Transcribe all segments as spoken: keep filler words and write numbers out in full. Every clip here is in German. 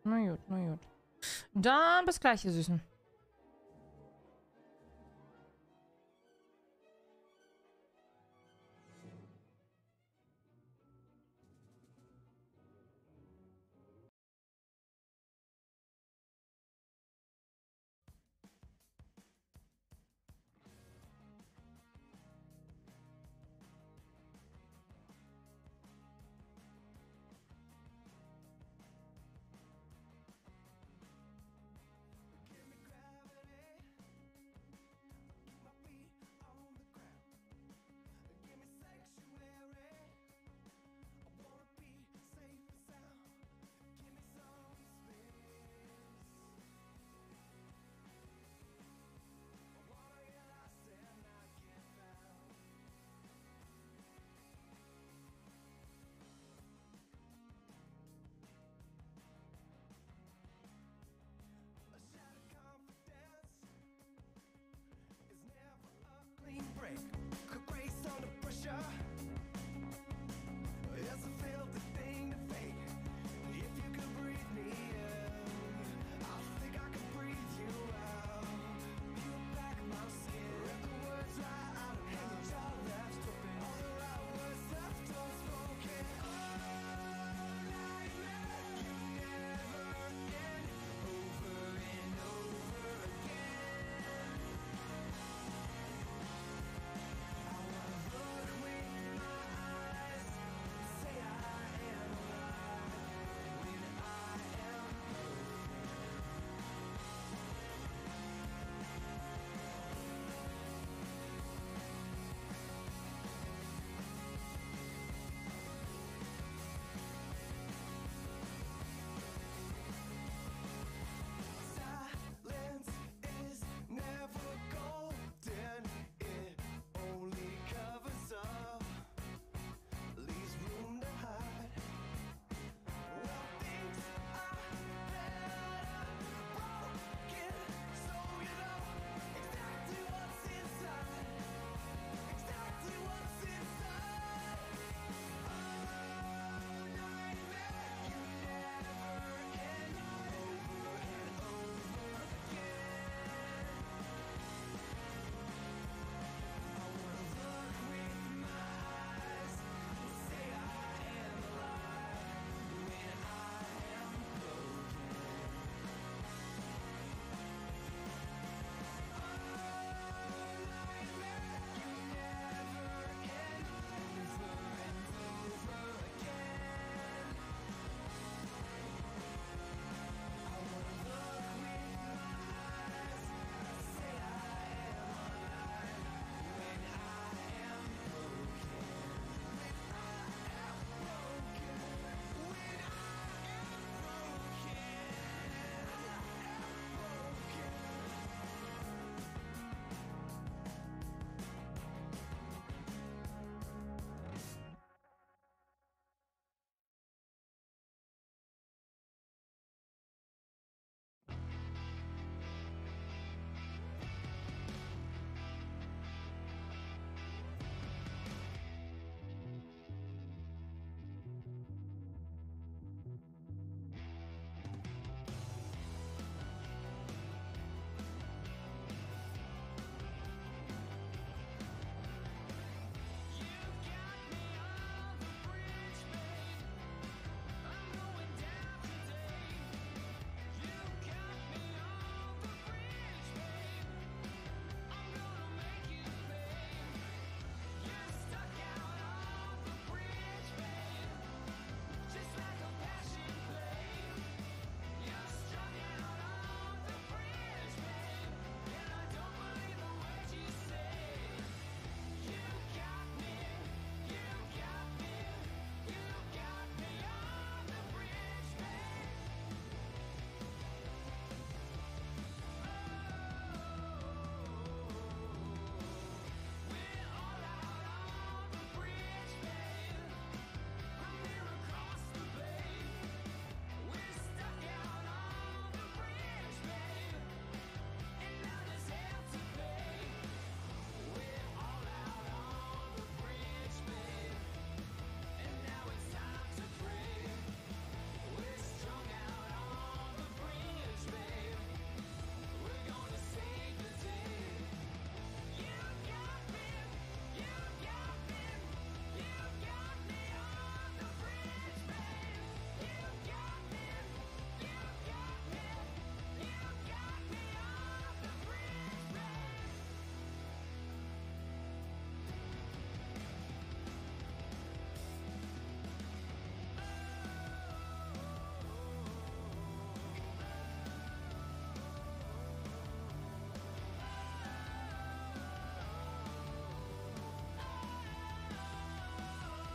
Na gut, na gut. Dann bis gleich, ihr Süßen.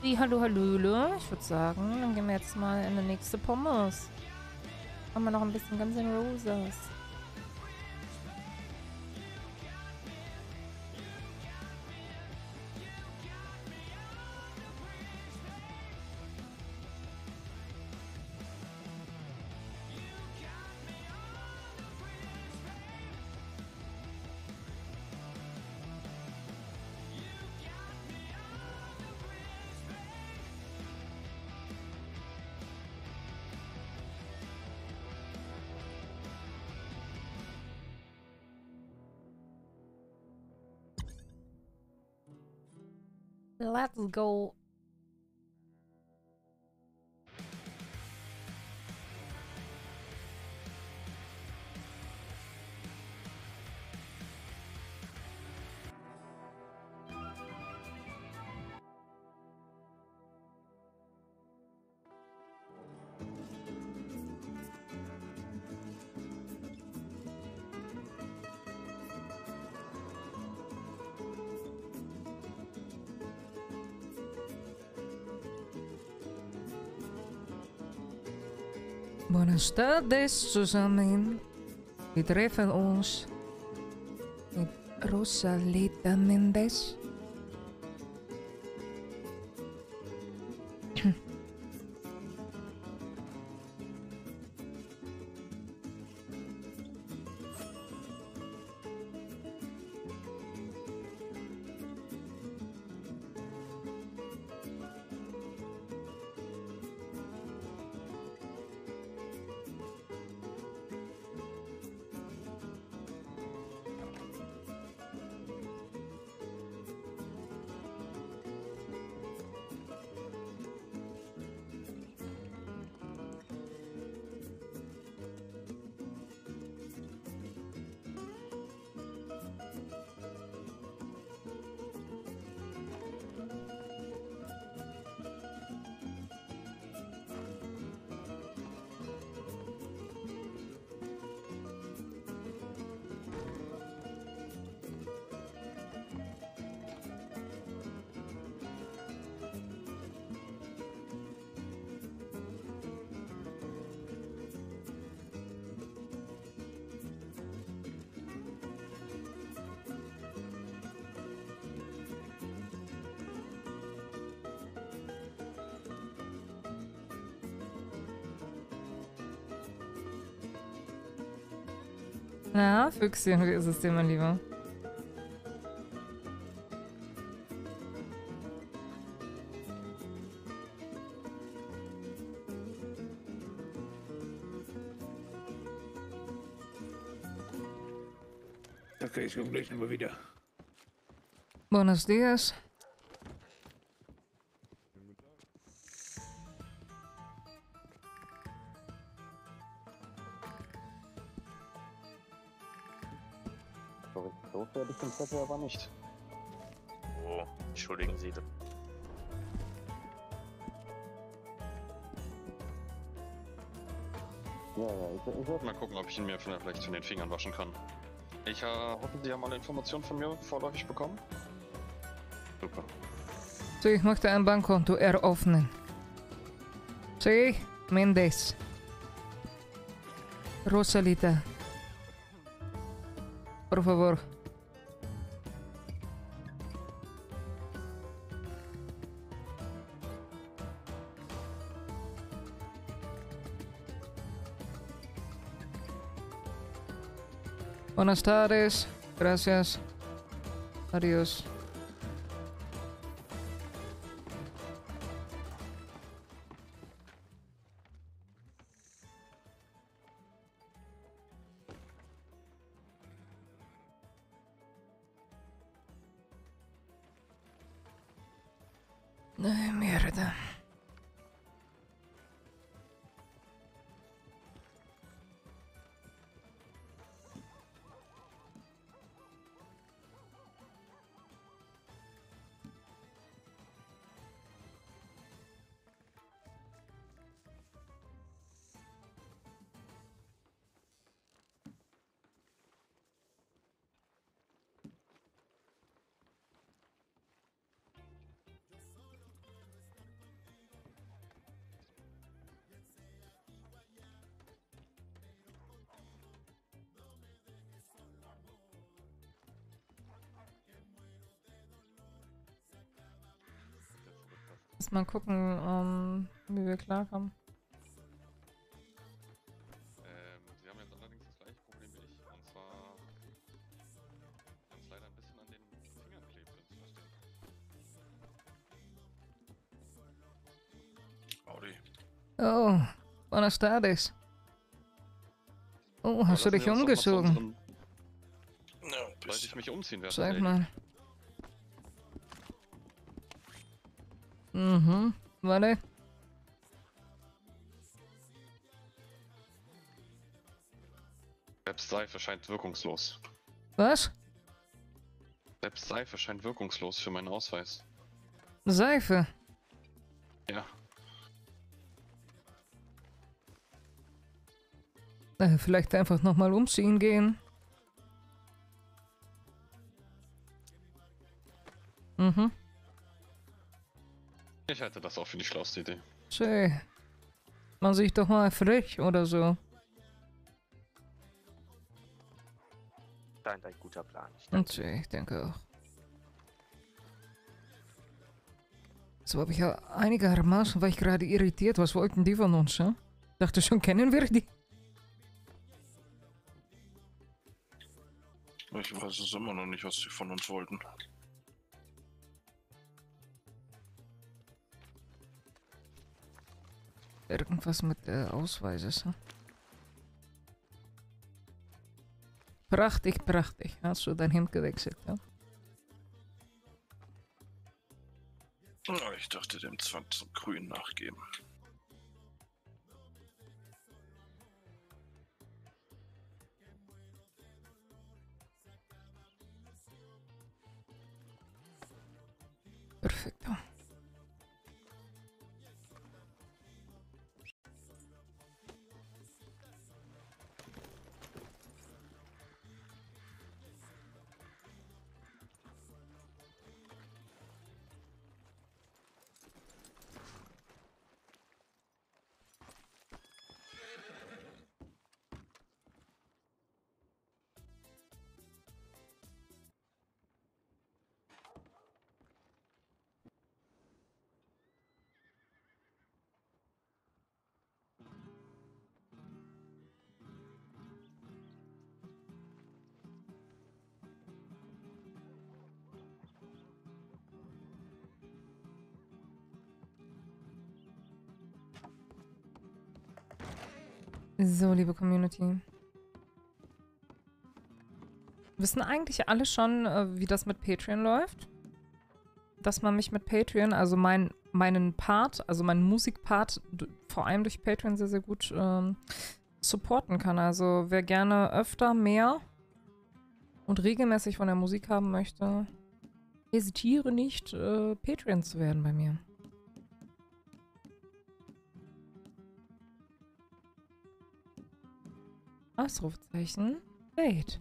Halli, hallo, hallo. Ich würde sagen, dann gehen wir jetzt mal in die nächste Pommes. Haben wir noch ein bisschen Guns N' Roses. Let's go. Buenas tardes zusammen. Wir treffen uns mit Rosalita Mendes. Na, Füchschen, wie ist es dir, mein Lieber? Okay, ich komme gleich nochmal wieder. Buenos dias. So fertig den Zettel aber nicht. Oh, entschuldigen Sie. Ja, ja, ich, ich werde Mal gucken, ob ich ihn mir vielleicht von den Fingern waschen kann. Ich äh, hoffe, Sie haben alle Informationen von mir vorläufig bekommen. Super. So, ich möchte ein Bankkonto eröffnen. Sí, Mendes. Rosalita. Por favor. Buenas tardes. Gracias. Adiós. Ay, mierda. Lass mal gucken, ähm, wie wir klarkommen. Ähm, Sie haben jetzt allerdings das gleiche Problem wie ich. Und zwar, wir haben es leider ein bisschen an den Fingern klebt, wenn Sie verstehen. Howdy. Oh, buenas tardes. Oh, Aber hast du lassen dich Sie uns doch mal zu umgezogen? unserem- Ja, Sollte ich bisschen. mich umziehen werden? Zeig mal. Mhm, warte. Selbst Seife scheint wirkungslos. Was? Selbst Seife scheint wirkungslos für meinen Ausweis. Seife. Ja. Äh, vielleicht einfach nochmal umziehen gehen. Mhm. Ich halte das auch für die schlauste Idee. Schön. Man sich doch mal frech oder so. Scheint ein guter Plan. Ich Und schön, ich denke auch. So habe ich ja einigermaßen, war ich gerade irritiert. Was wollten die von uns, ja? Dachte schon, kennen wir die? Ich weiß es immer noch nicht, was sie von uns wollten. Irgendwas mit äh, Ausweises, hm? Prachtig, prachtig. Hast du dein Hemd gewechselt, ja? Ja, ich dachte, dem Zwang zum Grün nachgeben. Perfekto. So, liebe Community. Wissen eigentlich alle schon, äh, wie das mit Patreon läuft? Dass man mich mit Patreon, also mein, meinen Part, also meinen Musikpart, vor allem durch Patreon sehr, sehr gut ähm, supporten kann. Also wer gerne öfter, mehr und regelmäßig von der Musik haben möchte, hesitiere nicht, äh, Patreon zu werden bei mir. Ausrufzeichen. Wait.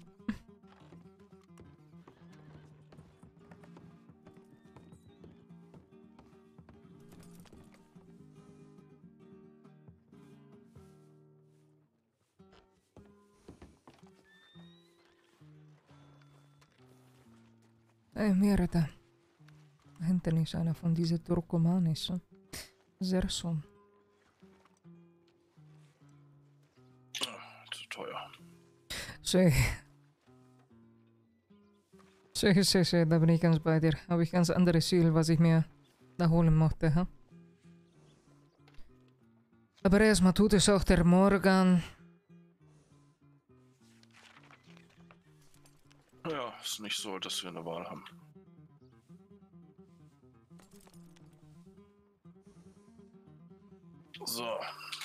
Ey, Merida. Da hinten ist einer von diesen Turkomanischen. Sehr schön. Zu teuer. Schön. Schön, schön, schön, da bin ich ganz bei dir. Habe ich ganz anderes Ziel, was ich mir da holen mochte, ha? Aber erstmal tut es auch der Morgan. Ja, ist nicht so, dass wir eine Wahl haben. So.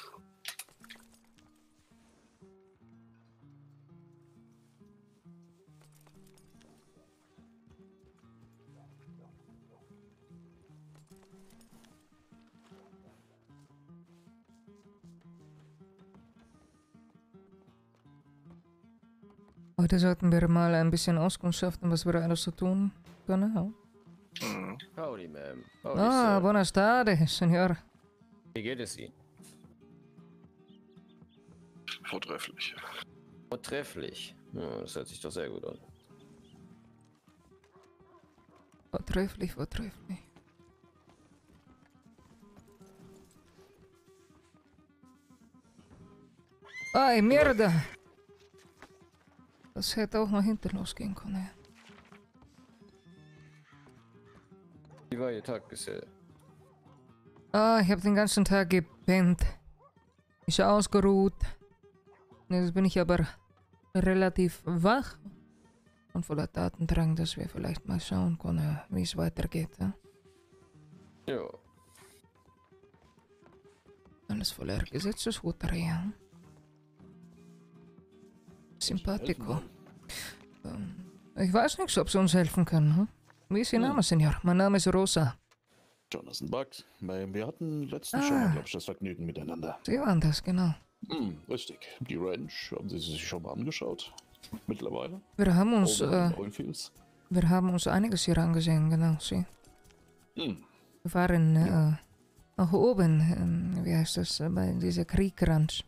Heute sollten wir mal ein bisschen auskundschaften, was wir alles so tun können. Ja? Mhm. Howdy, ma'am. Howdy, Ah, sir. buenas tardes, señor. Wie geht es Ihnen? Vortrefflich. Vortrefflich. Ja, das hört sich doch sehr gut an. Vortrefflich, vortrefflich. Ay, mierda! Das hätte auch nach hinten losgehen können. Wie war Ihr Tag bisher? Ah, ich habe den ganzen Tag gepennt. Ich ausgeruht. Jetzt bin ich aber relativ wach und voller Tatendrang, dass wir vielleicht mal schauen können, wie es weitergeht. Ja? Ja. Alles voller Gesetzeshuter, ja. Sympathico. Ähm, ich weiß nicht, ob Sie uns helfen können. Hm? Wie ist Ihr Name, Senor? Mein Name ist Rosa. Jonathan Bugs. Wir hatten letztens Ah. schon mal, glaube ich, das Vergnügen miteinander. Sie waren das, genau. Hm, richtig. Die Ranch, haben Sie sie sich schon mal angeschaut? Mittlerweile? Wir haben uns, Oben äh, in Oilfields? wir haben uns einiges hier angesehen, genau. Sie. Hm, Wir waren äh, auch oben, ähm, wie heißt das, äh, bei dieser Kriegranch.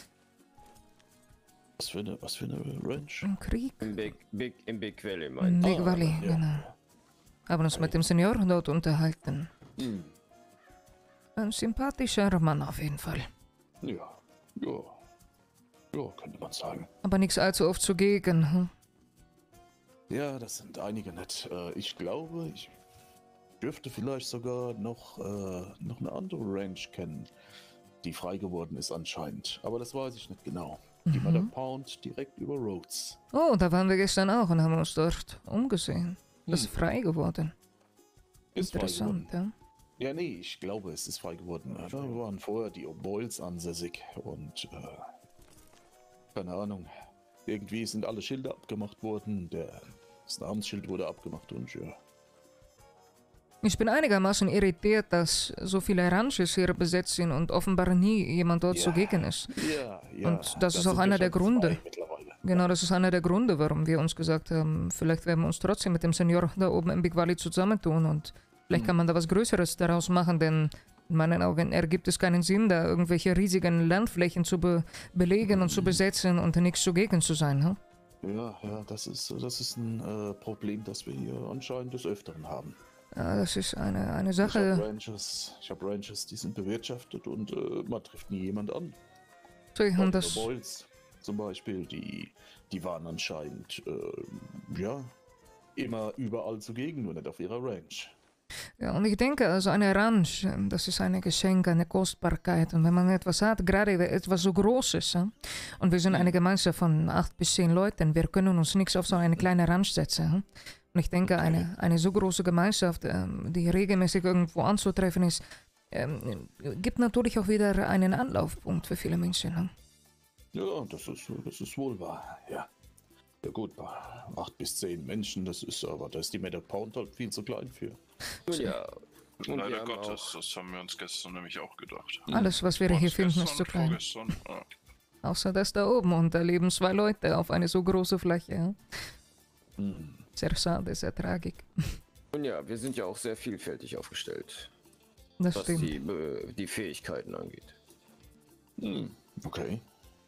was für eine, was für eine Ranch? Im Krieg? Im Big, Big, im Big Valley, In mein. Big Ah, Valley, ja. genau. Haben uns mit dem Senior dort unterhalten. Hm, Ein sympathischer Mann auf jeden Fall. ja, ja. Ja, könnte man sagen. Aber nichts allzu oft zugegen. Hm? Ja, das sind einige nett. Äh, ich glaube, ich dürfte vielleicht sogar noch, äh, noch eine andere Ranch kennen, die frei geworden ist anscheinend. Aber das weiß ich nicht genau. Die Mhm. Mother Pound direkt über Rhodes. Oh, da waren wir gestern auch und haben uns dort umgesehen. Das ist Hm. frei geworden. Ist frei geworden. Interessant, ja. Ja, nee, ich glaube, es ist frei geworden. Da waren vorher die O'Boyles ansässig und, äh, keine Ahnung. Irgendwie sind alle Schilder abgemacht worden. Der, das Namensschild wurde abgemacht und ja. Ich bin einigermaßen irritiert, dass so viele Ranches hier besetzt sind und offenbar nie jemand dort Ja. zugegen ist. Ja, ja. Und das ist auch sind wir einer der schon Gründe. frei mittlerweile. Genau, das ist einer der Gründe, warum wir uns gesagt haben, vielleicht werden wir uns trotzdem mit dem Senior da oben im Big Valley zusammentun und vielleicht kann man da was Größeres daraus machen, denn in meinen Augen ergibt es keinen Sinn, da irgendwelche riesigen Landflächen zu be belegen und zu besetzen und nichts zugegen zu sein. Hm? Ja, ja, das ist, das ist ein äh, Problem, das wir hier anscheinend des Öfteren haben. Ja, das ist eine, eine Ich habe Sache. Ranches, ich hab Ranches, die sind bewirtschaftet und äh, man trifft nie jemand an. So, Und und das, Boys zum Beispiel, die, die waren anscheinend, äh, ja, immer überall zugegen, nur nicht auf ihrer Ranch. ja, und ich denke, also eine Ranch, das ist ein Geschenk, eine Kostbarkeit. Und wenn man etwas hat, gerade etwas so Großes, ja, und wir sind eine Gemeinschaft von acht bis zehn Leuten, wir können uns nichts auf so eine kleine Ranch setzen. Ja. Und ich denke, Okay. eine, eine so große Gemeinschaft, ähm, die regelmäßig irgendwo anzutreffen ist, ähm, gibt natürlich auch wieder einen Anlaufpunkt für viele Menschen. Ja. Ja, das ist, das ist wohl wahr, ja. Ja gut, bei acht bis zehn Menschen, das ist aber, da ist die Mother Pound halt viel zu klein für. Nun ja. Und wir Leider haben Gottes, auch, das haben wir uns gestern nämlich auch gedacht. Alles, was wir hier Gestern finden, ist zu und klein. vorgestern, ja. Außer das da oben, und da leben zwei Leute auf eine so große Fläche. Ja. Hm. Sehr schade, sehr tragisch. nun ja, wir sind ja auch sehr vielfältig aufgestellt, Das was stimmt. die, äh, die Fähigkeiten angeht. Hm. Okay.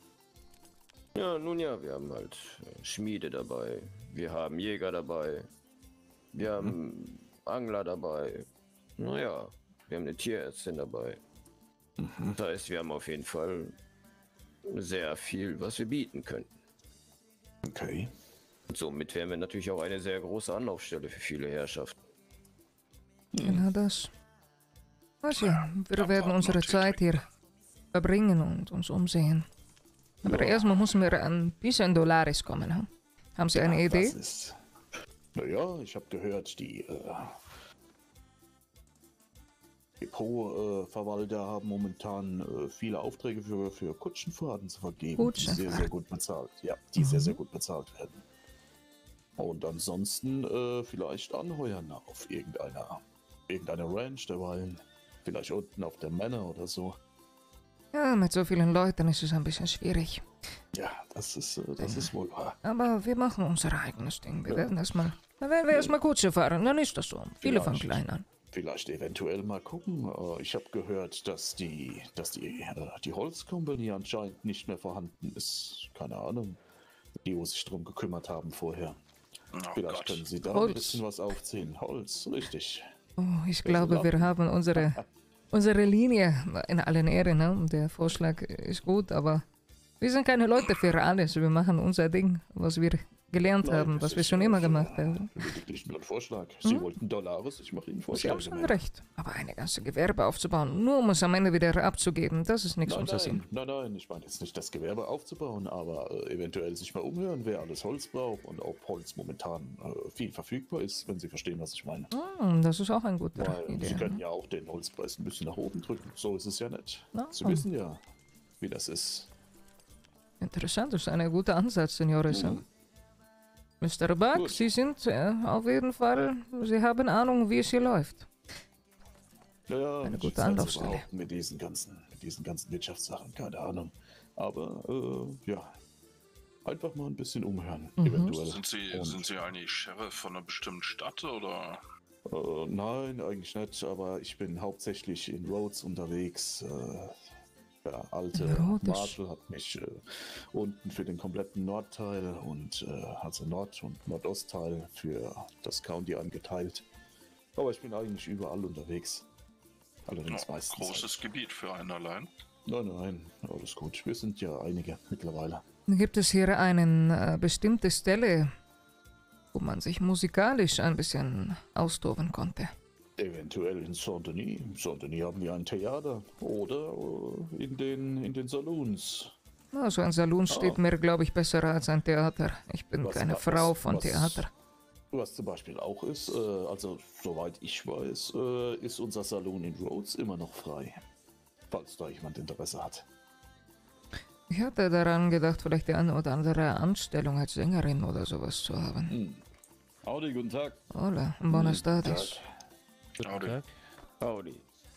Ja, nun ja, wir haben halt äh, Schmiede dabei, wir haben Jäger dabei, wir haben Angler dabei, naja, wir haben eine Tierärztin dabei. Mhm. Das heißt, wir haben auf jeden Fall sehr viel, was wir bieten könnten. Okay. Und somit wären wir natürlich auch eine sehr große Anlaufstelle für viele Herrschaften. Genau das. Also, wir Ja, werden warten unsere und Zeit hier verbringen und uns umsehen. Aber erstmal müssen wir ein bisschen Dollaris kommen. Hm? Haben Sie eine Ja, Idee? Das ist. Naja, ich habe gehört, die äh, Depotverwalter haben momentan äh, viele Aufträge für, für Kutschenfahrten zu vergeben, die sehr, sehr Kutschenfahrten. gut bezahlt. Ja, die Mhm. sehr, sehr gut bezahlt werden. Und ansonsten äh, vielleicht anheuern auf irgendeiner, irgendeiner Ranch derweilen. Vielleicht unten auf der Manor oder so. Ja, mit so vielen Leuten ist es ein bisschen schwierig. Ja, das ist, äh, das ist wohl wahr. Aber wir machen unser eigenes Ding. Wir Ja. werden erstmal, dann werden wir erstmal Kutsche fahren. Dann ist das so. Viele fangen Vielleicht. klein an. Vielleicht eventuell mal gucken. Äh, Ich habe gehört, dass die, dass die, äh, die Holzkompanie anscheinend nicht mehr vorhanden ist. Keine Ahnung, die wo sich drum gekümmert haben vorher. Oh Vielleicht Gott. können sie da Holz. ein bisschen was aufziehen. Holz, richtig. Oh, ich glaube, wir haben unsere, unsere Linie in allen Ehren. Ne? Der Vorschlag ist gut, aber Wir sind keine Leute für alles. Wir machen unser Ding, was wir gelernt Nein, haben, das was wir ist schon ja immer so gemacht haben. Lediglich nur ein Vorschlag. Sie wollten Dollars, ich mache Ihnen Sie Vorschläge. haben schon Ma'am. recht. Aber eine ganze Gewerbe aufzubauen, nur um es am Ende wieder abzugeben, das ist nichts Nein, unser Sinn. nein, nein, nein, ich meine jetzt nicht das Gewerbe aufzubauen, aber äh, eventuell sich mal umhören, wer alles Holz braucht und ob Holz momentan äh, viel verfügbar ist, wenn Sie verstehen, was ich meine. Hm, das ist auch eine gute Weil Idee. Sie können ja auch den Holzpreis ein bisschen nach oben drücken. So ist es ja nicht. Na, Sie wissen ja, wie das ist. Interessant, das ist ein guter Ansatz, Senores. Mhm. Mister Buck, Gut. Sie sind äh, auf jeden Fall, Sie haben Ahnung, wie es hier läuft. Ja, Eine ich gute sag's Anlaufstelle. überhaupt mit diesen ganzen, mit diesen ganzen Wirtschaftssachen, keine Ahnung. Aber äh, ja, einfach mal ein bisschen umhören, Mhm. eventuell. Sind Sie, Und, sind Sie eigentlich Sheriff von einer bestimmten Stadt oder? Äh, nein, eigentlich nicht, aber ich bin hauptsächlich in Rhodes unterwegs. Äh, der alte Rhodes. Marshall hat mich äh, unten für den kompletten Nordteil und äh, also Nord- und Nordostteil für das County angeteilt. Aber ich bin eigentlich überall unterwegs. Allerdings Ja, meistens. großes Gebiet für einen allein. Nein, nein, alles gut. Wir sind ja einige mittlerweile. Gibt es hier eine äh, bestimmte Stelle, wo man sich musikalisch ein bisschen austoben konnte? Eventuell in Saint-Denis. In Saint-Denis haben wir ein Theater. Oder äh, in den, in den Saloons. Na, so ein Salon steht mir, glaube ich, besser als ein Theater. Ich bin Was- keine was- Frau von was- Theater. Was zum Beispiel auch ist, äh, also soweit ich weiß, äh, ist unser Salon in Rhodes immer noch frei. Falls da jemand Interesse hat. Ich hatte daran gedacht, vielleicht die eine oder andere Anstellung als Sängerin oder sowas zu haben. Hm. Howdy, guten Tag. Hola, buenas tardes. Howdy. Howdy.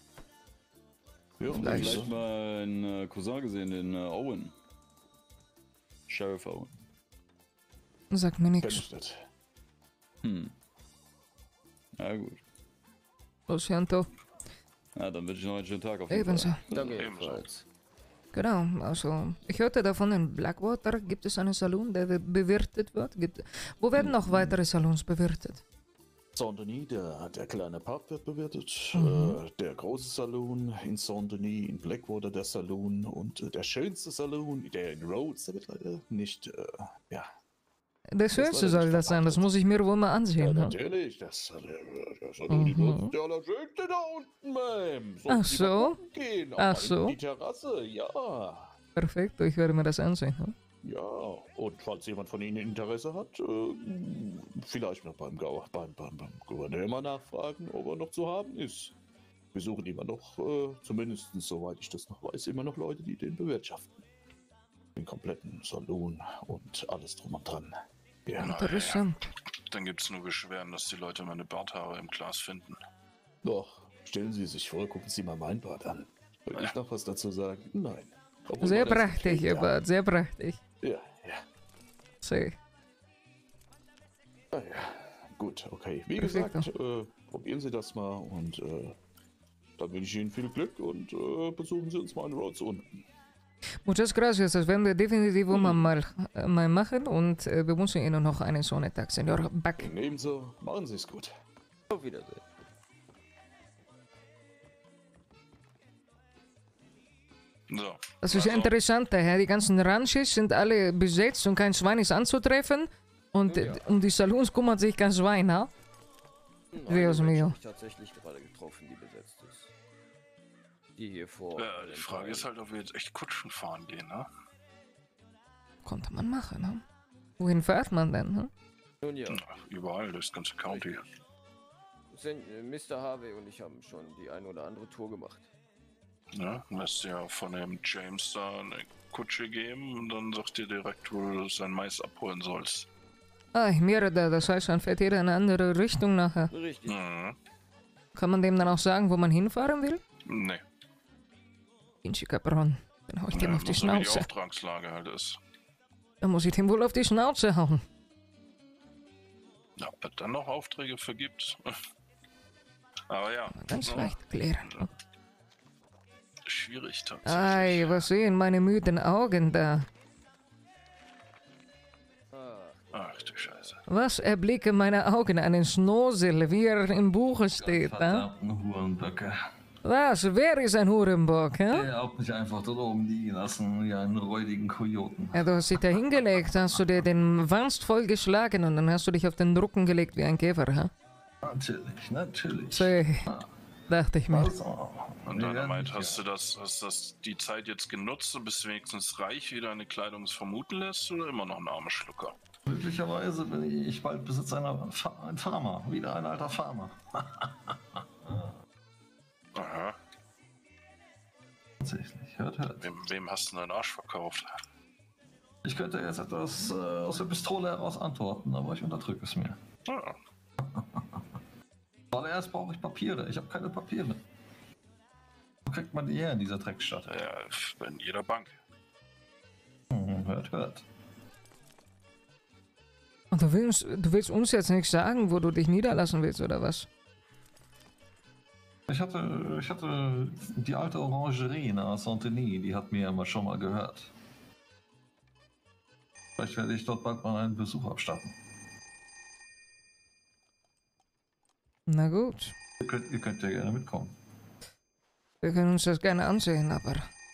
Ja, Haben Sie Gleich vielleicht so. mal einen äh, Cousin gesehen, den äh, Owen? Sheriff Owen. Sagt mir kenn nichts. ich nicht. Hm. Na gut. Lo siento. Ja, dann wünsche ich noch einen schönen Tag auf jeden Ebenso. Fall. Danke Ebenso. ebenfalls. Genau, also ich hörte davon, in Blackwater gibt es einen Salon, der be- bewirtet wird. Gibt, wo werden noch weitere Salons bewirtet? Saint-Denis, der, der kleine Pub wird bewertet. Mhm. Äh, der große Salon in Saint-Denis, in Blackwater der Salon und äh, der schönste Salon, der in Rhodes, der wird leider nicht, äh, ja. Das Höchste leider soll nicht das sein, das vermarktet. muss ich mir wohl mal Ja, ansehen. ne? natürlich, das äh, der, der Salon in Mhm. Rhodes ist der allerschönste da unten, Ma'am. Ach Sollten Sie mal so? gucken Gehen, auf Ach eine- so? Die Terrasse, ja. Perfekt, ich werde mir das ansehen. ne? Ja, und falls jemand von Ihnen Interesse hat, äh, vielleicht noch beim, Gau beim, beim, beim Gouverneur mal nachfragen, ob er noch zu haben ist. Wir suchen immer noch, äh, zumindest soweit ich das noch weiß, immer noch Leute, die den bewirtschaften. Den kompletten Salon und alles drum und dran. Ja, Interessant. Dann gibt es nur Beschwerden, dass die Leute meine Barthaare im Glas finden. doch, stellen Sie sich vor, gucken Sie mal mein Bad an. Soll ich noch was dazu sagen? Nein. Obwohl Sehr man das prächtig, nicht Ihr kennt, Bart, sehr prächtig. Ja, ja. See. Ah, ja. Gut, okay. Wie Perfekto. gesagt, äh, probieren Sie das mal und äh, dann wünsche ich Ihnen viel Glück und äh, besuchen Sie uns mal in Rhodes unten. Muchas gracias, das werden wir definitiv mal, mal, äh, mal machen und äh, wir wünschen Ihnen noch einen schönen Tag, Senor Buck. Ebenso, machen Sie es gut. Auf Wiedersehen. So. Das ist also, interessant, hä? Die ganzen Ranches sind alle besetzt und kein Schwein ist anzutreffen und äh, Ja. um die Salons kümmert sich kein Schwein, ha? Dios Eine mío. habe ich tatsächlich gerade getroffen, die besetzt ist. Die hier vor. Ja, die Frage ist halt, ob wir jetzt echt Kutschen fahren gehen, ne? Konnte man machen, ne? Wohin fährt man denn, ne? Nun ja, Ja, überall, das ganze County. Sen äh, Mister Harvey und ich haben schon die eine oder andere Tour gemacht. Ne? Lässt ja von dem James da eine Kutsche geben und dann sagt dir direkt, wo du sein Mais abholen sollst. Ah, mir da, das heißt, dann fährt jeder in eine andere Richtung nachher. Richtig. Mhm. Kann man dem dann auch sagen, wo man hinfahren will? Nee. Pinche Capron, dann hau ich dem Ja, auf die nur so wie die Schnauze. Auftragslage halt ist. Dann muss ich dem wohl auf die Schnauze hauen. Ja, ob er dann noch Aufträge vergibt. Aber ja. Ganz ja, leicht klären. ne? Schwierig tatsächlich. Ei, was sehen meine müden Augen da? Ach, Ach du Scheiße. Was erblicken meine Augen? Einen Schnosel, wie er im Buche steht, ne? Verdammten Hurenböcke. Was? Wer ist ein Hurenbock, hä? Er hat mich einfach dort oben liegen lassen, wie einen räudigen Kojoten. Ja, du hast dich da hingelegt, hast du dir den Wanst voll geschlagen und dann hast du dich auf den Rücken gelegt wie ein Käfer, hä? Natürlich, natürlich. So, dachte ich mir. Also, Und wir dann werden meint, nicht- hast du das, hast das die Zeit jetzt genutzt und bist wenigstens reich, wie deine Kleidung es vermuten lässt, oder immer noch ein armer Schlucker? Möglicherweise bin ich bald Besitz einer Fa ein Farmer, wieder ein alter Farmer. Aha. Tatsächlich, hört, hört. Wem, wem hast du deinen Arsch verkauft? Ich könnte jetzt etwas äh, aus der Pistole heraus antworten, aber ich unterdrücke es mir. Ja. Zuallererst brauche ich Papiere. Ich habe keine Papiere. Wo kriegt man die her in dieser Dreckstadt? Ja, in jeder Bank. Hm, hört, hört. Und du willst, du willst uns jetzt nicht sagen, wo du dich niederlassen willst, oder was? Ich hatte, ich hatte die alte Orangerie nahe Saint-Denis, die hat mir ja mal schon mal gehört. Vielleicht werde ich dort bald mal einen Besuch abstatten. Na gut, Ihr könnt, ihr könnt ja gerne mitkommen. wir können uns das gerne ansehen, aber...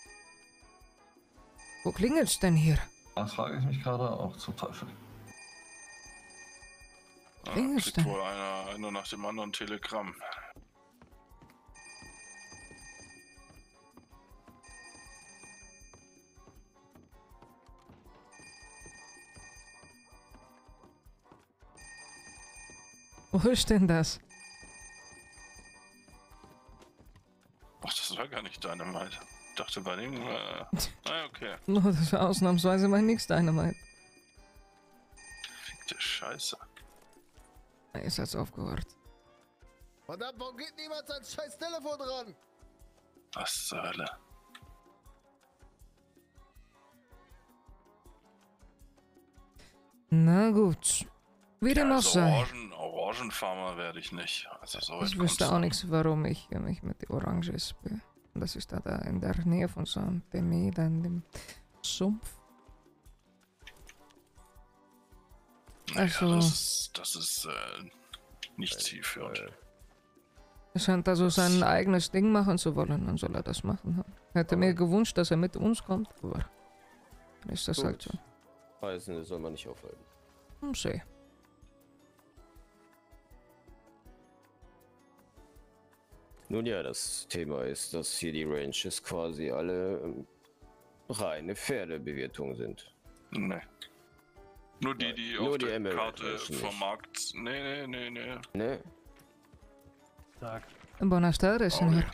Wo klingelt's denn hier? Das frage ich mich gerade auch zum Teufel. Ja, Klingelt's kriegt denn? wohl einer, einer nach dem anderen Telegramm. Wo ist denn das? Ach, das war gar nicht Dynamite. Ich dachte bei dem, äh, ah, okay. No, das war ausnahmsweise mal nix Dynamite. Fickte Scheiße. Er ist jetzt aufgehört. Verdammt, warum geht niemand sein scheiß Telefon dran? Was zur Hölle? Na gut. Wie dem Ja, auch also sei. Orangen, Orangenfarmer werde ich nicht. Also so weit Ich kommt's wüsste auch dann. nichts, warum ich mich mit den Oranges be... Das ist da, da in der Nähe von Saint-Denis, da in dem Sumpf. Naja, Also- das ist, das ist äh, nicht zielführend. Er scheint also sein eigenes Ding machen zu wollen, dann soll er das machen. Hätte mir gewünscht, dass er mit uns kommt, aber dann ist das Gut. halt so. Reisende soll man nicht aufhalten. Hm, seh. Nun ja, das Thema ist, dass hier die Ranches quasi alle ähm, reine Pferdebewirtungen sind. Nee. Nur die, die Nur auf die der Emerald Karte Ranch nicht. vom Markt. Nee, nee, nee, nee. Ne? Buenas tardes, Oh, nee. Senor.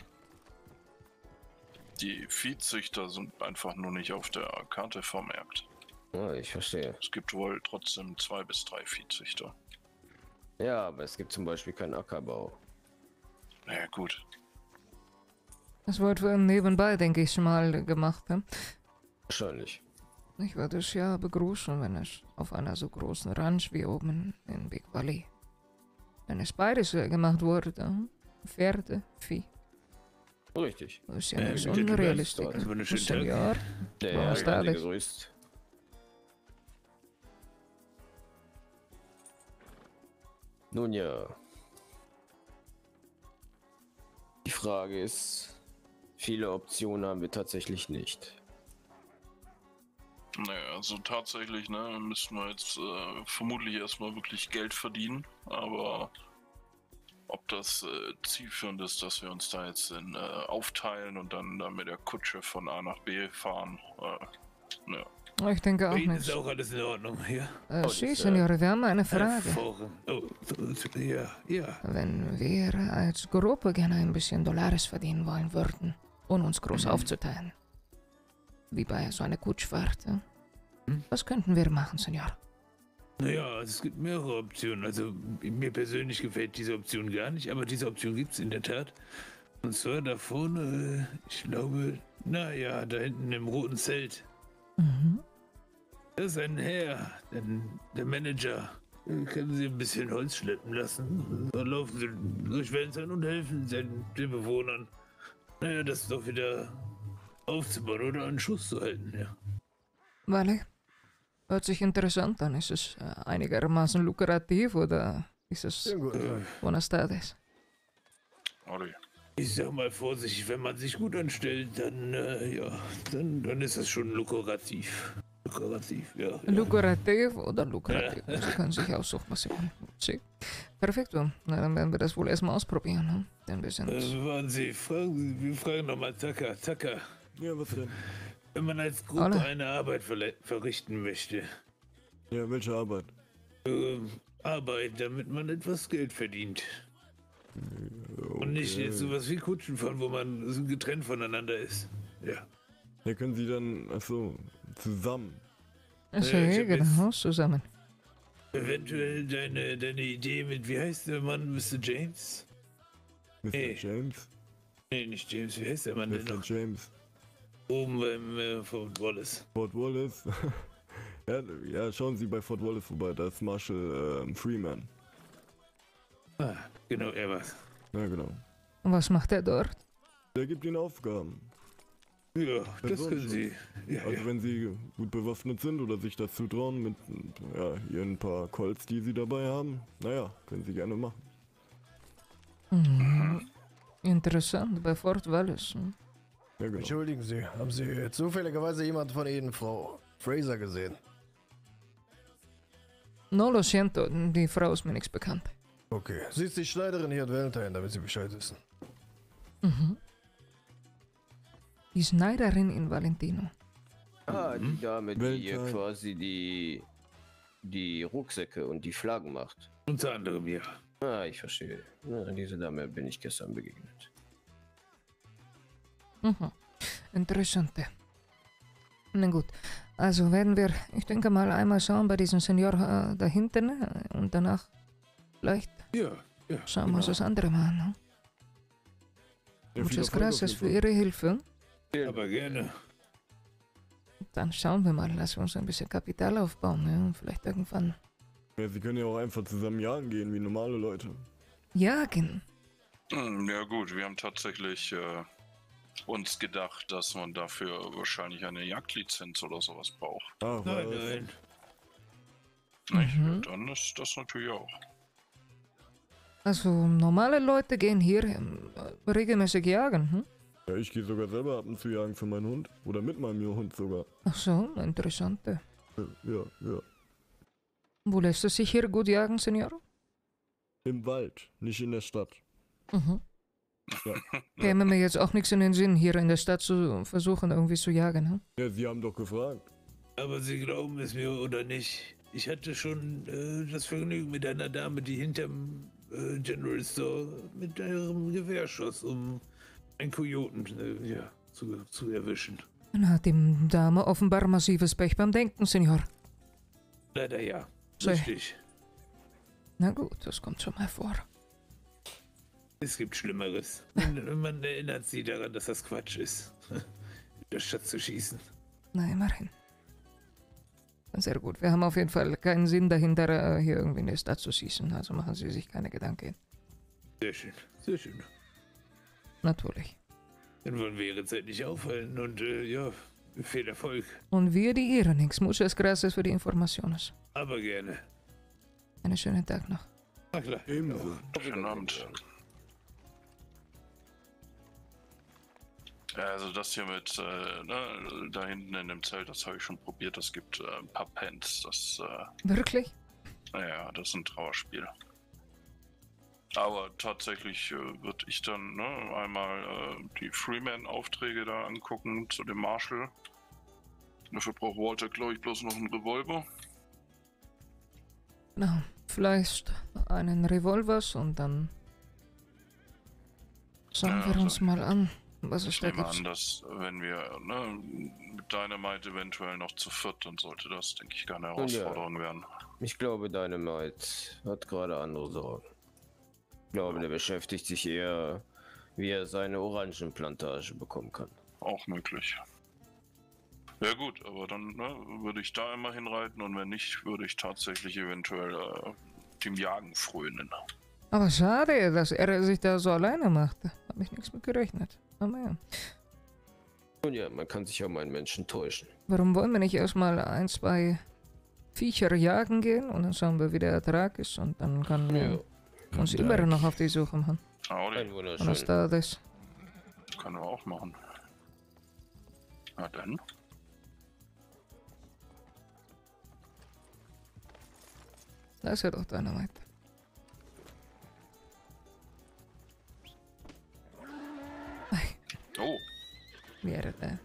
Die Viehzüchter sind einfach nur nicht auf der Karte vermerkt. Ja, ich verstehe. Es gibt wohl trotzdem zwei bis drei Viehzüchter. Ja, aber es gibt zum Beispiel keinen Ackerbau. Naja, gut. Das wird wohl nebenbei, denke ich mal, gemacht. Hm? Wahrscheinlich. Ich würde es ja begrüßen, wenn es auf einer so großen Ranch wie oben in Big Valley, wenn es beides äh, gemacht wurde. Hm? Pferde, Vieh. Richtig. Das ist ja Äh, nicht bitte, du unrealistisch. kannst dort. Wunderschönen Tag. Senor. Der Buenas Herr hat tardes. gegrüßt. Nun ja. Die Frage ist, viele Optionen haben wir tatsächlich nicht. Naja, also tatsächlich, ne, müssen wir jetzt äh, vermutlich erstmal wirklich Geld verdienen, aber ob das äh, zielführend ist, dass wir uns da jetzt in, äh, aufteilen und dann, dann mit der Kutsche von A nach B fahren, äh, ne. Ich denke Bei auch Ihnen nicht. ist auch alles in Ordnung, ja? Äh, Oh, Sie, das, äh, Senor, wir haben eine Frage. Hervorragend. Oh, so- ja, ja. Wenn wir als Gruppe gerne ein bisschen Dollars verdienen wollen würden, ohne uns groß Mhm. aufzuteilen, wie bei so einer Kutschfahrt, ja? Hm? Was könnten wir machen, Senor? Naja, es gibt mehrere Optionen. Also mir persönlich gefällt diese Option gar nicht, aber diese Option gibt es in der Tat. Und zwar da vorne, äh, ich glaube, naja, da hinten im roten Zelt. Mhm. Das ist ein Herr, der, der Manager. Äh, Können Sie ein bisschen Holz schleppen lassen? Dann laufen Sie durch Wäldern und helfen den, den Bewohnern. Naja, das ist doch wieder aufzubauen oder einen Schuss zu halten, ja. Vale. Hört sich interessant an. Ist es äh, einigermaßen lukrativ oder ist es Schönen guten Tag. Buenas tardes? Olli. Ich sag mal vorsichtig, wenn man sich gut anstellt, dann, äh, ja, dann, dann ist das schon lukrativ. Lukrativ, ja. ja. Lukrativ oder lukrativ? Ja. Sie können sich aussuchen, was Sie wollen. Sie. Perfekto. Na, dann werden wir das wohl erstmal ausprobieren. Ne? Denn wir sind... Äh, warten Sie, fragen, wir fragen nochmal Tucker. Tucker. Ja, was denn? Wenn man als Gruppe Alle. eine Arbeit verle- verrichten möchte. Ja, welche Arbeit? Äh, Arbeit, damit man etwas Geld verdient. Okay. Und nicht jetzt sowas wie Kutschen fahren, wo man so getrennt voneinander ist. Ja. Ja, können Sie dann, achso, zusammen. Also, Ja, ich hab genau, zusammen. Eventuell deine, deine Idee mit, wie heißt der Mann, Mister James? Mister Hey. James? Nee, nicht James, wie heißt der Mann denn Mister noch? James. Oben beim äh, Fort Wallace. Fort Wallace? ja, ja, schauen Sie bei Fort Wallace vorbei, da ist Marshall ähm, Freeman. Ah, genau, er war's. Ja, genau. Und was macht er dort? Der gibt Ihnen Aufgaben. Ja, das sonst können schon. Sie. Ja, Also ja. wenn Sie gut bewaffnet sind oder sich das zutrauen mit ja, hier ein paar Colts, die Sie dabei haben, naja, können Sie gerne machen. Mhm. Interessant, bei Fort Wallace. Hm? Ja, genau. Entschuldigen Sie, haben Sie zufälligerweise jemand von Ihnen, Frau Fraser, gesehen? No lo siento, die Frau ist mir nichts bekannt. Okay. Sie ist die Schneiderin hier in Valentine, damit Sie Bescheid wissen. Mhm. Die Schneiderin in Valentino. Ah, die Dame, die hier Valentine. quasi die, die Rucksäcke und die Flaggen macht. Unter anderem, ja. Ah, ich verstehe. Ja, diese Dame bin ich gestern begegnet. Mhm. Interessante. Na gut, also werden wir, ich denke mal, einmal schauen bei diesem Senior äh, da hinten äh, und danach vielleicht Ja, ja. schauen wir uns das andere mal an. Ne? Ja, viel Muchas Erfolg gracias auf für jeden Fall. Ihre Hilfe. Aber gerne. Dann schauen wir mal, lassen wir uns ein bisschen Kapital aufbauen. Ja? Und vielleicht irgendwann Ja, Sie können ja auch einfach zusammen jagen gehen, wie normale Leute. jagen. Hm, ja gut, wir haben tatsächlich äh, uns gedacht, dass man dafür wahrscheinlich eine Jagdlizenz oder sowas braucht. Ach, Nein, was? nein. Nicht? Mhm. Dann ist das natürlich auch. Also normale Leute gehen hier ähm, regelmäßig jagen. Hm? Ja, ich gehe sogar selber ab und zu jagen für meinen Hund. Oder mit meinem Hund sogar. Ach so, interessante. Ja, ja, ja. Wo lässt es sich hier gut jagen, Senior? Im Wald, nicht in der Stadt. Mhm. Ja. Käme mir jetzt auch nichts in den Sinn, hier in der Stadt zu versuchen, irgendwie zu jagen. Hm? Ja, Sie haben doch gefragt. Aber Sie glauben es mir oder nicht. Ich hatte schon äh, das Vergnügen mit einer Dame, die hinterm äh, General Store mit ihrem Gewehr schoss, um einen Kojoten äh, ja, zu, zu erwischen. Dann hat die Dame offenbar massives Pech beim Denken, Senior. Leider ja. So. Richtig. Na gut, das kommt schon mal vor. Es gibt Schlimmeres. Man, man erinnert sie daran, dass das Quatsch ist, in der Stadt zu schießen. Na, immerhin. Sehr gut. Wir haben auf jeden Fall keinen Sinn dahinter, äh, hier irgendwie in der Stadt zu schießen. Also machen Sie sich keine Gedanken. Sehr schön, sehr schön. Natürlich. Dann wollen wir Ihre Zeit nicht aufhalten und äh, ja, viel Erfolg. Und wir die Ihrenigs. Muchas gracias für die Informaciones. Aber gerne. Einen schönen Tag noch. Na klar. Ebenso. Schönen Abend. Ja, also das hier mit, äh, ne, da hinten in dem Zelt, das habe ich schon probiert. Das gibt äh, ein paar Pens. Das, äh, Wirklich? naja, das ist ein Trauerspiel. Aber tatsächlich äh, würde ich dann ne, einmal äh, die Freeman-Aufträge da angucken zu dem Marshall. Dafür braucht Walter, glaube ich, bloß noch einen Revolver. Na, vielleicht einen Revolver und dann schauen Ja, wir also uns mal an, was es Ich da nehme gibt. an, dass wenn wir ne, mit Dynamite eventuell noch zu viert, dann sollte das, denke ich, keine Herausforderung werden. Ich glaube, Dynamite hat gerade andere Sorgen. Ich glaube, der beschäftigt sich eher, wie er seine Orangenplantage bekommen kann. Auch möglich. Ja gut, aber dann ne, würde ich da immer hinreiten und wenn nicht, würde ich tatsächlich eventuell äh, dem Jagen frönen. Aber schade, dass er sich da so alleine macht. Habe ich nichts mit gerechnet. Aber ja. Und ja, man kann sich ja um einen Menschen täuschen. Warum wollen wir nicht erstmal ein, zwei Viecher jagen gehen und dann schauen wir, wie der Ertrag ist und dann können wir Ja. uns Ja. immer noch auf die Suche machen. Howdy. Ein Buenas wunderschön. tardes. können wir auch machen. Na dann. Da ist ja doch Dynamite. Oh. Mierda.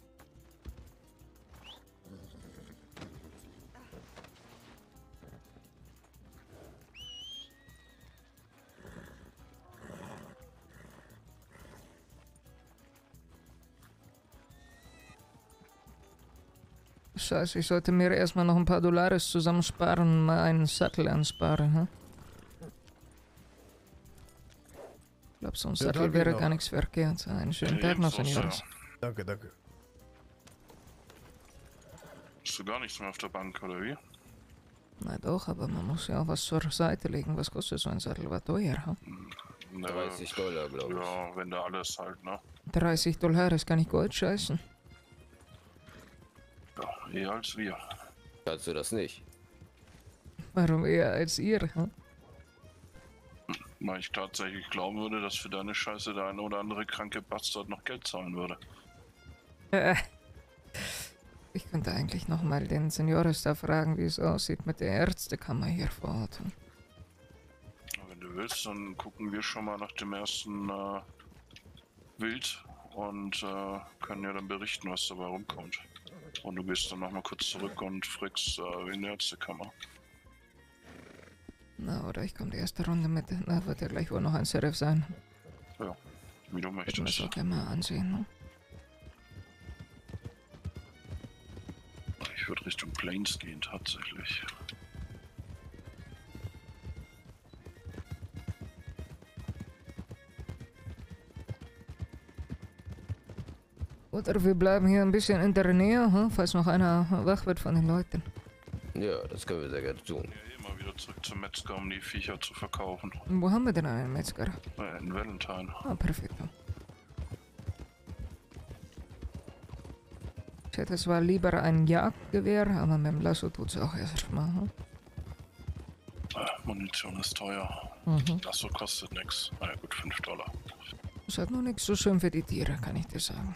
Scheiße, ich sollte mir erstmal noch ein paar Dollars zusammensparen und mal einen Sattel ansparen, hm? Ich glaube, so ein Ja, Sattel danke wäre noch. gar nichts verkehrt. Einen schönen Tag noch, Senores. Danke, danke. Hast du gar nichts mehr auf der Bank, oder wie? Na doch, aber man muss ja auch was zur Seite legen. Was kostet so ein Sattel? War teuer, hm? Ne, dreißig Dollar, glaube ich. Ja, wenn da alles halt, ne? dreißig Dollar, das kann ich Gold scheißen. Ja, eher als wir. Kannst du das nicht? Warum eher als ihr, hm? Weil ich tatsächlich glauben würde, dass für deine Scheiße der eine oder andere kranke Bastard noch Geld zahlen würde. Äh, ich könnte eigentlich noch mal den Senores da fragen, wie es aussieht mit der Ärztekammer hier vor Ort. Hm? Wenn du willst, dann gucken wir schon mal nach dem ersten äh, Wild und äh, können ja dann berichten, was dabei rumkommt. Und du gehst dann noch mal kurz zurück und fragst äh, in der Ärztekammer. Na, oder ich komme die erste Runde mit. Da wird ja gleich wohl noch ein Sheriff sein. Ja, wie du Ich möchtest. muss auch gerne mal ansehen, ne? Ich würde Richtung Plains gehen, tatsächlich. Oder wir bleiben hier ein bisschen in der Nähe, hm? Falls noch einer wach wird von den Leuten. Ja, das können wir sehr gerne tun. Ja, immer wieder zurück zum Metzger, um die Viecher zu verkaufen. Wo haben wir denn einen Metzger? Äh, in Valentine. Ah, perfekt. Ich hätte zwar lieber ein Jagdgewehr, aber mit dem Lasso tut's auch erstmal. Hm? Äh, Munition ist teuer. Mhm. Lasso kostet nix. Na ja, gut, fünf Dollar. Das hat nur nichts so schön für die Tiere, kann ich dir sagen.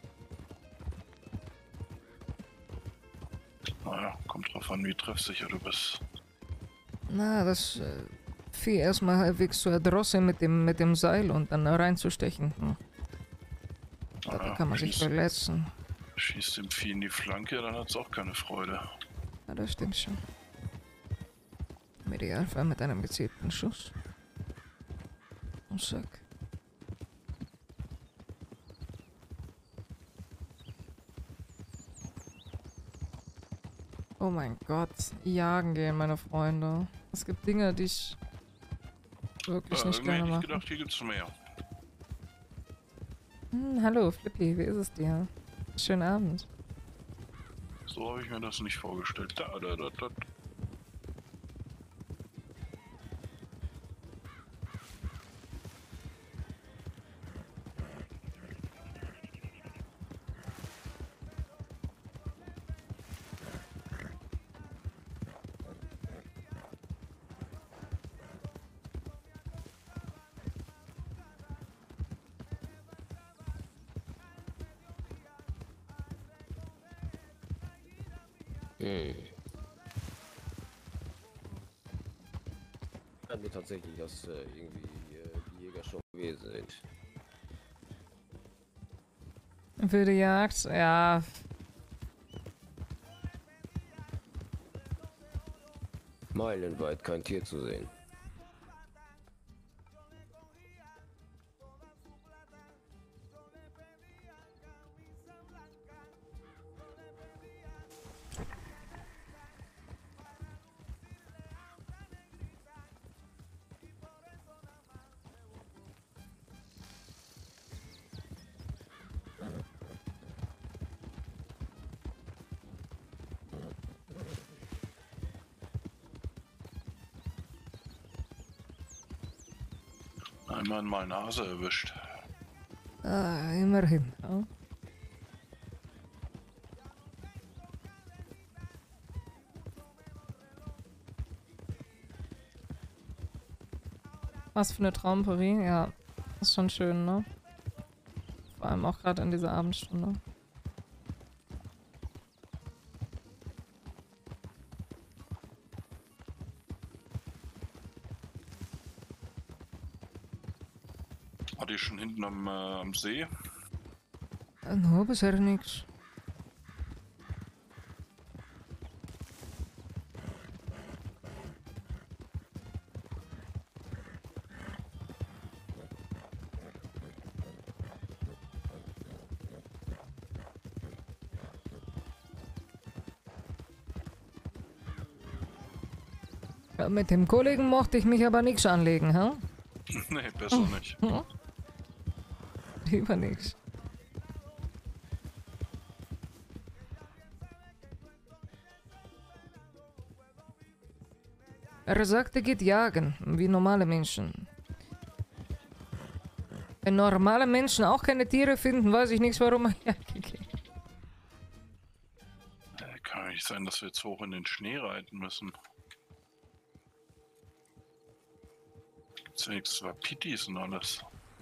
Naja, kommt drauf an, wie treffsicher du bist. Na, das äh, Vieh erstmal halbwegs zu erdrosseln mit dem, mit dem Seil und dann reinzustechen. Hm. Da Naja, kann man sich schießt, verletzen. schießt dem Vieh in die Flanke, dann hat's auch keine Freude. Ja, das stimmt schon. Im Idealfall mit einem gezielten Schuss. Und zack. Oh mein Gott, jagen gehen, meine Freunde. Es gibt Dinge, die ich wirklich Äh, nicht irgendwie gerne hätte ich mache. gedacht, hier gibt's mehr. Hm, hallo, Flippy, wie ist es dir? Schönen Abend. So habe ich mir das nicht vorgestellt. Da, da, da, da. Hm. Ich glaube tatsächlich, dass äh, irgendwie äh, die Jäger schon gewesen sind. Wilde Jagd, ja. Meilenweit kein Tier zu sehen. Einmal in meine Nase erwischt. Ah, immerhin. Ja. Was für eine Traumparie, ja. Ist schon schön, ne? Vor Vor allem auch gerade in dieser Abendstunde. War die schon hinten am, äh, am See? Äh, no, bisher nichts. Ja, mit dem Kollegen mochte ich mich aber nichts anlegen, hä? Nee, besser nicht. Lieber nichts. Er sagte, geht jagen, wie normale Menschen. Wenn normale Menschen auch keine Tiere finden, weiß ich nicht, warum er jagen geht. Äh, kann ja nicht sein, dass wir jetzt hoch in den Schnee reiten müssen. Gibt's wenigstens Wapitis und alles.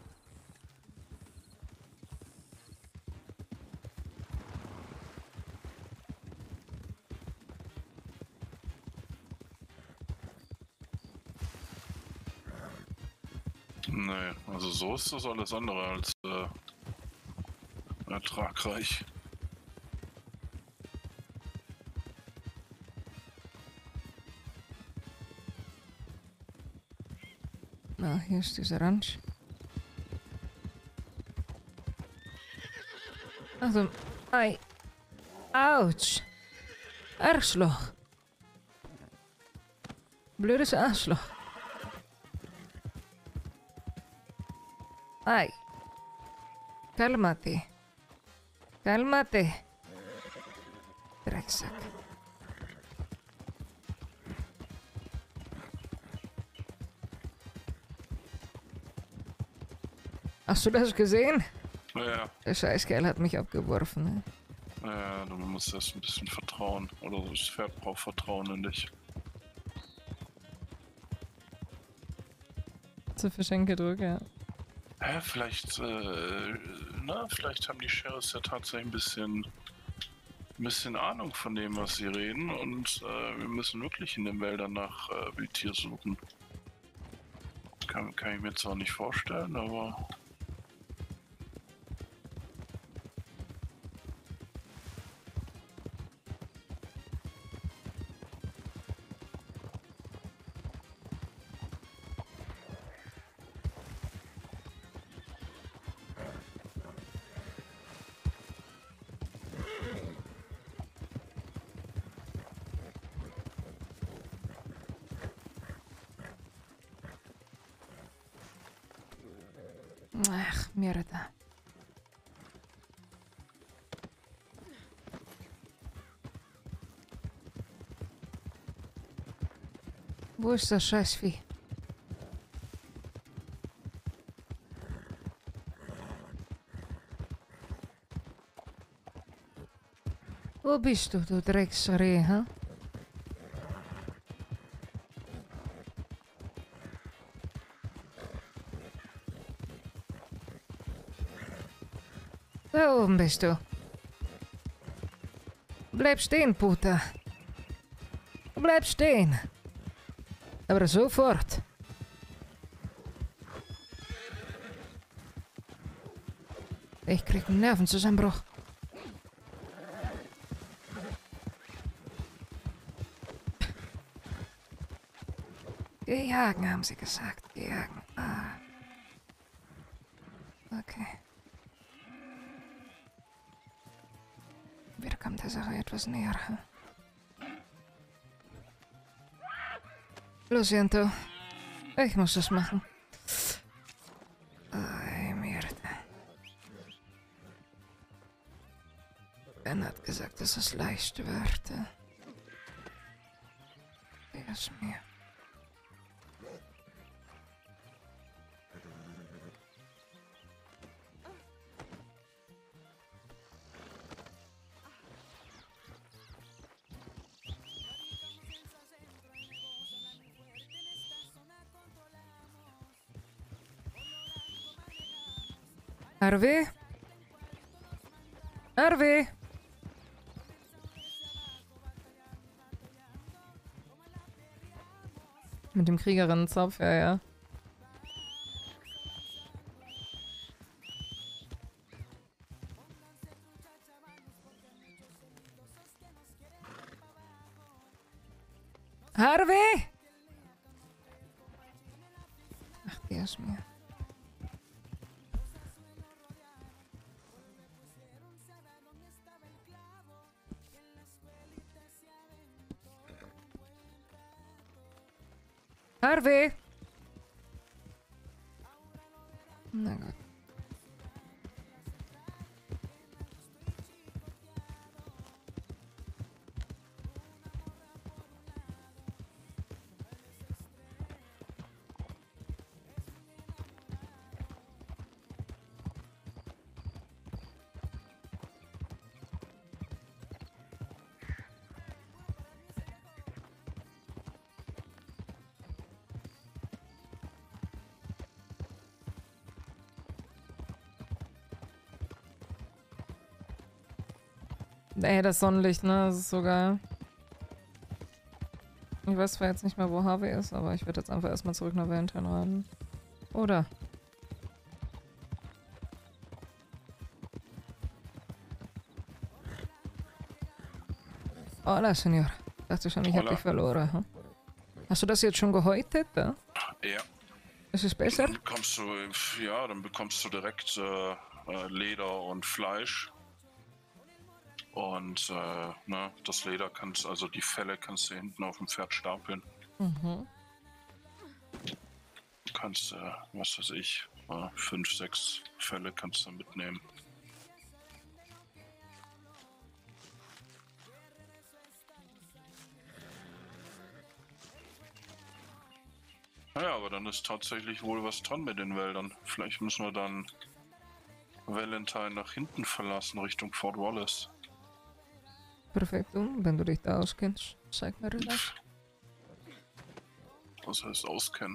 Nee, also so ist das alles andere als äh, ertragreich. Na, hier ist dieser Ranch. Also, ei. Autsch. Arschloch. Blödes Arschloch. Ay. Cálmate. Cálmate. Drecksack. Hast du das gesehen? Naja. Der Scheißkerl hat mich abgeworfen. Ne? Naja, du musst erst ein bisschen vertrauen. Oder das Pferd braucht Vertrauen in dich. Zu Verschenke drücke, ja. Hä, vielleicht, äh, na, vielleicht haben die Sheriffs ja tatsächlich ein bisschen, ein bisschen Ahnung von dem, was sie reden und äh, wir müssen wirklich in den Wäldern nach äh, Wildtier suchen. Kann, kann ich mir zwar nicht vorstellen, aber... Ach, mierda. Wo ist das Scheißvieh? Wo bist du, du Drecksreh, hä? Da oben bist du. Bleib stehen, Puta. Bleib stehen. Aber sofort. Ich krieg einen Nervenzusammenbruch. Geh jagen, haben sie gesagt. Geh jagen. Ah. Okay. Wir kommen der Sache etwas näher. Lo siento. Ich muss das machen. Ay, mierda. Ben hat gesagt, dass es leicht wird. Dios mío. Harvey, Harvey! Mit dem Kriegerinnenzopf, ja, ja. Harvey! Ach, Dios mío. Harvey! Na gut. Ey, das Sonnenlicht, ne? Das ist so geil. Ich weiß zwar jetzt nicht mehr, wo Harvey ist, aber ich werde jetzt einfach erstmal zurück nach Valentine reiten. Oder? Hola, Senor. Dachte schon, ich hab dich verloren. Hm? Hast du das jetzt schon gehäutet? Ja. Ja. Ist es besser? Dann bekommst du, ja, dann bekommst du direkt äh, äh, Leder und Fleisch. Und äh, ne, das Leder kannst, also die Felle kannst du hinten auf dem Pferd stapeln. Mhm. Du kannst, äh, was weiß ich, äh, fünf, sechs Felle kannst du mitnehmen. Naja, aber dann ist tatsächlich wohl was dran mit den Wäldern. Vielleicht müssen wir dann Valentine nach hinten verlassen, Richtung Fort Wallace. Perfekto, wenn du dich da auskennst, zeig mir das. Was heißt auskennen?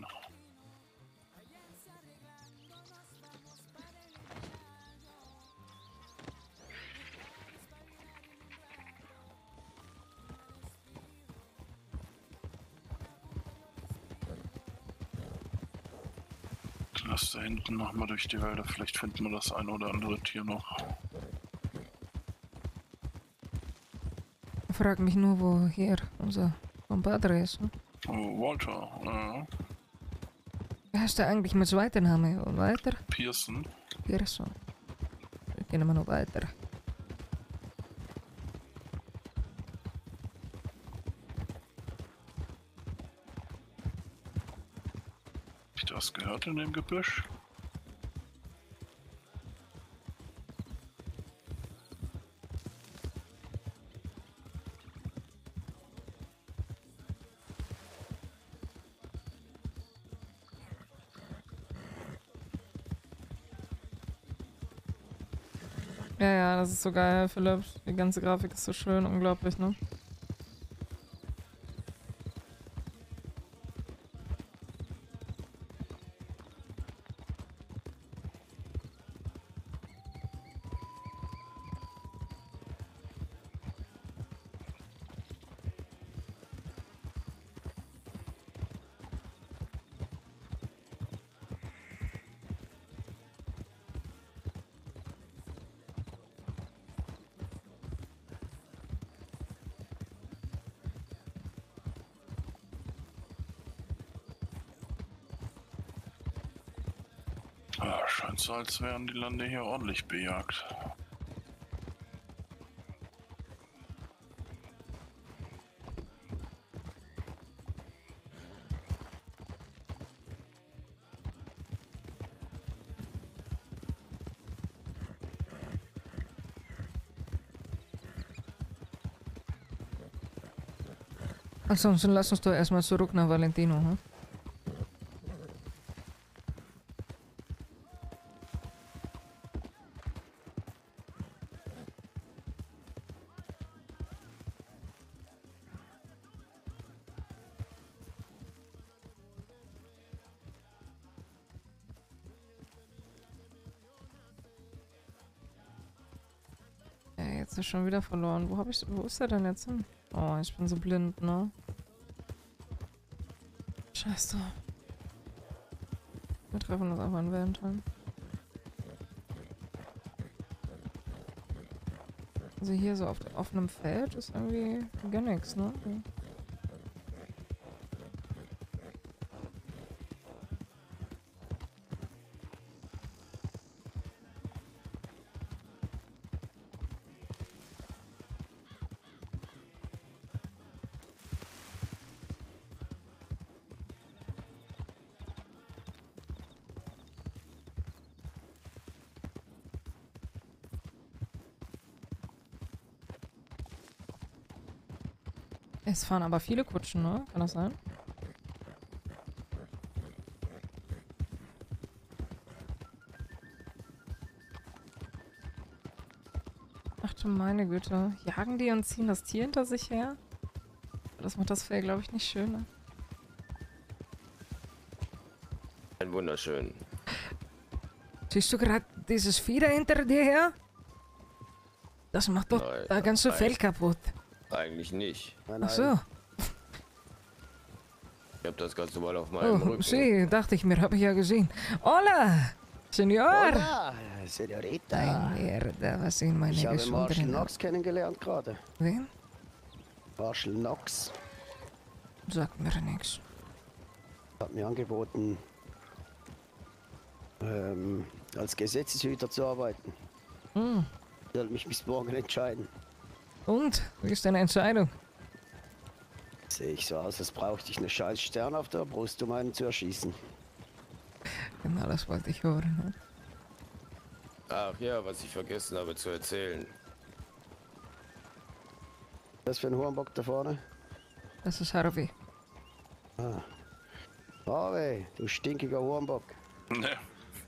Lass da hinten nochmal durch die Wälder, vielleicht finden wir das eine oder andere Tier noch. Ich frag mich nur, wo hier unser Compadre ist. Ne? Oh, Walter, ja. Wie heißt der eigentlich mit zweiten Namen? Walter? Pearson. Pearson. Wir gehen wir noch weiter. Hab ich das gehört in dem Gebüsch? Ja, ja, das ist so geil, Philipp. Die ganze Grafik ist so schön, unglaublich, ne? Ah, scheint so, als wären die Lande hier ordentlich bejagt. Ansonsten lass uns doch erstmal zurück nach Valentino, hm? Ja, Ist er schon wieder verloren? Wo hab ich. Wo ist er denn jetzt hin? Oh, ich bin so blind, ne? Scheiße. Wir treffen uns einfach in Valentine. Also hier so auf offenem Feld ist irgendwie gar nichts, ne? Es fahren aber viele Kutschen, ne? Kann das sein? Ach du meine Güte. Jagen die und ziehen das Tier hinter sich her? Das macht das Fell, glaube ich, nicht schön, ne? Ein wunderschön. Siehst du gerade dieses Vieh da hinter dir her? Das macht doch Nein, das ganze nein. Fell kaputt. Eigentlich nicht. Ach so. Ich hab das ganz normal auf meinem Oh, Rücken. sie, dachte ich mir, habe ich ja gesehen. Hola, Senor! Hola, Senorita. Ein Merde, was sind meine Ich habe Geschichten Marshall drin? Knox kennengelernt gerade. Wen? Marshall Knox Sagt mir nichts. hat mir angeboten, ähm, als Gesetzeshüter zu arbeiten. Hm. Ich soll mich bis morgen entscheiden. Und? Wie ist deine Entscheidung? Sehe ich so aus, als brauchte ich einen scheiß Stern auf der Brust, um einen zu erschießen. Genau, das wollte ich hören. Ne? Ach ja, was ich vergessen habe zu erzählen. Was für ein Hornbock da vorne? Das ist Harvey. Ah. Harvey, du stinkiger Hornbock. Ne.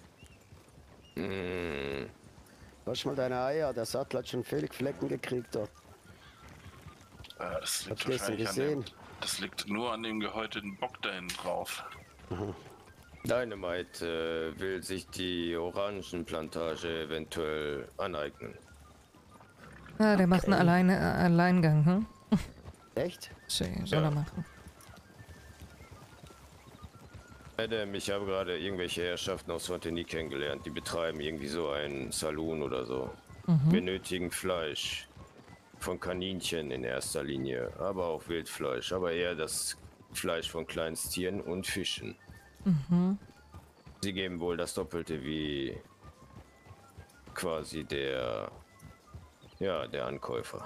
Hm. Wasch mal deine Eier, der Sattel hat schon völlig Flecken gekriegt dort. Äh, das liegt Hab's gestern wahrscheinlich an dem, gesehen. das liegt nur an dem gehäuteten Bock da hinten drauf. Aha. Dynamite äh, will sich die Orangenplantage eventuell aneignen. Ah, der macht einen Alleine, äh, Alleingang, hm? Echt? Schön, soll Ja. er machen. Adam, ich habe gerade irgendwelche Herrschaften aus Fontenay kennengelernt. Die betreiben irgendwie so einen Saloon oder so. Mhm. Benötigen Fleisch. Von Kaninchen in erster Linie, aber auch Wildfleisch. Aber eher das Fleisch von Kleinstieren und Fischen. Mhm. Sie geben wohl das Doppelte wie quasi der, ja, der Ankäufer.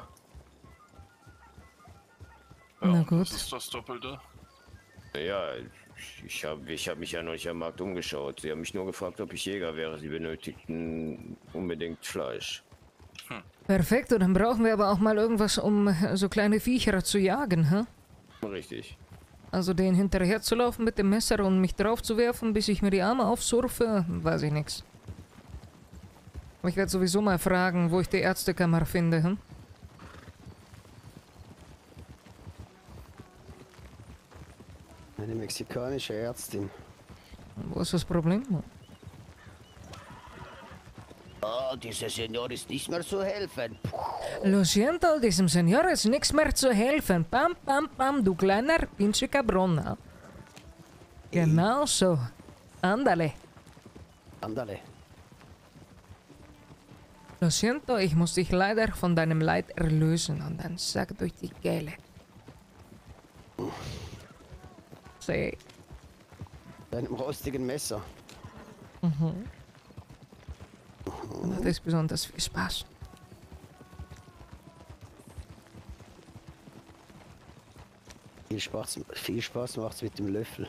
Ja, Na und gut. Was ist das Doppelte? Ja, ich habe ich hab mich ja noch nicht am Markt umgeschaut. Sie haben mich nur gefragt, ob ich Jäger wäre. Sie benötigten unbedingt Fleisch. Perfekt, und dann brauchen wir aber auch mal irgendwas, um äh, so kleine Viecher zu jagen, hä? Richtig. Also den hinterher zu laufen mit dem Messer und mich drauf zu werfen, bis ich mir die Arme aufsurfe, weiß ich nix. Aber ich werde sowieso mal fragen, wo ich die Ärztekammer finde, hm? Eine mexikanische Ärztin. Wo ist das Problem? Oh, dieser Senior ist nicht mehr zu helfen. Lo siento, diesem Senor ist nichts mehr zu helfen. Pam, pam, pam, du kleiner pinche Cabron. ne? Genau so. Ándale. Ándale. Lo siento, ich muss dich leider von deinem Leid erlösen und dann Sack durch die Kehle. See. Deinem rostigen Messer. Mhm. Und das ist besonders viel Spaß. Viel Spaß, viel Spaß macht's mit dem Löffel.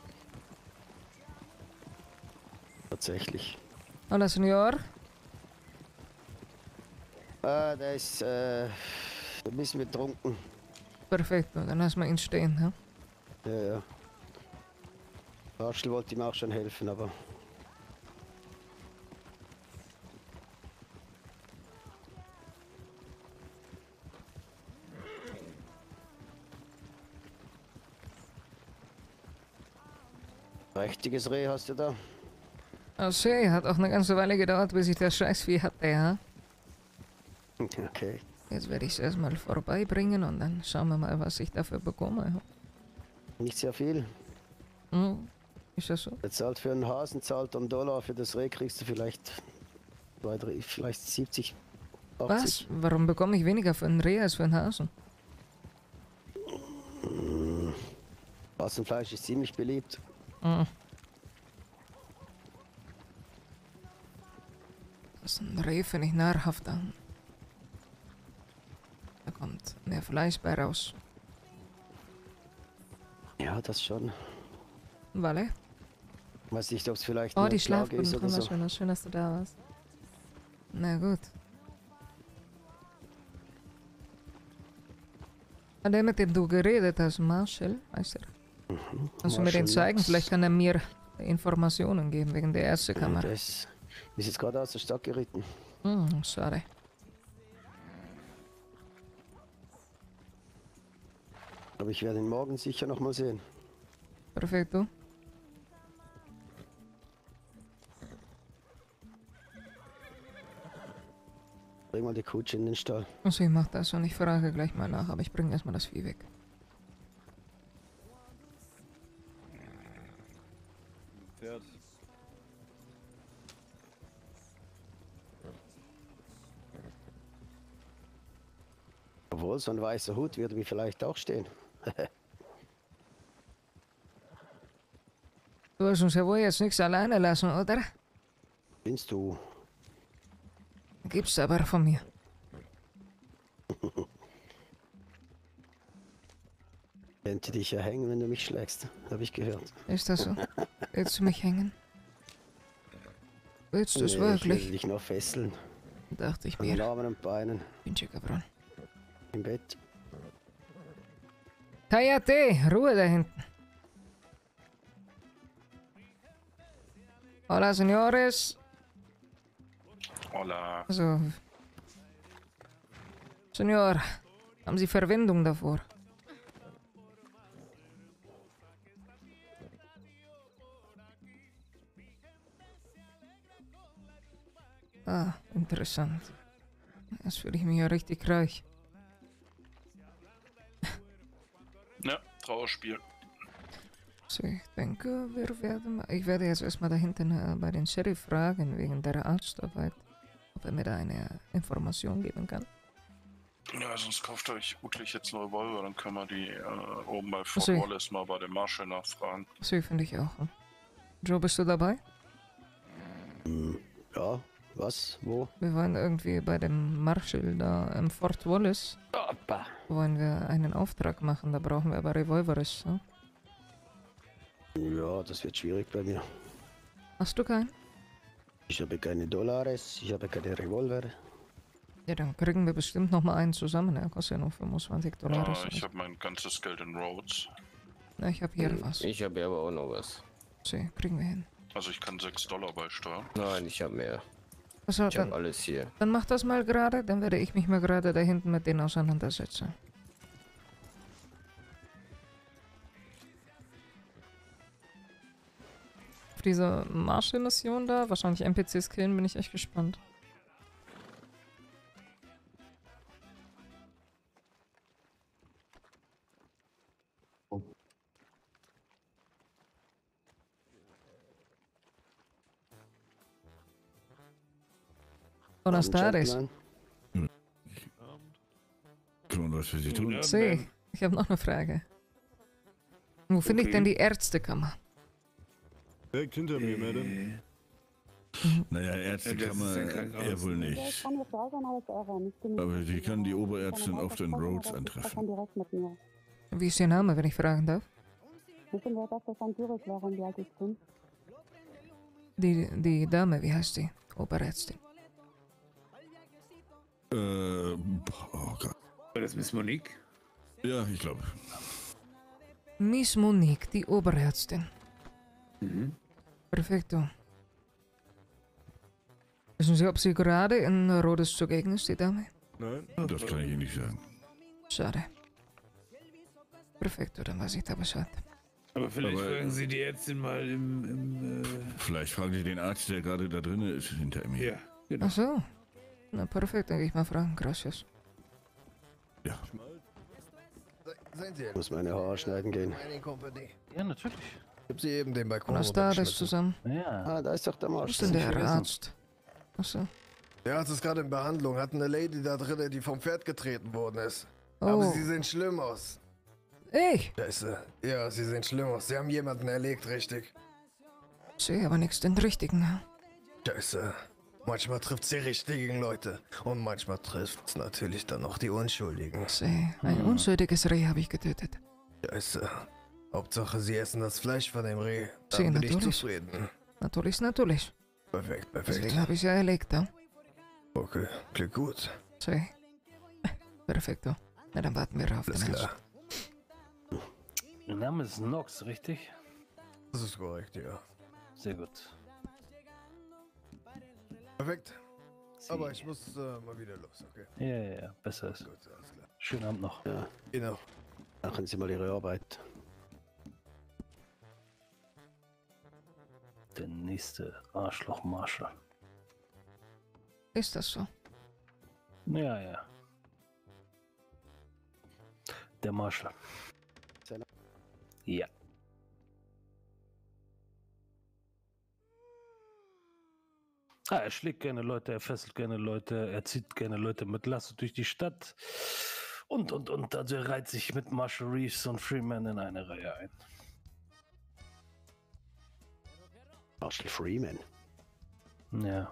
Tatsächlich. Hola, Senor. Ah, der ist äh, ein bisschen betrunken. Perfekt, dann lassen wir ihn stehen. Ne? Ja, ja. Marshall wollte ihm auch schon helfen, aber Richtiges Reh hast du da? Okay, hat auch eine ganze Weile gedauert, bis ich das Scheißvieh hatte, ja? Okay. Jetzt werde ich es erstmal vorbeibringen und dann schauen wir mal, was ich dafür bekomme. Nicht sehr viel. Hm, ist das so? Er zahlt für einen Hasen, zahlt einen Dollar, für das Reh kriegst du vielleicht, zwei, drei, vielleicht siebzig, achtzig. Was? Warum bekomme ich weniger für einen Reh als für einen Hasen? Hm. Hasenfleisch ist ziemlich beliebt. Hm. Das ist ein Reh, finde ich nahrhaft an. Da kommt mehr Fleisch bei raus. Ja, das schon. Walle? Weiß nicht, ob es vielleicht Oh, nur die Klage ist Schlafbunden oder drin, so. schön, schön, dass du da warst. Na gut. Und der, mit dem du geredet hast, Marshall, heißt er? Mhm. Kannst du mir den Marshall zeigen? Knox. Vielleicht kann er mir Informationen geben wegen der Ärztekammer. Der ist, ist jetzt gerade aus der Stadt geritten. Hm, schade. Aber ich werde ihn morgen sicher noch mal sehen. Perfekto. Bring mal die Kutsche in den Stall. Also ich mach das und ich frage gleich mal nach, aber ich bringe erstmal das Vieh weg. Pferd. Obwohl, so ein weißer Hut würde mir vielleicht auch stehen. Du wirst uns ja wohl jetzt nichts alleine lassen, oder? Findest du? Gibt's aber von mir. Könnte dich ja hängen, wenn du mich schlägst, habe ich gehört. Ist das so? Willst du mich hängen? Willst du es Nee, wirklich? Ich will dich noch fesseln. Dachte ich An den mir. Armen und Beinen. Pinche Cabron. Im Bett. Cállate, Ruhe da hinten. Hola, señores. Hola. Also. Senor, haben Sie Verwendung davor? Ah, interessant. Jetzt fühle ich mich ja richtig reich. Ja, Trauerspiel. So, ich denke, wir werden... Ich werde jetzt erstmal da hinten äh, bei den Sheriff fragen, wegen der Arztarbeit, ob er mir da eine Information geben kann. Ja, sonst kauft euch wirklich jetzt eine Revolver, dann können wir die äh, oben bei Fort So. Wallace mal bei dem Marshall nachfragen. So, finde ich auch. Hm? Joe, bist du dabei? Hm, ja, was? Wo? Wir wollen irgendwie bei dem Marshall da im Fort Wallace. Opa. Wollen wir einen Auftrag machen, da brauchen wir aber Revolveres. Hm? Ja, das wird schwierig bei mir. Hast du keinen? Ich habe keine Dollars, ich habe keine Revolver. Ja, dann kriegen wir bestimmt noch mal einen zusammen. Er kostet ja nur fünfundzwanzig Dollar. Ja, ich habe mein ganzes Geld in Rhodes. Na, ich habe hier was. Ich habe aber auch noch was. So, kriegen wir hin. Also ich kann sechs Dollar beisteuern. Nein, ich habe mehr. Also, Ich habe dann, alles hier. dann mach das mal gerade, dann werde ich mich mal gerade da hinten mit denen auseinandersetzen. Auf diese Marshall-Mission da, wahrscheinlich N P Cs killen, bin ich echt gespannt. Buenas tardes. Kann man was für Sie tun? See, ich habe noch eine Frage. Wo finde ich Okay. denn die Ärztekammer? Direkt hinter mir, Madame. Naja, Ärztekammer eher wohl nicht. Aber Sie können die Oberärztin auf den Roads antreffen. Wie ist Ihr Name, wenn ich fragen darf? Die, die Dame, wie heißt sie? Oberärztin. Äh, oh Gott. War das Miss Monique? Ja, ich glaube. Miss Monique, die Oberärztin. Mhm. Perfekto. Wissen Sie, ob sie gerade in Rhodes zugegen ist, die Dame? Nein. Das kann ich Ihnen nicht sagen. Schade. Perfekto, dann weiß ich da Bescheid. Aber vielleicht Aber- fragen Sie die Ärztin mal im... im äh, Vielleicht fragen Sie den Arzt, der gerade da drin ist, hinter mir. ja, genau. Ach so. Na, perfekt, dann gehe ich mal fragen. Gracias. Ja. Seien Sie Ich muss meine Haare schneiden gehen. meine Kompanie. Ja, natürlich. Ich hab sie eben den Balkon Was da das runtergeschmissen. zusammen? Ja. Ah, da ist doch der Wo Marsch. ist denn der Arzt? Achso. Der Arzt ist gerade in Behandlung. Hat eine Lady da drin, die vom Pferd getreten worden ist. Oh. Aber sie sehen schlimm aus. Ich? Scheiße. Ja, sie sehen schlimm aus. Sie haben jemanden erlegt, richtig. Sehe aber nichts den Richtigen. Scheiße. Manchmal trifft's die richtigen Leute. Und manchmal trifft's natürlich dann noch die Unschuldigen. Sehe, ein unschuldiges Reh habe ich getötet. Scheiße. Hauptsache, sie essen das Fleisch von dem Reh. Dann Sie, bin ich natürlich. zufrieden. Natürlich, natürlich. Perfekt, perfekt. Deswegen habe ich ja erlegt, ja? Okay, klingt gut. Sehe. Perfekto. Na, dann warten wir auf Alles den klar. Arzt. Ihr Name ist Nox, richtig? Das ist korrekt, ja. Sehr gut. Perfekt. Aber ich muss äh, mal wieder los, okay? Ja, ja, ja, besser ist. Gut, alles klar. Schönen Abend noch. Ja, Genau. machen Sie mal Ihre Arbeit. Der nächste Arschloch-Marshall. Ist das so? Ja, ja. Der Marshall. Seiner- Ja. Ah, er schlägt gerne Leute, er fesselt gerne Leute, er zieht gerne Leute mit Lasso durch die Stadt. Und, und, und. Also er reiht sich mit Marshall Reeves und Freeman in eine Reihe ein. Marshall Freeman Ja.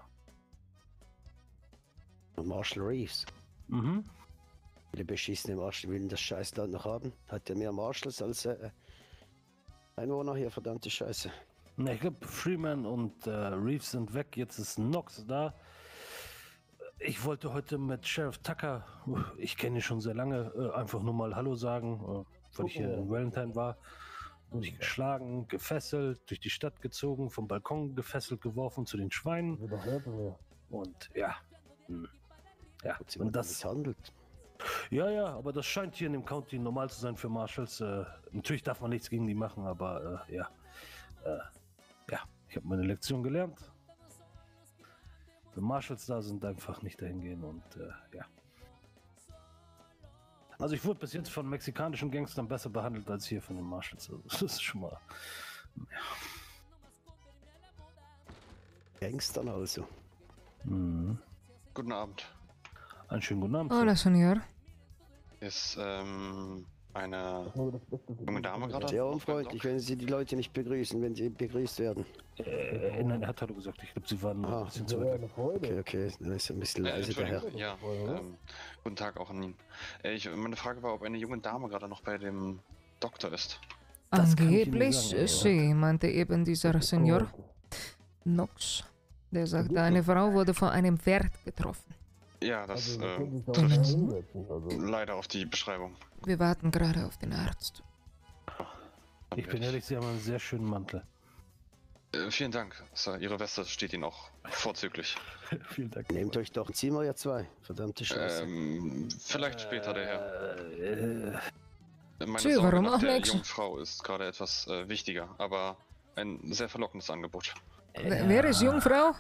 und Marshall Reeves. Mhm. Viele beschissene Marshall will das Scheißland noch haben. Hat ja mehr Marshalls als äh, Einwohner hier, verdammte Scheiße. Na, ich glaube, Freeman und äh, Reeves sind weg. Jetzt ist Knox da. Ich wollte heute mit Sheriff Tucker, ich kenne ihn schon sehr lange, äh, einfach nur mal Hallo sagen, äh, weil ich hier in Valentine war. Wurde ich geschlagen, gefesselt, durch die Stadt gezogen, vom Balkon gefesselt, geworfen zu den Schweinen. Und ja. Hm. Ja, Hat sie und mal das. misshandelt? Ja, ja, aber das scheint hier in dem County normal zu sein für Marshals. Äh, natürlich darf man nichts gegen die machen, aber äh, ja. Äh, ja, ich habe meine Lektion gelernt. Wenn Marshals da sind, einfach nicht dahin gehen und äh, ja. Also ich wurde bis jetzt von mexikanischen Gangstern besser behandelt als hier von den Marshals. Also das ist schon mal. Ja. Gangstern also. Mhm. Guten Abend. Einen schönen guten Abend. Hola, Senor. Ist ähm, eine junge Dame gerade? Sehr unfreundlich, wenn Sie die Leute nicht begrüßen, wenn sie begrüßt werden. Äh, nein, er hat Hallo gesagt. Ich glaube, sie waren Ah, ein bisschen zu weit weg. Okay, okay, dann ist ein bisschen Äh, leise der Herr. Entschuldigung, ja. Ähm, guten Tag auch an ihn. Äh, ich, meine Frage war, ob eine junge Dame gerade noch bei dem Doktor ist. Das kann ich Ihnen Angeblich, sagen, äh, aber- sie, meinte eben dieser Senor Knox. Der sagte, eine Frau wurde von einem Pferd getroffen. Ja, das äh, Mhm. trifft leider auf die Beschreibung. Wir warten gerade auf den Arzt. Ich bin ehrlich, Sie haben einen sehr schönen Mantel. Äh, vielen Dank, Sir. Ihre Weste steht Ihnen auch vorzüglich. Vielen Dank. Nehmt euch doch ein Zimmer, ihr zwei. Verdammte Scheiße. Ähm, vielleicht später, der Herr. Äh, Meine Tschö, Sorge warum nach auch der nix? jungen Frau ist gerade etwas äh, wichtiger, aber ein sehr verlockendes Angebot. Wer- Wer ist Jungfrau?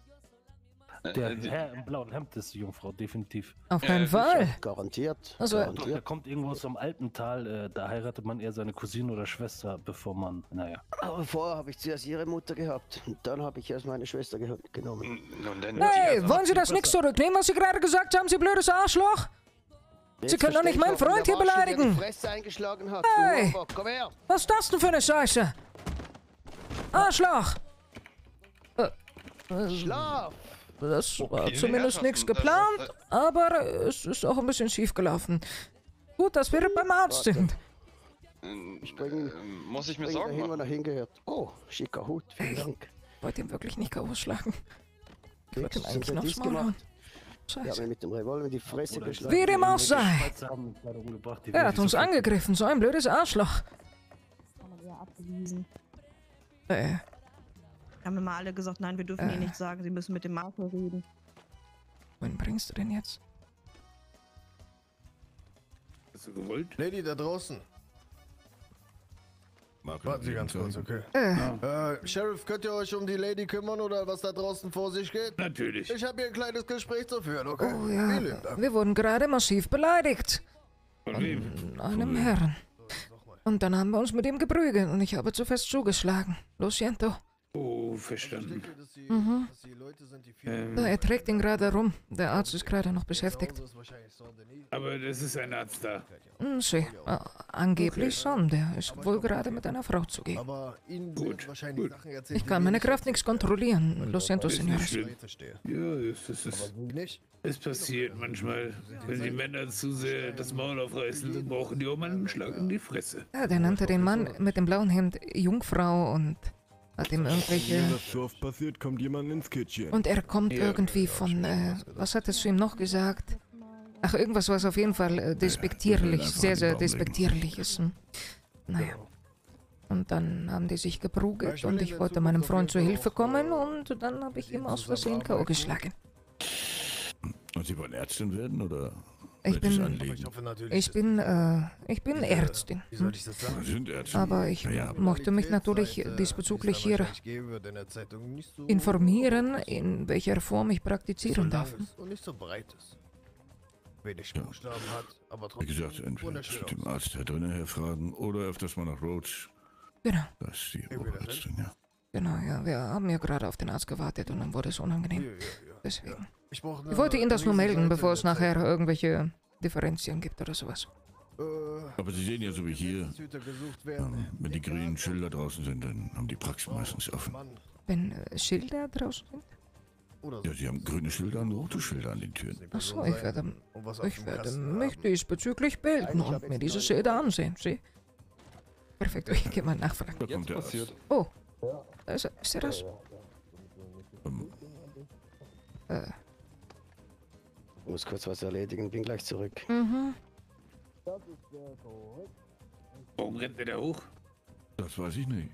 Äh, Der äh, Herr im blauen Hemd ist die Jungfrau, definitiv. Auf Äh, keinen Fall. Garantiert. Also- Doch, garantiert. der kommt irgendwo aus dem Alpental, äh, da heiratet man eher seine Cousine oder Schwester, bevor man, naja. Aber vorher habe ich zuerst ihre Mutter gehabt. Und dann habe ich erst meine Schwester ge genommen. Nun denn, Hey, die- wollen Sie das nichts zurücknehmen, was Sie gerade gesagt haben, Sie blödes Arschloch? Sie können doch nicht meinen Freund hier beleidigen. Die Fresse eingeschlagen hat. Hey! Du Hurenbock, komm her. Was ist das denn für eine Scheiße? Arschloch! Äh, äh, Schlaf. Das war Okay, zumindest Herrschaften, nichts das- geplant, aber es ist auch ein bisschen schief gelaufen. Gut, dass wir beim Arzt Warte. sind. Ich bring, äh, muss ich mir bring Sorgen dahin, wo machen? er hingehört. Oh, schicker Hut. Vielen Dank. Ich wollte ihn wirklich nicht K O schlagen. Ich wollte ihm Wenigstens eigentlich hat noch dies Maul hauen. gemacht. Er hat Scheiße. mir mit dem Revolver in die Fresse Oder geschlagen. Wie dem auch sei. Schweizer haben uns leider umgebracht, die Er werden hat sich uns so viel- angegriffen, so ein blödes Arschloch. abgewiesen. Äh, Haben immer alle gesagt, nein, wir dürfen Äh. ihr nichts sagen, sie müssen mit dem Marco reden. wen bringst du denn jetzt? Hast du gewollt? Lady da draußen. Warten Sie ganz kurz, okay? Äh. Äh, Sheriff, könnt ihr euch um die Lady kümmern oder was da draußen vor sich geht? Natürlich. Ich habe hier ein kleines Gespräch zu führen, okay? Oh ja, Vielen Dank. wir wurden gerade massiv beleidigt. Von wem? Von einem Herrn. Und dann haben wir uns mit ihm geprügelt und ich habe zu fest zugeschlagen. Lo siento. Oh, verstanden. Mhm. Ähm, So, er trägt ihn gerade rum. Der Arzt ist gerade noch beschäftigt. aber das ist ein Arzt da. Hm, sie, äh, angeblich schon. Der ist wohl gerade mit einer Frau zugegen. Aber Ihnen Gut, wahrscheinlich gut. Sachen erzählen, Ich die kann wir meine nicht Kraft nichts kontrollieren. Lo siento, Ist nicht señores. schlimm. verstehen. Ja, es, es, es, Nicht? es passiert manchmal. Wenn die Männer zu sehr das Maul aufreißen, dann brauchen die auch mal einen Schlag in die Fresse. Ja, der nannte den Mann mit dem blauen Hemd Jungfrau und hat ihm irgendwelche... Wenn das so oft passiert, kommt jemand ins Kitchen. Und er kommt Ja. irgendwie von, äh, was hat es zu ihm noch gesagt? Ach, irgendwas, was auf jeden Fall äh, despektierlich, sehr, sehr despektierlich ist. Hm. Naja. Und dann haben die sich geprügelt und ich wollte meinem Freund zur Hilfe kommen und dann habe ich ihm aus Versehen K O geschlagen. Und Sie wollen Ärztin werden, oder? Ich welches bin, Anliegen? ich bin, äh, ich bin Ärztin. Wie soll Hm? ich das sagen? Sie sind Ärztin. Aber ich Ja. möchte mich natürlich diesbezüglich hier informieren, in welcher Form ich praktizieren darf. Und nicht so breit ist. Wenig Ja. Buchstaben hat, aber Wie trotzdem gesagt, entweder das wunderschön mit dem Arzt da drinnen herfragen oder öfters mal nach Roach. Genau, Das ist die Gehen wir da Oberärztin, ja. genau, ja. Wir haben ja gerade auf den Arzt gewartet und dann wurde es unangenehm. Ja, ja, ja. Deswegen. Ich, brauch Ich wollte Ihnen das nur melden, bevor es nachher Äh, irgendwelche Differenzien gibt oder sowas. Aber Sie sehen ja so wie hier, gesucht ähm, werden. wenn die grünen Schilder draußen sind, dann haben die Praxen meistens offen. Mann. Wenn äh, Schilder draußen sind? Oder Ja, sie haben grüne Schilder und rote Schilder an den Türen. Achso, ich werde, Und was auf ich dem werde Kasten mich haben. diesbezüglich bilden und mir diese Schilder ansehen. Sie? Perfekt, ich gehe mal nachfragen. Da kommt der Arzt. Oh, da ist, er- ist er das? Ähm, Äh, Ich muss kurz was erledigen, bin gleich zurück. mhm. Warum rennt der da hoch? das weiß ich nicht.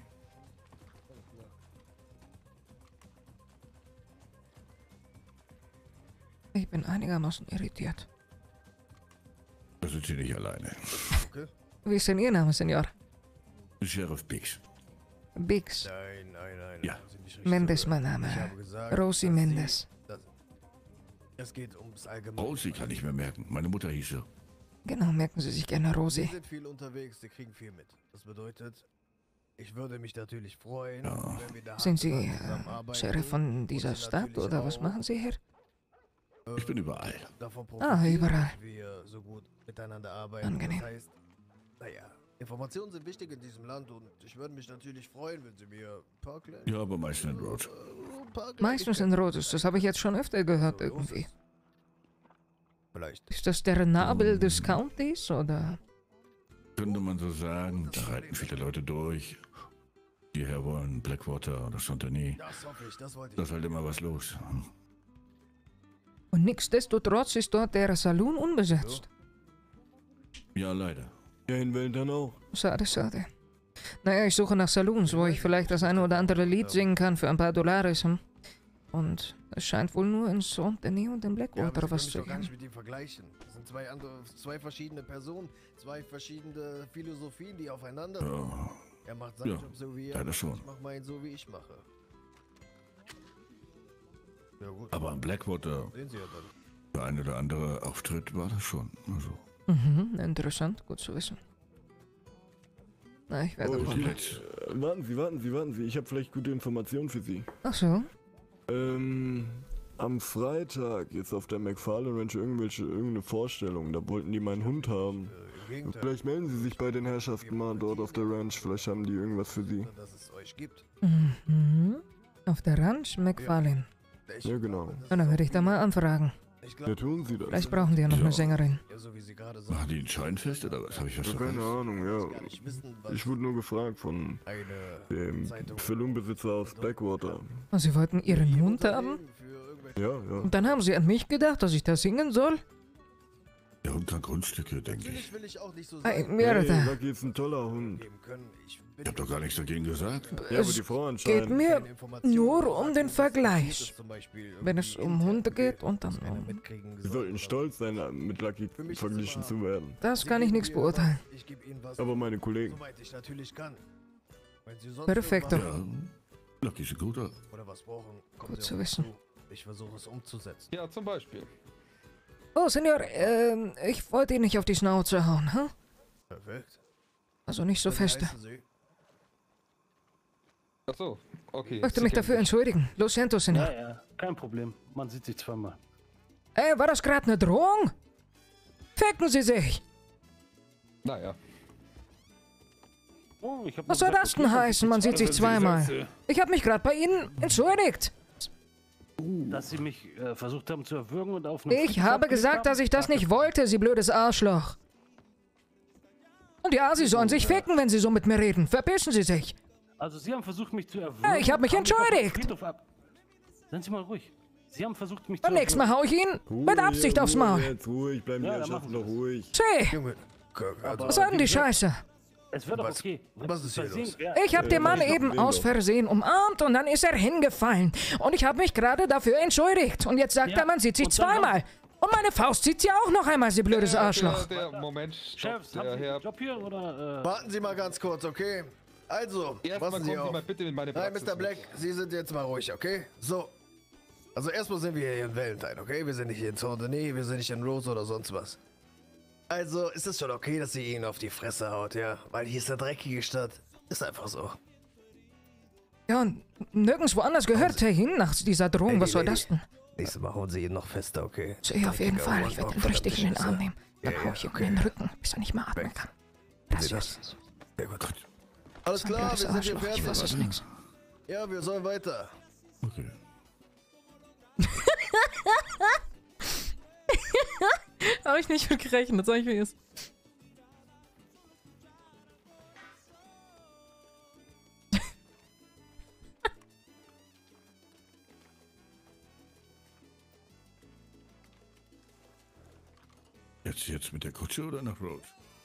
Ich bin einigermaßen irritiert. Da sind Sie nicht alleine. Wie ist denn Ihr Name, Senor? Sheriff Biggs. Nein, Biggs. nein, nein. Ja. haben Sie nicht richtig Mendes, zugehört. mein Name. Ich habe gesagt, Rosie dass Sie- Mendes. dass- Es geht ums Allgemeine. Rosie kann ich mir merken. Meine Mutter hieß so. Genau, merken Sie sich gerne Sie Rosie. sind viel unterwegs, Sie kriegen viel mit. Das bedeutet, ich würde mich natürlich freuen, Ja. wenn wir da Sind Sie hart äh, zusammenarbeiten. Sheriff von Und dieser Sie Stadt natürlich oder was auch. machen Sie hier? Ich bin überall. Davon Ah, profitieren, überall. dass wir so gut miteinander arbeiten. Angenehm. Das heißt, naja, Informationen sind wichtig in diesem Land und ich würde mich natürlich freuen, wenn Sie mir ein paar kleine... Ja, aber meistens in Roach. ein paar Meistens in Rotes, das habe ich jetzt schon öfter gehört irgendwie. Vielleicht. Ist das der Nabel des Countys oder? Könnte man so sagen. Da reiten viele Leute durch. Die hier wollen Blackwater oder Chantilly. Das hoffe ich, das wollte ich. Da ist halt immer was los. Und nichtsdestotrotz ist dort der Saloon unbesetzt. Ja, leider. Ja, in Wäldern auch. Schade, schade. Naja, ich suche nach Saloons, wo ich vielleicht das eine oder andere Lied singen kann für ein paar Dollares. Hm? Und es scheint wohl nur in Saint-Denis und in Ja, Blackwater aber Sie was können zu mich doch gar geben. nicht mit ihm vergleichen. Das sind zwei andere, zwei verschiedene Personen, zwei verschiedene Philosophien, die aufeinander treffen. Ja, Er macht seinen Ja, Job so wie er leider macht, schon. ich mach meinen so wie ich mache. Ja gut. aber am Blackwater, Sehen Sie ja dann. der ein oder andere Auftritt war das schon. Also, Mhm, interessant, gut zu wissen. Na, ich werde Oh, mal. komplett. Äh, warten Sie, warten Sie, warten Sie. Ich habe vielleicht gute Informationen für Sie. Ach so. Ähm, am Freitag ist auf der McFarlane Ranch irgendwelche, irgendeine Vorstellung. Da wollten die meinen Hund haben. Im Gegenteil. Vielleicht melden Sie sich bei den Herrschaften mal dort auf der Ranch. Vielleicht haben die irgendwas für Sie. Dass es euch gibt. Mhm. Auf der Ranch McFarlane. Ich Ja, genau. glaube, das Na, dann werde ich da mal anfragen. Ich Ja, glaube, tun Sie das. Vielleicht brauchen die ja noch Ja. eine Sängerin. ja, so wie Sie gerade Machen sagen. die ein Scheinfest oder was? Habe ich was Ja, keine verpasst? Ahnung, gar ja. nicht wissen, was Ich wurde nur gefragt von eine dem Zeitung Saloonbesitzer aus Blackwater. Und sie wollten ihren Ihr Hund haben? Unternehmen für irgendwelche- Ja, ja. Und dann haben sie an mich gedacht, dass ich da singen soll? Der Hund kann Grundstücke, denke ich. Natürlich will ich auch nicht so Hey, sagen, mir Hey, da. Lucky ist ein toller Hund. geben können. Ich bin Ich habe doch gar nichts dagegen gesagt. Ja, aber Es die Frau geht anscheinend. mir keine Informationen, nur was um sagt, den was passiert Vergleich. ist, zum Beispiel Wenn es irgendwie um intern, Hunde geht okay, und dann dass keiner um- mitkriegen Sie soll sollten oder stolz sein, mit Lucky Für mich ist verglichen immer- zu werden. Das Sie kann ich geben nichts mir was, beurteilen. Ich gebe Ihnen was, Aber meine Kollegen. soweit ich natürlich kann. Wenn Sie sonst Perfekto. irgendwas- Lucky Scooter. Oder was brauchen, kommen Gut Sie zu auf mich wissen. Ich versuche es umzusetzen. Ja, zum Beispiel. Oh, Senor, ähm, ich wollte Ihnen nicht auf die Schnauze hauen, hm? Perfekt. Also nicht so Wie feste. heißen Sie? Ach so, okay. Ich möchte Sie mich kennen dafür mich. entschuldigen. Lo siento, Senor. Ja, ja, kein Problem. Man sieht sich zweimal. Ey, war das gerade eine Drohung? Ficken Sie sich! Naja. Oh, ich hab Was nur soll gesagt, das okay, denn man heißen? Man sieht sich zweimal. Ich habe mich gerade bei Ihnen entschuldigt. Dass Sie mich äh, versucht haben zu erwürgen und auf einem Ich Friedhof habe abgelegt gesagt, haben? dass ich das nicht wollte, Sie blödes Arschloch. Und ja, Sie sollen sich ficken, wenn Sie so mit mir reden. Verpissen Sie sich. Also Sie haben versucht, mich zu erwürgen. Ja, ich habe mich haben auf dem entschuldigt. Friedhof ab- Seien Sie mal ruhig. Sie haben versucht, mich Beim zu nächsten Mal hau ich Ihnen mit Absicht aufs Maul. Jetzt ruhig, bleiben die Ja, dann Herrschaften machen noch ruhig. Tschä, Junge, also, was soll denn die Scheiße? Es wird doch Was- okay. was ist hier Versehen los? wär- Ich habe den Mann eben aus Versehen umarmt und dann ist er hingefallen. Und ich habe mich gerade dafür entschuldigt. Und jetzt sagt Ja, er, man sieht sich und dann zweimal. Und meine Faust sieht sie auch noch einmal, Sie blödes Der- Arschloch. Der, der, Moment, stopp, Chefs, haben der Sie Herr. einen Job hier oder? Äh, warten Sie mal ganz kurz, okay? Also, Erstmal passen kommen Sie Sie auf. mal bitte in meine Nein, Praxis. Mister Black, Sie sind jetzt mal ruhig, okay? So. Also erstmal sind wir hier in Valentine, okay? Wir sind nicht hier in Saint-Denis, wir sind nicht in Rose oder sonst was. Also ist es schon okay, dass sie ihn auf die Fresse haut, ja? Weil hier ist eine dreckige Stadt. Ist einfach so. Ja, und nirgendwo anders gehört er hin nach dieser Drohung. Hey, Was soll Lady. das denn? Nächstes Mal hauen Sie ihn noch fester, okay? Tschä, auf jeden Dreckiger Fall. Ich werde ihn Hurenbock, richtig in den verdammte Arm nehmen. Dann Ja, hau ja, ich ihm okay. in den Rücken, bis er nicht mehr atmen kann. Sie Gracias. das? Sehr gut. Alles So ein klar, wir blödes sind hier Arschloch. Ich fass es fertig. nix. Ja, wir sollen weiter. Okay. Habe ich nicht mit gerechnet, sag ich mir jetzt. Jetzt, jetzt mit der Kutsche oder nach Rhodes?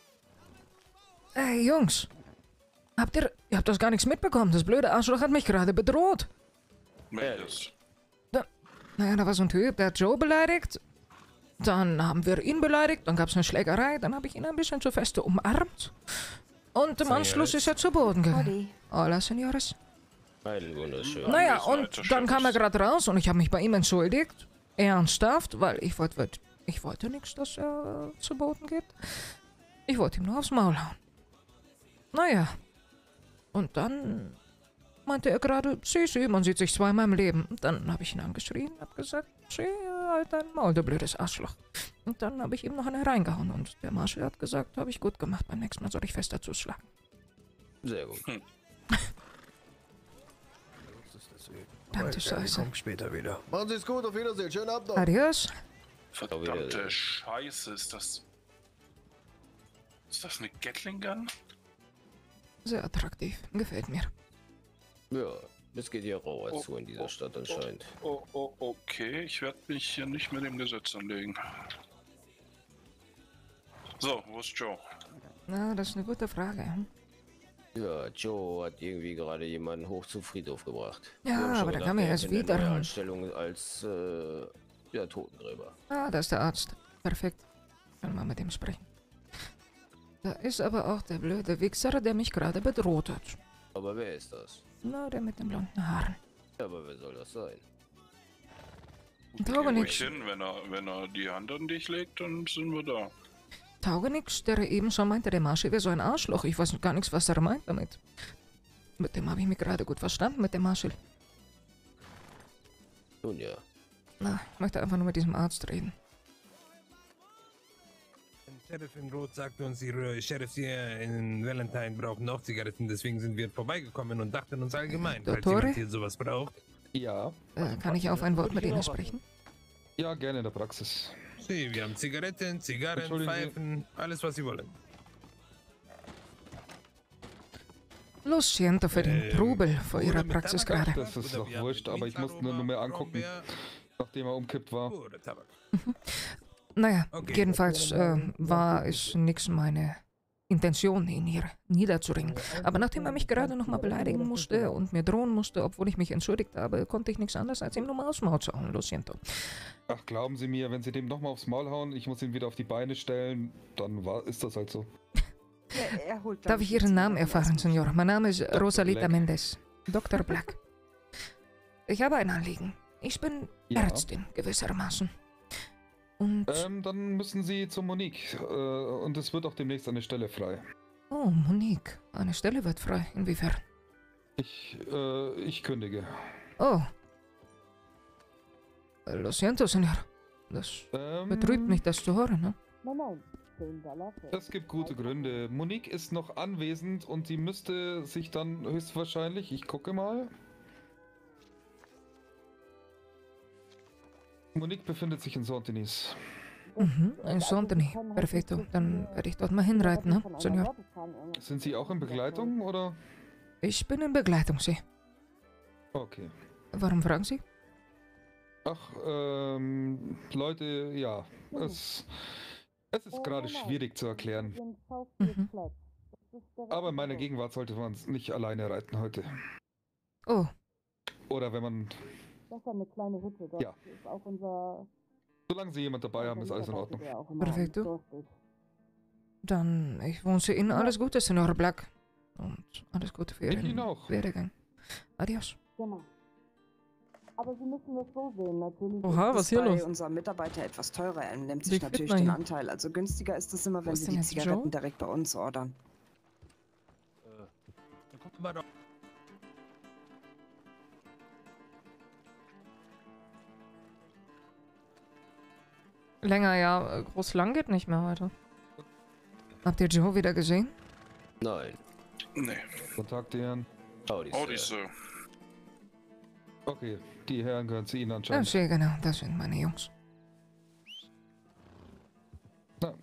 Ey, Jungs. Habt ihr... Ihr habt das gar nichts mitbekommen. Das blöde Arschloch hat mich gerade bedroht. Welches? Naja, da war so ein Typ, der hat Joe beleidigt. Dann haben wir ihn beleidigt, dann gab es eine Schlägerei, dann habe ich ihn ein bisschen zu feste umarmt. Und im Anschluss ist er zu Boden gegangen. Hola, Senores. Einen wunderschön. Naja, und dann kam er gerade raus und ich habe mich bei ihm entschuldigt. Ernsthaft, weil ich wollte ich wollte nichts, dass er zu Boden geht. Ich wollte ihm nur aufs Maul hauen. Naja. Und dann meinte er gerade, sieh, sieh, man sieht sich zweimal im Leben. Und dann habe ich ihn angeschrien, hab gesagt, sieh, halt dein Maul, du blödes Arschloch. Und dann habe ich ihm noch eine reingehauen und der Marshall hat gesagt, habe ich gut gemacht, beim nächsten Mal soll ich fester zuschlagen. Sehr gut. Hm. Verdammte Scheiße. Kommt später wieder. Machen Sie es gut, auf Wiedersehen. Schönen Abend noch. Adios. Verdammte Scheiße, ist das... Ist das eine Gatling Gun? Sehr attraktiv, gefällt mir. Ja, es geht hier rauer zu in dieser Stadt anscheinend. Oh, oh, okay, ich werde mich hier nicht mit dem Gesetz anlegen. So, wo ist Joe? Na, das ist eine gute Frage. hm? Ja, Joe hat irgendwie gerade jemanden hoch zum Friedhof gebracht. Ja, Wir haben schon aber da gedacht, kam er er erst hätte eine wieder. neue Anstellung als äh, ja, Totengräber. Ah, da ist der Arzt. Perfekt. Können wir mit ihm sprechen. Da ist aber auch der blöde Wichser, der mich gerade bedroht hat. Aber wer ist das? Na, der mit den blonden Haaren. Ja, aber wer soll das sein? Tauge Geh ruhig nix. hin, wenn er, wenn er die Hand an dich legt, dann sind wir da. Tauge nix, der eben schon meinte, der Marshall wäre so ein Arschloch. Ich weiß gar nichts, was er meint damit. Mit dem habe ich mich gerade gut verstanden, mit dem Marshall. Nun ja. Na, ich möchte einfach nur mit diesem Arzt reden. Sheriff in Rot sagte uns, ihre Sheriffs hier in Valentine brauchen auch Zigaretten, deswegen sind wir vorbeigekommen und dachten uns allgemein, falls Dottore? jemand hier sowas braucht. Ja. Äh, kann ich auf ein Wort mit Ihnen sprechen? Ja, gerne in der Praxis. Sie, wir haben Zigaretten, Zigarren, Entschuldigen Sie. Pfeifen, alles was Sie wollen. Lo siento für den Ähm, Trubel vor oder Ihrer mit Praxis Tabak? gerade. Das ist Oder doch wir haben wurscht, aber ich musste nur, nur mehr angucken, nachdem er umkippt war. Oder Tabak. Naja, Okay. jedenfalls äh, war es nix meine Intention, ihn hier niederzuringen. Aber nachdem er mich gerade nochmal beleidigen musste und mir drohen musste, obwohl ich mich entschuldigt habe, konnte ich nichts anderes als ihm nur mal aufs Maul zu hauen. Lo siento. Ach, glauben Sie mir, wenn Sie dem nochmal aufs Maul hauen, ich muss ihn wieder auf die Beine stellen, dann war, ist das halt so. Er, er holt Darf ich Ihren Namen erfahren, Senor? Mein Name ist Rosalita Black. Mendez. Doktor Black. Ich habe ein Anliegen. Ich bin Ja. Ärztin, gewissermaßen. Und... Ähm, dann müssen Sie zur Monique. Äh, und es wird auch demnächst eine Stelle frei. Oh, Monique. Eine Stelle wird frei. Inwiefern? Ich, äh, ich kündige. Oh. Lo siento, Senor. Das Ähm, betrübt mich, das zu hören, ne? Nein, nein. zehn Dollar für- Es gibt gute Gründe. Monique ist noch anwesend und sie müsste sich dann höchstwahrscheinlich, ich gucke mal. Monique befindet sich in Saint-Denis. Mhm, ein Saint-Denis. Perfekto. Dann werde ich dort mal hinreiten, ne, Senor? Sind Sie auch in Begleitung oder? Ich bin in Begleitung, Sie. Okay. Warum fragen Sie? Ach, ähm, Leute, ja. Es, es ist gerade schwierig zu erklären. Mhm. Aber in meiner Gegenwart sollte man es nicht alleine reiten heute. Oh. Oder wenn man. Das ist eine kleine Hütte. Das Ja. ist auch unser... Solange Sie jemand dabei haben, ist alles in Ordnung. Perfekto. Dann, ich wünsche Ihnen alles Gute, Senor Black. Und alles Gute für Ich Ihren Ihnen auch. Werdegang. Adios. Genau. Aber Sie müssen das so sehen, natürlich. Oha, ist was es hier bei los? unserem Mitarbeiter etwas teurer. Er nimmt Wie sich viel natürlich man den hier? Anteil. Also günstiger ist es immer, Wo wenn ist Sie denn die jetzt Zigaretten Joe? direkt bei uns ordern. Dann guck mal doch. Länger, ja. äh, Groß lang geht nicht mehr heute. Habt ihr Joe wieder gesehen? Nein. Nee. Guten Tag, die Herren. Howdy, Audi, Sir. Sir. Okay, die Herren gehören zu Ihnen Ja, anscheinend. sehr genau. Das sind meine Jungs. Na,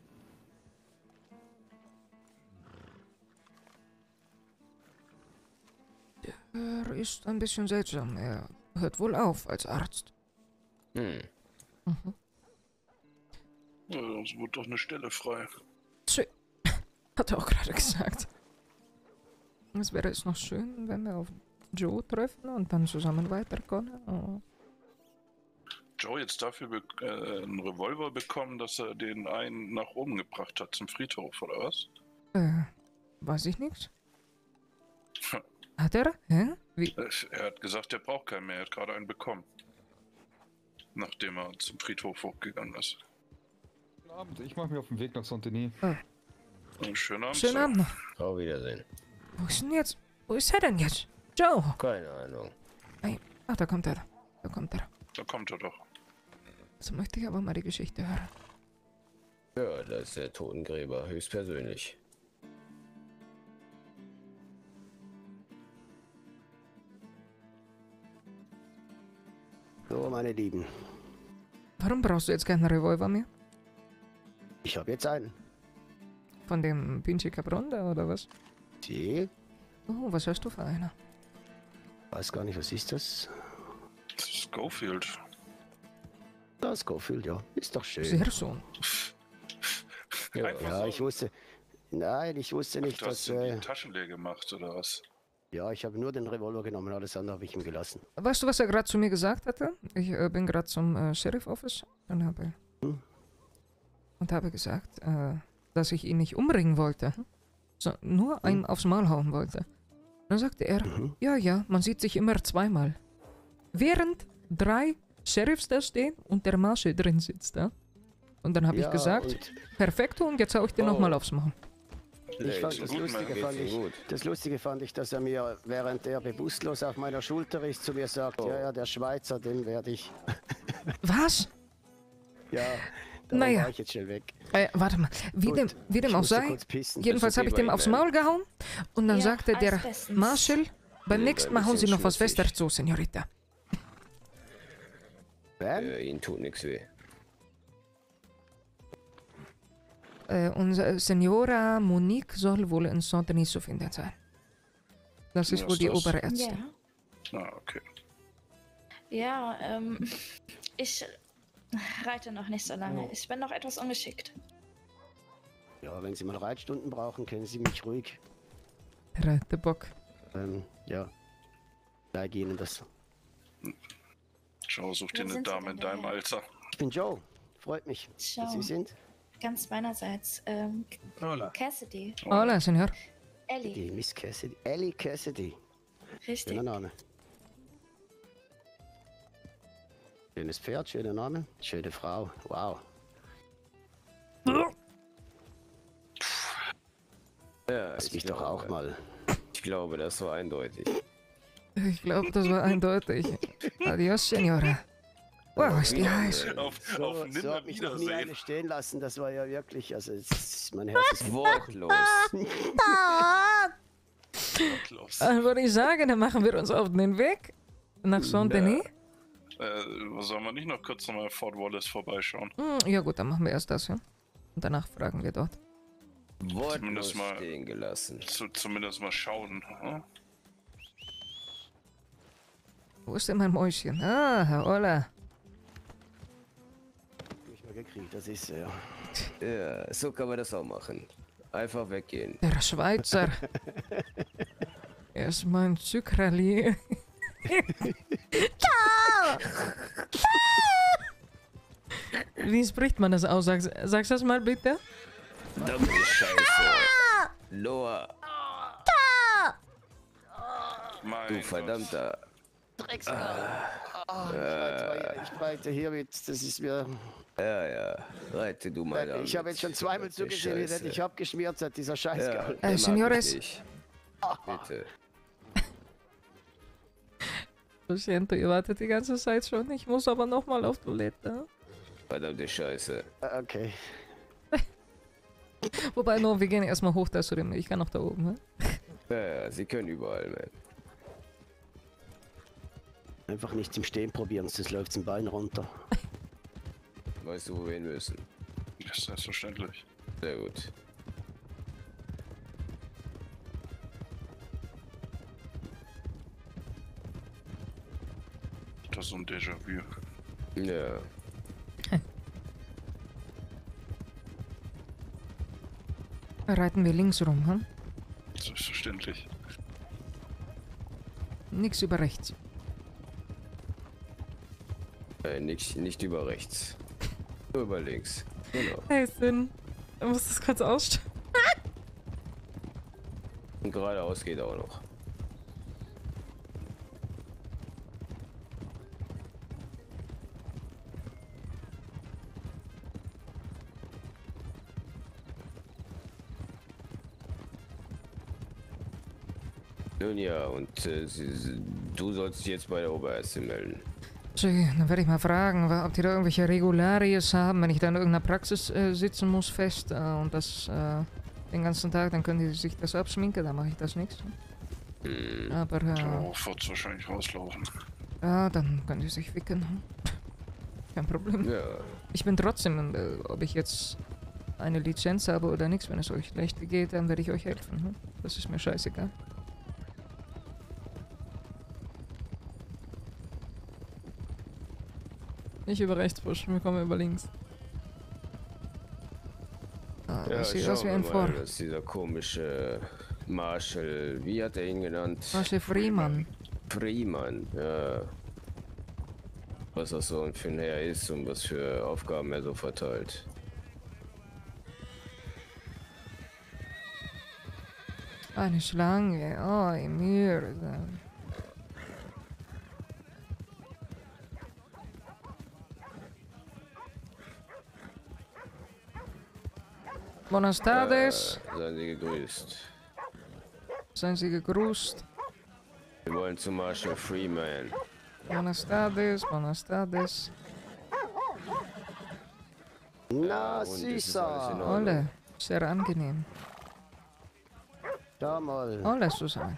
Er ist ein bisschen seltsam. Er hört wohl auf als Arzt. Hm. Mhm. Ja, es wird doch eine Stelle frei. Tschö. Hat er auch gerade gesagt. Es wäre es noch schön, wenn wir auf Joe treffen und dann zusammen weiterkommen. Oh. Joe jetzt dafür be äh, einen Revolver bekommen, dass er den einen nach oben gebracht hat zum Friedhof, oder was? Äh, weiß ich nicht. Hat er? Hä? Wie? Äh, Er hat gesagt, er braucht keinen mehr. Er hat gerade einen bekommen. Nachdem er zum Friedhof hochgegangen ist. guten Abend, ich mache mich auf den Weg nach Saint-Denis. Einen schönen Abend. Schönen Sir. Abend noch. Auf Wiedersehen. Wo ist denn jetzt? Wo ist er denn jetzt? Joe! Keine Ahnung. Ey, ach, da kommt er. Da kommt er. Da kommt er doch. So möchte ich aber mal die Geschichte hören. Ja, das ist der Totengräber, höchstpersönlich. So, meine Lieben. Warum brauchst du jetzt keinen Revolver mehr? Ich habe jetzt einen. Von dem Pinche Cabronda oder was? Sie? Oh, was hast du für einer? Weiß gar nicht, was ist das? Schofield. Das Schofield, ja. Ist doch schön. Sehr schön. Ja, ja, ich wusste. Nein, ich wusste nicht, Du hast dass. ihm Äh, die Taschen leer gemacht, oder was? ja, ich habe nur den Revolver genommen, alles andere habe ich ihm gelassen. Weißt du, was er gerade zu mir gesagt hatte? Ich äh, bin gerade zum äh, Sheriff-Office und habe, Hm? und habe gesagt, äh, dass ich ihn nicht umbringen wollte, so, nur einem aufs Maul hauen wollte. Dann sagte er, Mhm. ja, ja, man sieht sich immer zweimal. Während drei Sheriffs da stehen und der Marshal drin sitzt, ja? Und dann habe Ja, ich gesagt, und- perfekto, und jetzt hau ich dir Oh. nochmal aufs Maul. Ich fand das Gut, Lustige Mann, fand geht's ich, Ihnen gut? das Lustige fand ich, dass er mir, während er bewusstlos auf meiner Schulter ist, zu mir sagt, Oh. ja, ja, der Schweizer, den werde ich. Was? Ja, da Naja. war ich jetzt schnell weg. Äh, warte mal, wie Gut, dem, wie dem ich auch musste sei, kurz pissen. jedenfalls Ist habe ich okay dem bei aufs Ihnen, Maul gehauen und dann Ja, sagte der alles bestens. Marshal, beim Nee, nächsten ein Mal hauen Sie bisschen noch was schmutzig. Fester zu, Senorita. Wer? Äh, Ihnen tut nichts weh. Äh, unsere Senora Monique soll wohl in Saint-Denis zu finden sein. Das ist Ja, wohl ist die das- Oberärztin. Ja. Ah, okay. Ja, ähm, ich reite noch nicht so lange. Ich bin noch etwas ungeschickt. Ja, wenn Sie mal Reitstunden brauchen, können Sie mich ruhig. Reitebock. Ähm, ja. Leih Ihnen das. Joe, such dir Wer eine sind Sie Dame denn in deinem daher? Alter. Ich bin Joe. Freut mich, dass Joe. Sie sind. ganz meinerseits. Ähm, Hola. Cassidy. Hola, Senor. Ellie. Die Miss Cassidy. Ellie Cassidy. Richtig. Schöner Name. Schönes Pferd, schöner Name. Schöne Frau. Wow. Ja, Lass ich mich doch glaube, auch mal. Ich glaube, das war eindeutig. Ich glaube, das war eindeutig. Adios, Senora. Wow, ist die heiß. Auf, So, auf so hat mich noch nie Wiedersehen. eine stehen lassen. Das war ja wirklich, also jetzt, mein Herz ist Wortlos. Los. Dann würde ich sagen, dann machen wir uns auf den Weg nach Saint-Denis. Äh, sollen wir nicht noch kurz nochmal Fort Wallace vorbeischauen? Hm, ja gut, dann machen wir erst das, ja. Und danach fragen wir dort. Wortlos Zumindest mal, stehen gelassen. zu, zumindest mal schauen. Hm? Wo ist denn mein Mäuschen? Ah, Herr Ola. nicht mehr gekriegt, das ist ja. Ja, so kann man das auch machen. Einfach weggehen. Der Schweizer. Er ist mein Zuckerli. Wie spricht man das aus? Sag, sagst du das mal bitte? Verdammte Scheiße. Loa. Mein Du verdammter. Dreckskerl. Ah, ich, weite, ich weite hier mit, das ist mir. Ja, ja. Reite du mal an. Ich habe jetzt schon zweimal zugesehen, wie der dich abgeschmiert hat, dieser Ja, Scheißkerl. Äh, den mag Senores. ich nicht. Bitte. Lo siento, ihr wartet die ganze Zeit schon. Ich muss aber nochmal auf Toilette. Verdammte Scheiße. Okay. Wobei, no, wir gehen erstmal hoch, da ist drin. Ich kann noch da oben, ne? Ja, ja, sie können überall, man. Einfach nicht zum Stehen probieren, sonst läuft im Bein runter. Weißt du, wo wir hin müssen? Das ist selbstverständlich. Sehr gut. Das ist so ein Déjà-vu. Ja. Reiten wir links rum, hm? Selbstverständlich. Nix über rechts. Äh, nicht, nicht über rechts. Nur über links. Genau. Hey, Sinn. Du musst das kurz ausstellen. Und geradeaus geht auch noch. Nun ja, und äh, sie, sie, du sollst dich jetzt bei der Oberärztin melden. Okay, dann werde ich mal fragen, wa- ob die da irgendwelche Regularies haben, wenn ich da in irgendeiner Praxis äh, sitzen muss, fest äh, und das äh, den ganzen Tag, dann können die sich das abschminken, dann mache ich das nichts. Hm. Aber äh, Darauf wird es wahrscheinlich rauslaufen. ja, dann können die sich wicken. hm? Kein Problem. Ja. Ich bin trotzdem, äh, ob ich jetzt eine Lizenz habe oder nichts, wenn es euch schlecht geht, dann werde ich euch helfen. Hm? Das ist mir scheißegal. Nicht über rechts pushen, wir kommen über links. Ah, Ja, das sieht schauen aus wie wir ein mal, Vor. dass dieser komische Marshall, wie hat er ihn genannt? Marshall Freeman. Freeman, ja. Was das so für ein Herr ist und was für Aufgaben er so verteilt. Eine Schlange, oh, im Mürde. Buenas tardes. Äh, seien Sie gegrüßt. Seien Sie gegrüßt. Wir wollen zu Marshall Freeman. Buenas tardes, buenas tardes. Na, und ist es alles in süßer. Ordnung? Ole, sehr angenehm. Da mal. Ole, Susanne.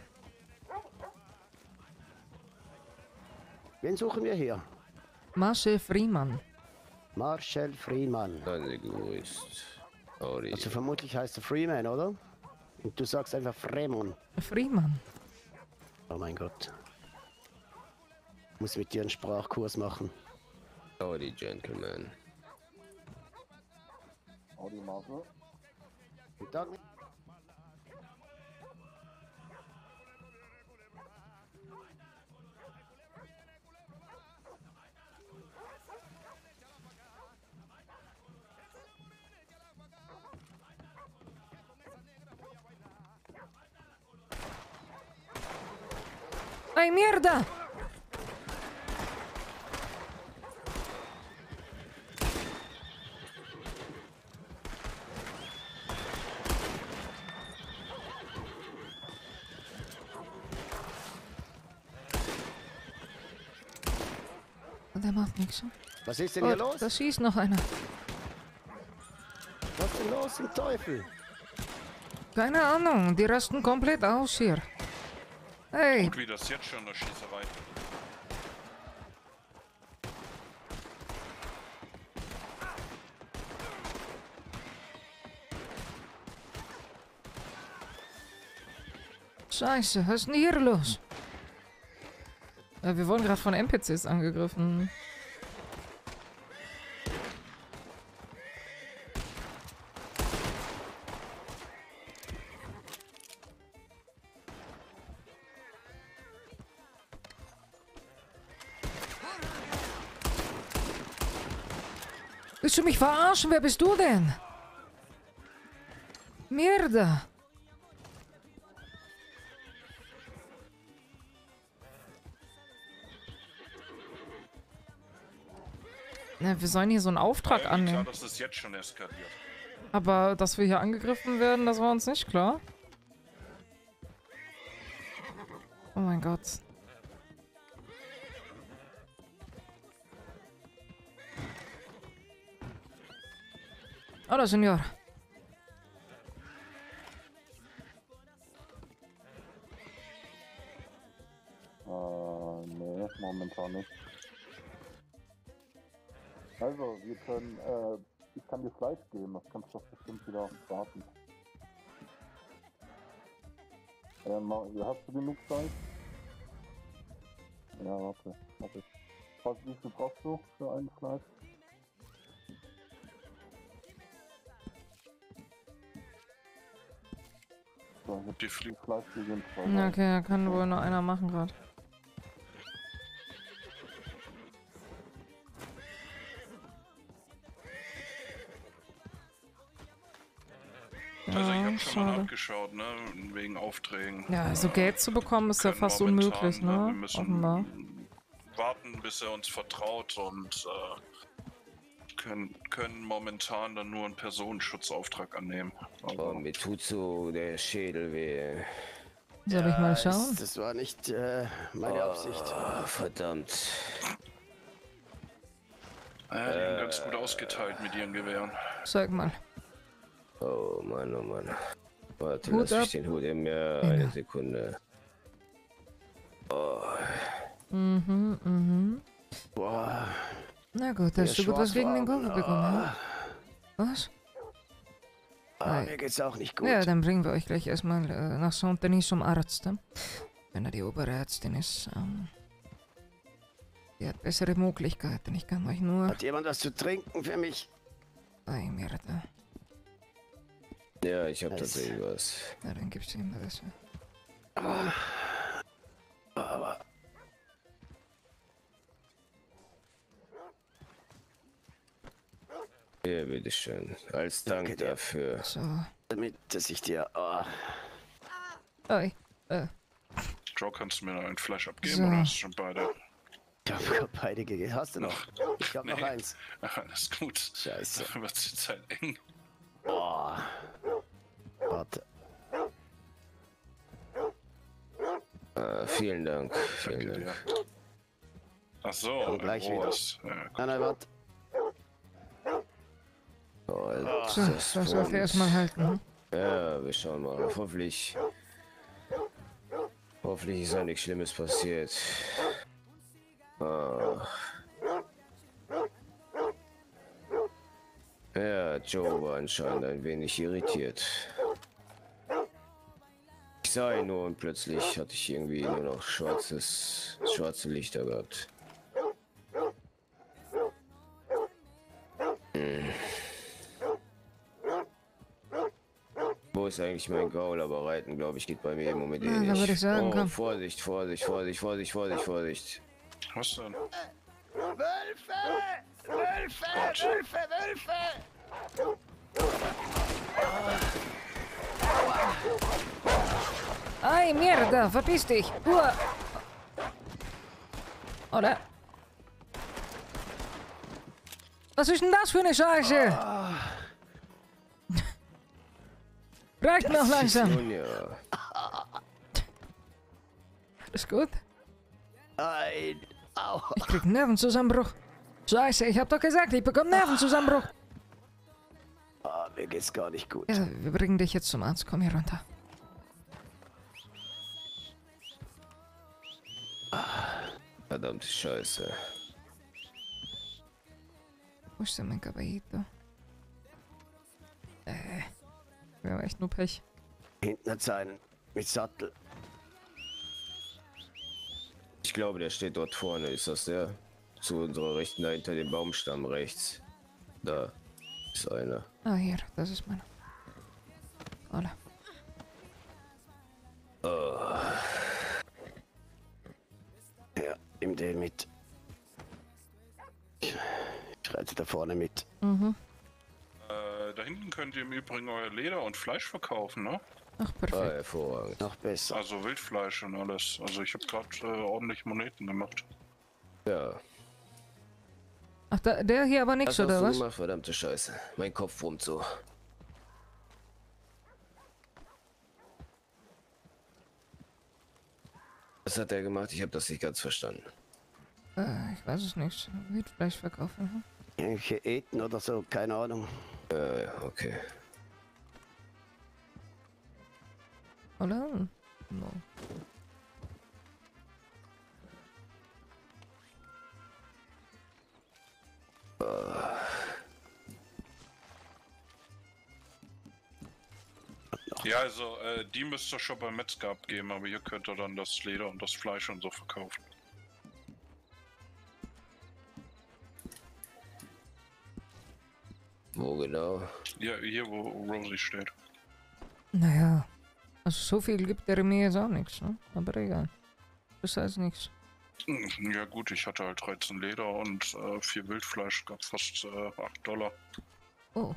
Wen suchen wir hier? Marshall Freeman. Marshall Freeman. Seien Sie gegrüßt. Howdy. Also vermutlich heißt er Freeman, oder? Und du sagst einfach Freeman. Freeman. Oh mein Gott. Muss mit dir einen Sprachkurs machen. Howdy, Gentlemen. Howdy, Marshall. Guten Tag. ¡Ay, mierda! Der macht nichts. Was ist denn hier Gut, los? Da schießt noch einer. Was ist denn los im Teufel? Keine Ahnung, die rasten komplett aus hier. Hey. Gut, wie das jetzt schon, eine Schießerei. Scheiße, was ist denn hier los? Ja, wir wurden gerade von N P Cs angegriffen. Willst du mich verarschen? Wer bist du denn? Mierda. Ja, wir sollen hier so einen Auftrag ja, annehmen. Klar, das ist jetzt schon eskaliert. Aber dass wir hier angegriffen werden, das war uns nicht klar. Oh mein Gott. Hola, Senor. Äh, nee, momentan nicht. Also, wir können, äh, ich kann dir Fleisch geben, das kannst du doch bestimmt wieder warten. Ähm, hast du genug Fleisch? Ja, warte, warte. Was, wie viel brauchst du für ein Fleisch? So, ich hab Die Flie Fleisch gegeben. Okay, da kann wohl nur einer machen gerade. Also ich Ja, habe schon mal schade. abgeschaut, ne, wegen Aufträgen. Ja, also Geld zu bekommen ist ja Können fast momentan, unmöglich, Wir ne? müssen Offenbar. warten, bis er uns vertraut und äh, können, können momentan dann nur einen Personenschutzauftrag annehmen. Oh, mir tut so der Schädel weh. Soll ich mal schauen? Das, das war nicht äh, meine Absicht. Oh, verdammt. Ja, die haben ganz gut ausgeteilt mit ihren Gewehren. Sag mal. Oh Mann, oh Mann. Warte, Hut lass ab. mich den Hut in mir. Ja. Eine Sekunde. Oh. Mhm, mhm. Boah. Na gut, hast du gut was gegen den Koffer bekommen, ne? Was? Ah, mir geht's auch nicht gut. Ja, dann bringen wir euch gleich erstmal äh, nach Saint-Denis zum Arzt. Ne? Wenn er die Oberärztin ist. Ähm, die hat bessere Möglichkeiten. Ich kann euch nur... Hat jemand was zu trinken für mich? Ei, Merde. Ja, ich hab Das- tatsächlich was. Ja, dann gibt's ihm das. Ah. Aber Ja, bitteschön. Als Dank Danke dir. dafür. So. damit, dass ich dir... Oh, Oi. Äh. Joe, kannst du mir noch ein Fleisch abgeben So. oder hast du schon beide? ich hab beide gegeben. Hast du noch? Ich hab noch Nee. eins. Alles gut. Scheiße. Dann wird es jetzt halt eng. Oh. Warte. Äh, vielen Dank. Vielen Danke Dank. dir. Ach so, Komm gleich ein wieder. rohes. Ja, Nein, nein, warte. Oh, So, das darf er erstmal halten. Hm? Ja, wir schauen mal. Hoffentlich. Hoffentlich ist ja nichts Schlimmes passiert. Ah. Ja, Joe war anscheinend ein wenig irritiert. Ich sah ihn nur und plötzlich hatte ich irgendwie nur noch schwarzes, schwarze Lichter gehabt. Hm. Wo ist eigentlich mein Gaul? Aber Reiten, glaube ich, geht bei mir im Moment eh Ja, dann nicht. würde ich sagen, oh, komm. Vorsicht, Vorsicht, Vorsicht, Vorsicht, Vorsicht, Vorsicht. Was denn? Wölfe! Wölfe! Wölfe! Wölfe! Ei, Mierda, verpiss dich. Uah. Oder? Was ist denn das für eine Scheiße? Reicht noch langsam. Ist gut? Nein. Au. Ich krieg einen Nervenzusammenbruch. Scheiße, ich hab doch gesagt, ich bekomme Nervenzusammenbruch. Ah, mir geht's gar nicht gut. Ja, wir bringen dich jetzt zum Arzt. Komm hier runter. Verdammte Scheiße. Wo ist denn mein Caballito? Äh, wir haben echt nur Pech. Hinten hat's einen mit Sattel. Ich glaube, der steht dort vorne. Ist das der? Zu unserer Rechten, da hinter dem Baumstamm rechts. Da ist einer. Ah, hier, das ist meiner. Oder? Oh. Ja, nimm den mit. Ich reite da vorne mit. Mhm. Äh, da hinten könnt ihr im Übrigen euer Leder und Fleisch verkaufen, ne? Ach, perfekt. Ah, hervorragend. Noch besser. Also Wildfleisch und alles. Also ich habe gerade äh, ordentlich Moneten gemacht. Ja. Ach, da, der hier aber nix, Was oder hast du was? gemacht, verdammte Scheiße. Mein Kopf brummt so. Was hat er gemacht? Ich habe das nicht ganz verstanden. Äh, ich weiß es nicht. Wildfleisch verkaufen. Hm? Irgendwelche Eten oder so, keine Ahnung. Äh, okay. Oder? No. Ja, also äh, die müsst ihr schon beim Metzger abgeben, aber ihr könnt ihr dann das Leder und das Fleisch und so verkaufen. Wo genau? Ja, hier wo Rosie steht. Naja, also so viel gibt der mir jetzt auch nichts, ne? Aber egal. Das heißt nichts. Hm, Ja gut, ich hatte halt dreizehn Leder und äh, vier Wildfleisch, gab fast äh, acht Dollar. Oh.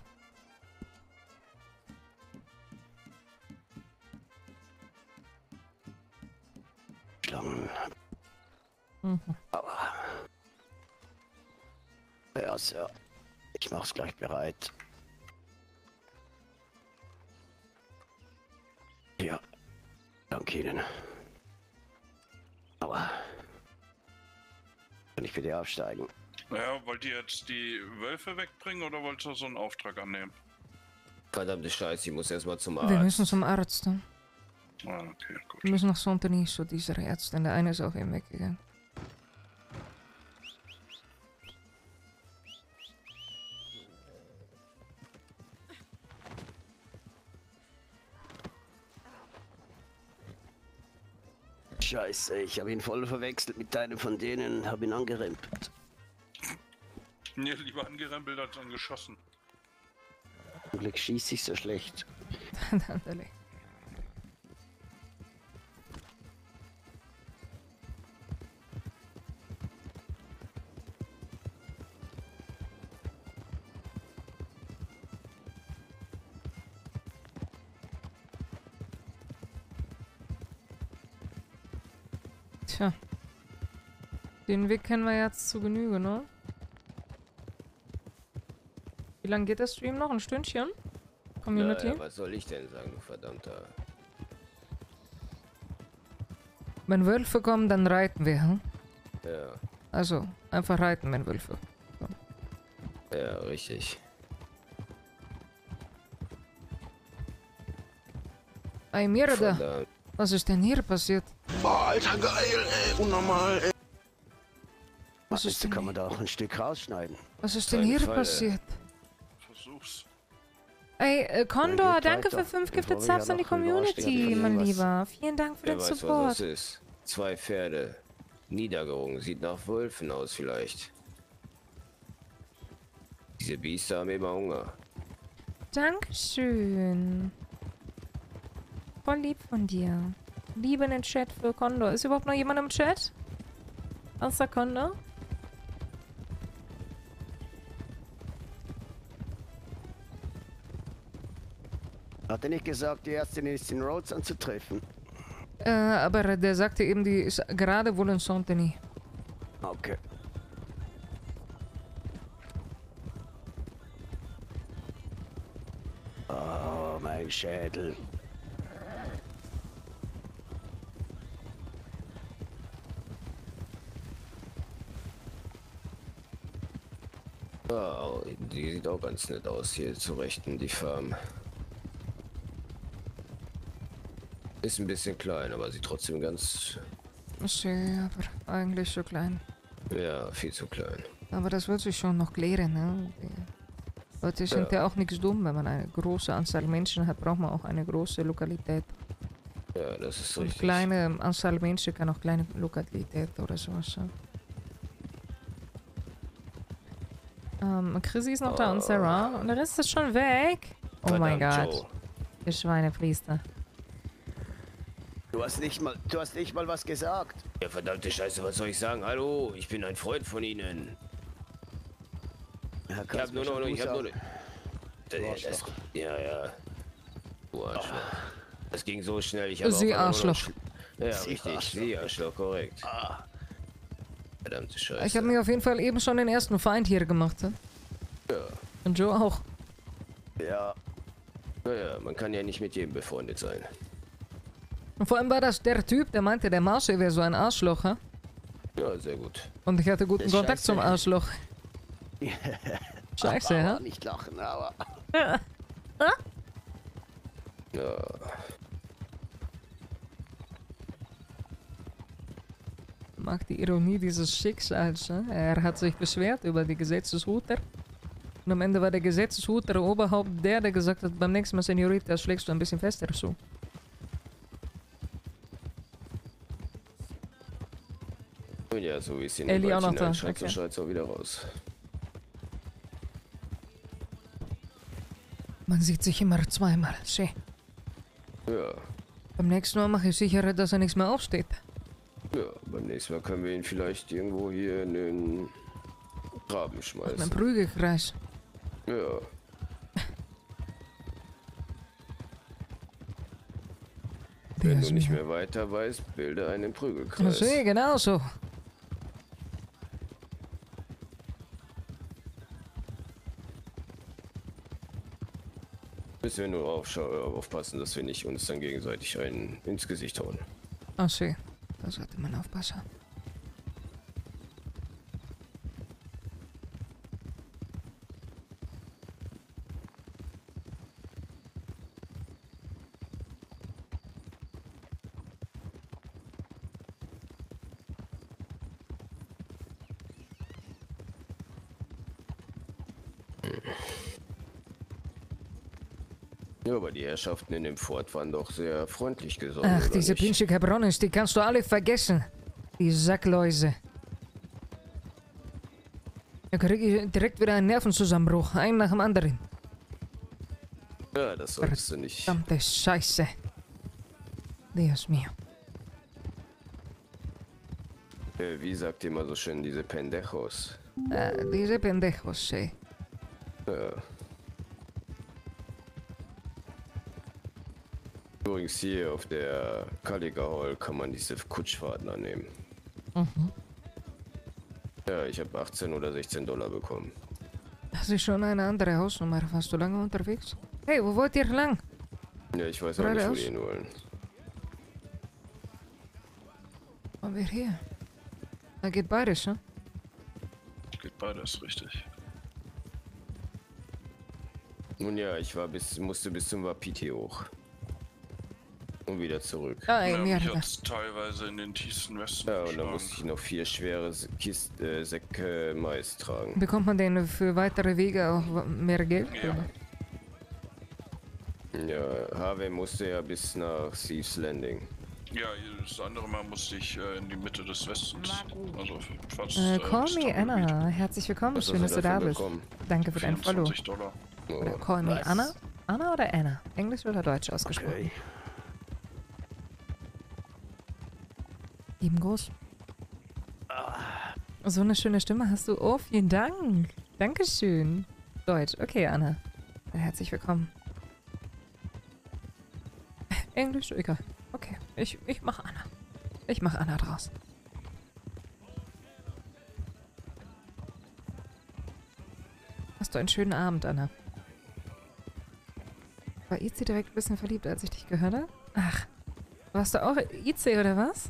Schlangen. Mhm. Aber. Ja, Sir. Ich mach's gleich bereit. Ja. Danke Ihnen. Aber. Kann ich bitte aufsteigen? Ja, wollt ihr jetzt die Wölfe wegbringen oder wollt ihr so einen Auftrag annehmen? Verdammte Scheiße, ich muss erstmal zum Arzt. Wir müssen zum Arzt, ne? Ah, okay, gut. Wir müssen nach Saint-Denis, so dieser Ärztin. Der eine ist auch eben weggegangen. Scheiße, ich habe ihn voll verwechselt mit einem von denen, habe ihn angerempelt. Nee, lieber angerempelt als angeschossen. Zum Glück schieße ich so schlecht. Natürlich. Tja. Den Weg kennen wir jetzt zu Genüge, ne? Wie lange geht der Stream noch? Ein Stündchen? Community? Naja, was soll ich denn sagen, du verdammter... Wenn Wölfe kommen, dann reiten wir, hm? Ja, Also, einfach reiten, wenn Wölfe. ja, richtig. Ey, Mirda, Verdammt. was ist denn hier passiert? Boah, Alter, geil, ey, unnormal, ey. Was Was ist denn kann man da auch ein Stück rausschneiden? Was ist denn Keine hier Falle. passiert? Versuch's. Ey, äh, Condor, geht danke weiter. für fünf Bevor Gifted wir Subs ja an die noch drüber Community, stehen, mein was- Lieber. Vielen Dank für Wer den weiß, was Support. das ist. Zwei Pferde. Niedergerungen. Sieht nach Wölfen aus vielleicht. Diese Biester haben immer Hunger. Dankeschön. Voll lieb von dir. Liebe in den Chat für Condor. Ist überhaupt noch jemand im Chat? Außer Condor? Hat er nicht gesagt, die Ärztin ist in Rhodes anzutreffen? Äh, aber der sagte eben, die ist gerade wohl in Saint-Denis. Okay. Oh, mein Schädel. Oh, die sieht auch ganz nett aus hier zu Rechten, die Farm. Ist ein bisschen klein, aber sieht trotzdem ganz... Schön, aber eigentlich so klein. Ja, viel zu klein. Aber das wird sich schon noch klären, ne? Die Leute sind ja, ja auch nichts dumm. Wenn man eine große Anzahl Menschen hat, braucht man auch eine große Lokalität. Ja, das ist Und richtig. kleine Anzahl Menschen kann auch kleine Lokalität oder sowas sein. Ähm, Chrissy ist noch oh. da und Sarah. Und der Rest ist schon weg. Oh Verdammt, mein Gott. Joe. Der Schweinepriester. Du hast nicht mal, du hast nicht mal was gesagt. Ja, verdammte Scheiße, was soll ich sagen? Hallo, ich bin ein Freund von Ihnen. Ja, ich hab nur noch, ich hab nur... Das, das, ja, ja. Du Arschloch. Ah. Das ging so schnell, ich habe Sie Arschloch. Ja, Sie richtig, Arschloch. Sie Arschloch, korrekt. Ah. Verdammte Scheiße. Ich habe mir auf jeden Fall eben schon den ersten Feind hier gemacht, ne? Ja. Und Joe auch. Ja. Naja, man kann ja nicht mit jedem befreundet sein. Und vor allem war das der Typ, der meinte, der Marshall wäre so ein Arschloch, hä? Ja, sehr gut. Und ich hatte guten Kontakt Scheiße. zum Arschloch. Scheiße, hä? Nicht lachen, aber... Ja. Ja. Mag die Ironie dieses Schicksals, hä? Er hat sich beschwert über die Gesetzeshuter. Und am Ende war der Gesetzeshuter Oberhaupt der, der gesagt hat, beim nächsten Mal, Senorita, schlägst du ein bisschen fester zu. Ja, so wie es in den Wald hineinschaut, so schaut es auch wieder raus. Man sieht sich immer zweimal, schön. Ja. Beim nächsten Mal mache ich sicher, dass er nichts mehr aufsteht. Ja, beim nächsten Mal können wir ihn vielleicht irgendwo hier in den Graben schmeißen. Ein Prügelkreis. Ja. Wenn du nicht mehr weiter weißt, bilde einen Prügelkreis. Ja, genau so. Müssen wir nur aufpassen, dass wir nicht uns dann gegenseitig einen ins Gesicht hauen. Ach so, da sollte man aufpassen. Ja, aber die Herrschaften in dem Fort waren doch sehr freundlich gesonnen. Ach, diese pinche Cabrones, die kannst du alle vergessen. Die Sackläuse. Da krieg ich direkt wieder einen Nervenzusammenbruch. Einen nach dem anderen. Ja, das solltest du nicht. Verdammte Scheiße. Dios mío. Äh, wie sagt ihr mal so schön, diese Pendejos? Äh, diese Pendejos, ey. Ja. Übrigens hier auf der Caliga Hall kann man diese Kutschfahrten annehmen. Mhm. Ja, ich habe achtzehn oder sechzehn Dollar bekommen. Das ist schon eine andere Hausnummer. Warst du lange unterwegs? Hey, wo wollt ihr lang? Ja, ich weiß auch nicht, wo die hin wollen. Und wir hier? Da geht beides, ne? Geht beides, richtig. Nun ja, ich war bis, musste bis zum Wapiti hoch. Und wieder zurück. Ah, ja, mich hat's teilweise in den tiefsten Westen Ja, und dann musste ich noch vier schwere Kist, äh, Säcke Mais tragen. Bekommt man denn für weitere Wege auch mehr Geld? Ja. Ja, Harvey musste ja bis nach Thieves Landing. Ja, das andere Mal musste ich äh, in die Mitte des Westens. Also fast. Äh, Äh, call me Anna. Herzlich willkommen. Was Schön, dass du da bist. bekommen? Danke für dein Follow. vierundzwanzig Dollar. Oder call me Anna? Anna oder Anna? Englisch oder Deutsch ausgesprochen? Okay. Lieben Gruß. So eine schöne Stimme hast du. Oh, vielen Dank. Dankeschön. Deutsch. Okay, Anna. Herzlich willkommen. Englisch, egal. Okay, ich, ich mach Anna. Ich mach Anna draus. hast du einen schönen Abend, Anna. War Izi direkt ein bisschen verliebt, als ich dich gehört habe? Ach, warst du auch Izi oder was?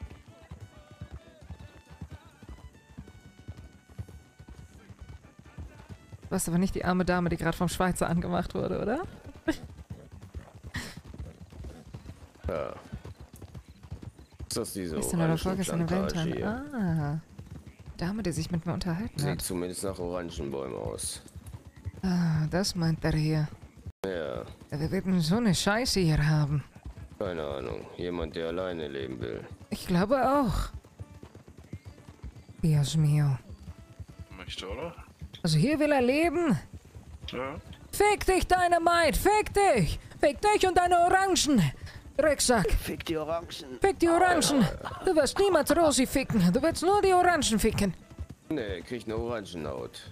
Du warst aber nicht die arme Dame, die gerade vom Schweizer angemacht wurde, oder? Ja. Ist das diese Ist denn oder vorgestern eine Orangenplantage hier? Ah. Dame, die sich mit mir unterhalten Sieht hat. zumindest nach Orangenbäumen aus. Ah, das meint er hier. Ja, Ja, wir werden so eine Scheiße hier haben. keine Ahnung. Jemand, der alleine leben will. Ich glaube auch. Dios mio. Möchte, oder? Also hier will er leben? Ja. Fick dich, Dynamite! Fick dich! Fick dich und deine Orangen! Drecksack! Fick die Orangen! Fick die Orangen! Du wirst niemals Rosi ficken. Du willst nur die Orangen ficken. Nee, kriegt eine Orangenhaut.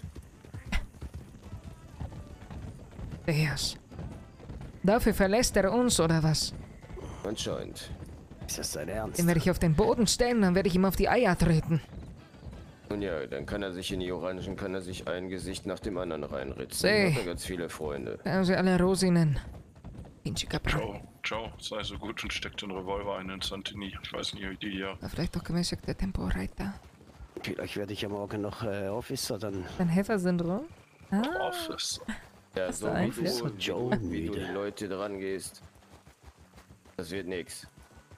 Dios. Dafür verlässt er uns, oder was? Anscheinend. Ist das dein Ernst? Den werde ich auf den Boden stellen, dann werde ich ihm auf die Eier treten. Und ja, dann kann er sich in die Orangen, kann er sich ein Gesicht nach dem anderen reinritzen. Seh. Hat er ganz viele Freunde. Haben sie alle Rosinen. Pinche Capra. Ciao, ciao, sei so gut und steck den Revolver ein in Santini. Ich weiß nicht, wie die hier. Vielleicht doch gemäßigter Temporeiter. Vielleicht werde ich ja morgen noch äh, Officer, dann... Dein Helfersyndrom? Ah. Office. Ja, Hast so du wie eins, du, ja? So wie, Joe du, wie du müde. die Leute dran gehst. Das wird nix.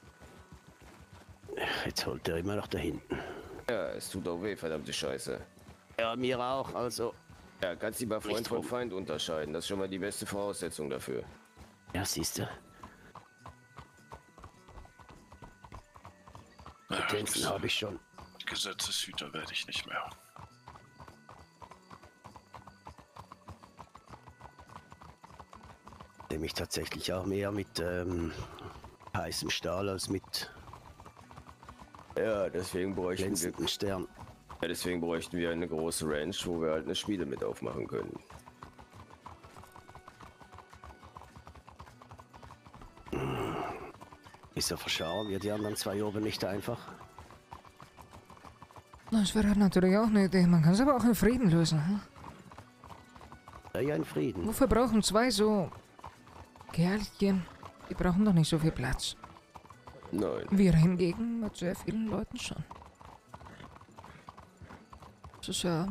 Jetzt holt er immer noch da hinten. Ja, es tut auch weh, verdammte Scheiße. Ja, mir auch, also... Ja, kannst lieber Freund Nicht von drum. Feind unterscheiden. Das ist schon mal die beste Voraussetzung dafür. Ja, siehst du. Potenzen habe ich schon. Gesetzeshüter werde ich nicht mehr. Nämlich tatsächlich auch mehr mit ähm, heißem Stahl als mit Ja, deswegen bräuchten wir, glänzenden Stern. ja, deswegen bräuchten wir eine große Ranch, wo wir halt eine Schmiede mit aufmachen können. Ist er verschauern, wir die anderen zwei oben nicht einfach? Das wäre natürlich auch eine Idee. Man kann es aber auch in Frieden lösen. Hm? Ja, ja, in Frieden. Wofür brauchen zwei so Kerlchen? Die brauchen doch nicht so viel Platz. Nein. Wir hingegen mit sehr vielen Leuten schon. Das ist ja...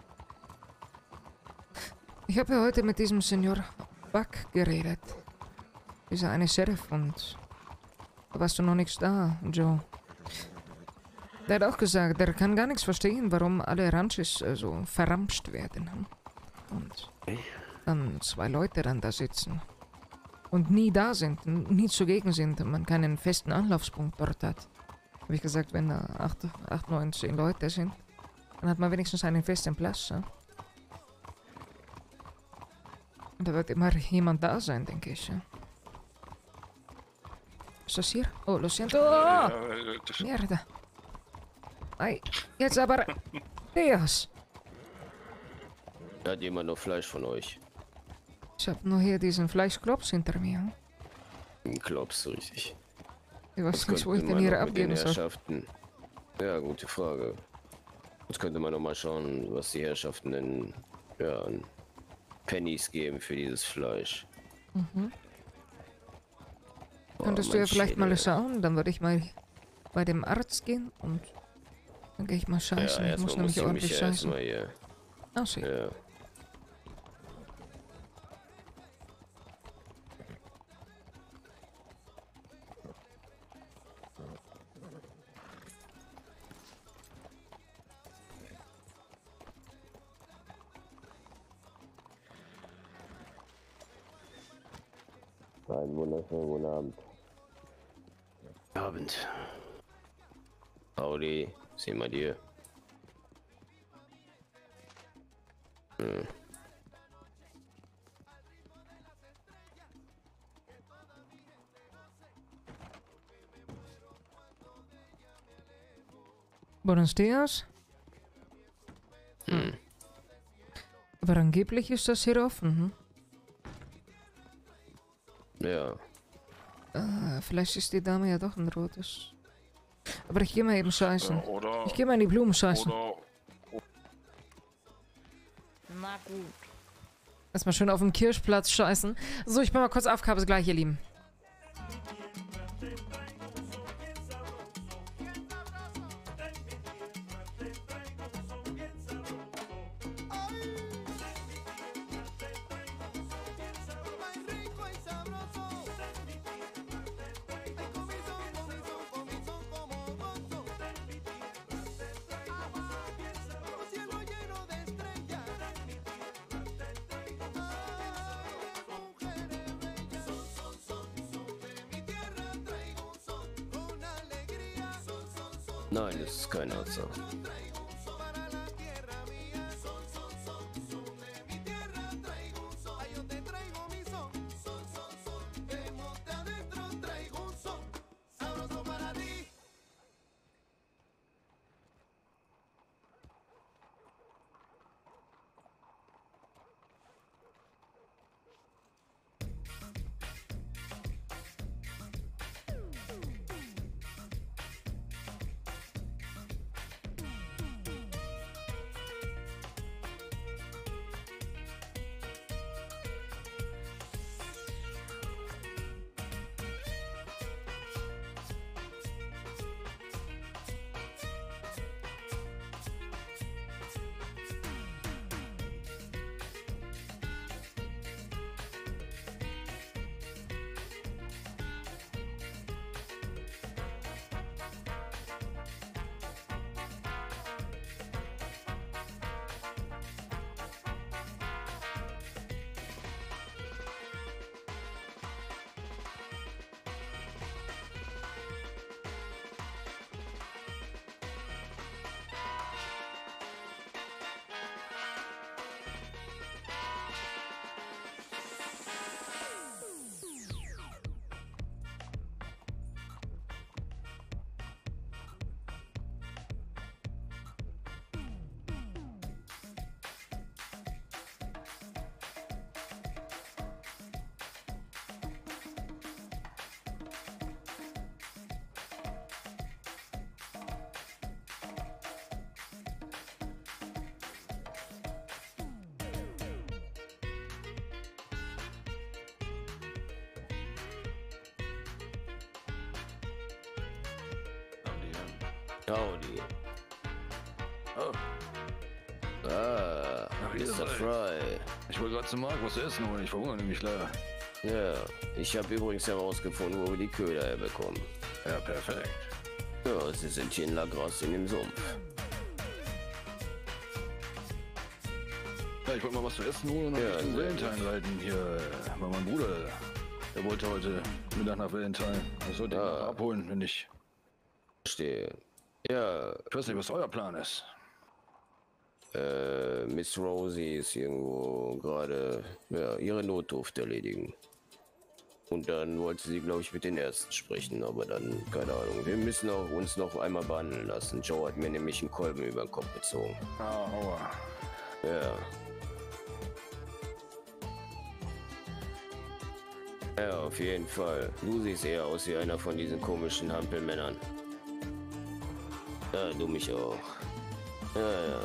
Ich habe ja heute mit diesem Senior Buck geredet. Dieser eine Sheriff und... Da warst du noch nichts da, Joe. Der hat auch gesagt, der kann gar nichts verstehen, warum alle Ranches äh, so verramscht werden. Hm? Und dann zwei Leute dann da sitzen. Und nie da sind, n- nie zugegen sind und man keinen festen Anlaufspunkt dort hat. Habe ich gesagt, wenn da acht, acht, neun, zehn Leute sind, dann hat man wenigstens einen festen Platz. Ja? Und da wird immer jemand da sein, denke ich. Ja? Ist das hier? Oh, lo siento. Ja, Oh! äh, das- Mierda. Ei, jetzt aber... Dios. Hat jemand noch Fleisch von euch? Ich hab nur hier diesen Fleischklops hinter mir. hm? Ein Klops, richtig. Ich weiß Was nicht, wo könnte ich den man hier noch mit den abgeben soll. Herrschaften? Ja, gute Frage. Jetzt könnte man noch mal schauen, was die Herrschaften denn ja, an Pennies geben für dieses Fleisch. Mhm. Boah, Könntest du mein ja vielleicht mal Schädel. schauen, dann würde ich mal bei dem Arzt gehen und dann gehe ich mal scheißen. Ja, ich muss erstmal nämlich musst du ordentlich mich scheißen. erstmal hier. Ach so. Ja. Einen wunderschönen guten Abend. Abend. Audi, sehen wir dir. Hm. Buenos dias. Hm. Aber angeblich ist das hier offen. Hm? Ja. Ah, vielleicht ist die Dame ja doch ein rotes. Aber ich gehe mal eben scheißen. Ja, oder- ich gehe mal in die Blumen scheißen. Oder Na gut. Erstmal schön auf dem Kirschplatz scheißen. So, ich bin mal kurz auf, bis gleich, ihr Lieben. Nein, das ist kein Arzt. Howdy. Oh. Ah, Mister Fry. Ich wollte gerade zum Markt was essen holen, ich verhungere nämlich leider. Ja, ich habe übrigens herausgefunden, wo wir die Köder herbekommen. Ja, perfekt. Ja, sie sind hier in Lagras in dem Sumpf. Ja, ich wollte mal was zu essen holen und ja, zum Valentine reiten. Hier, äh, war mein Bruder, der wollte heute Mittag nach Valentine. Ich sollte ihn Ah. abholen, wenn ich... Verstehe. Ja. Ich weiß nicht, was euer Plan ist. Äh, Miss Rosie ist irgendwo gerade, ja, ihre Notdurft erledigen. Und dann wollte sie, glaube ich, mit den Ärzten sprechen, aber dann, keine Ahnung. Wir müssen auch uns noch einmal behandeln lassen. Joe hat mir nämlich einen Kolben über den Kopf gezogen. Ah, aua. Ja. Ja, auf jeden Fall. Du siehst eher aus wie einer von diesen komischen Hampelmännern. Ja, du mich auch. Ja, ja.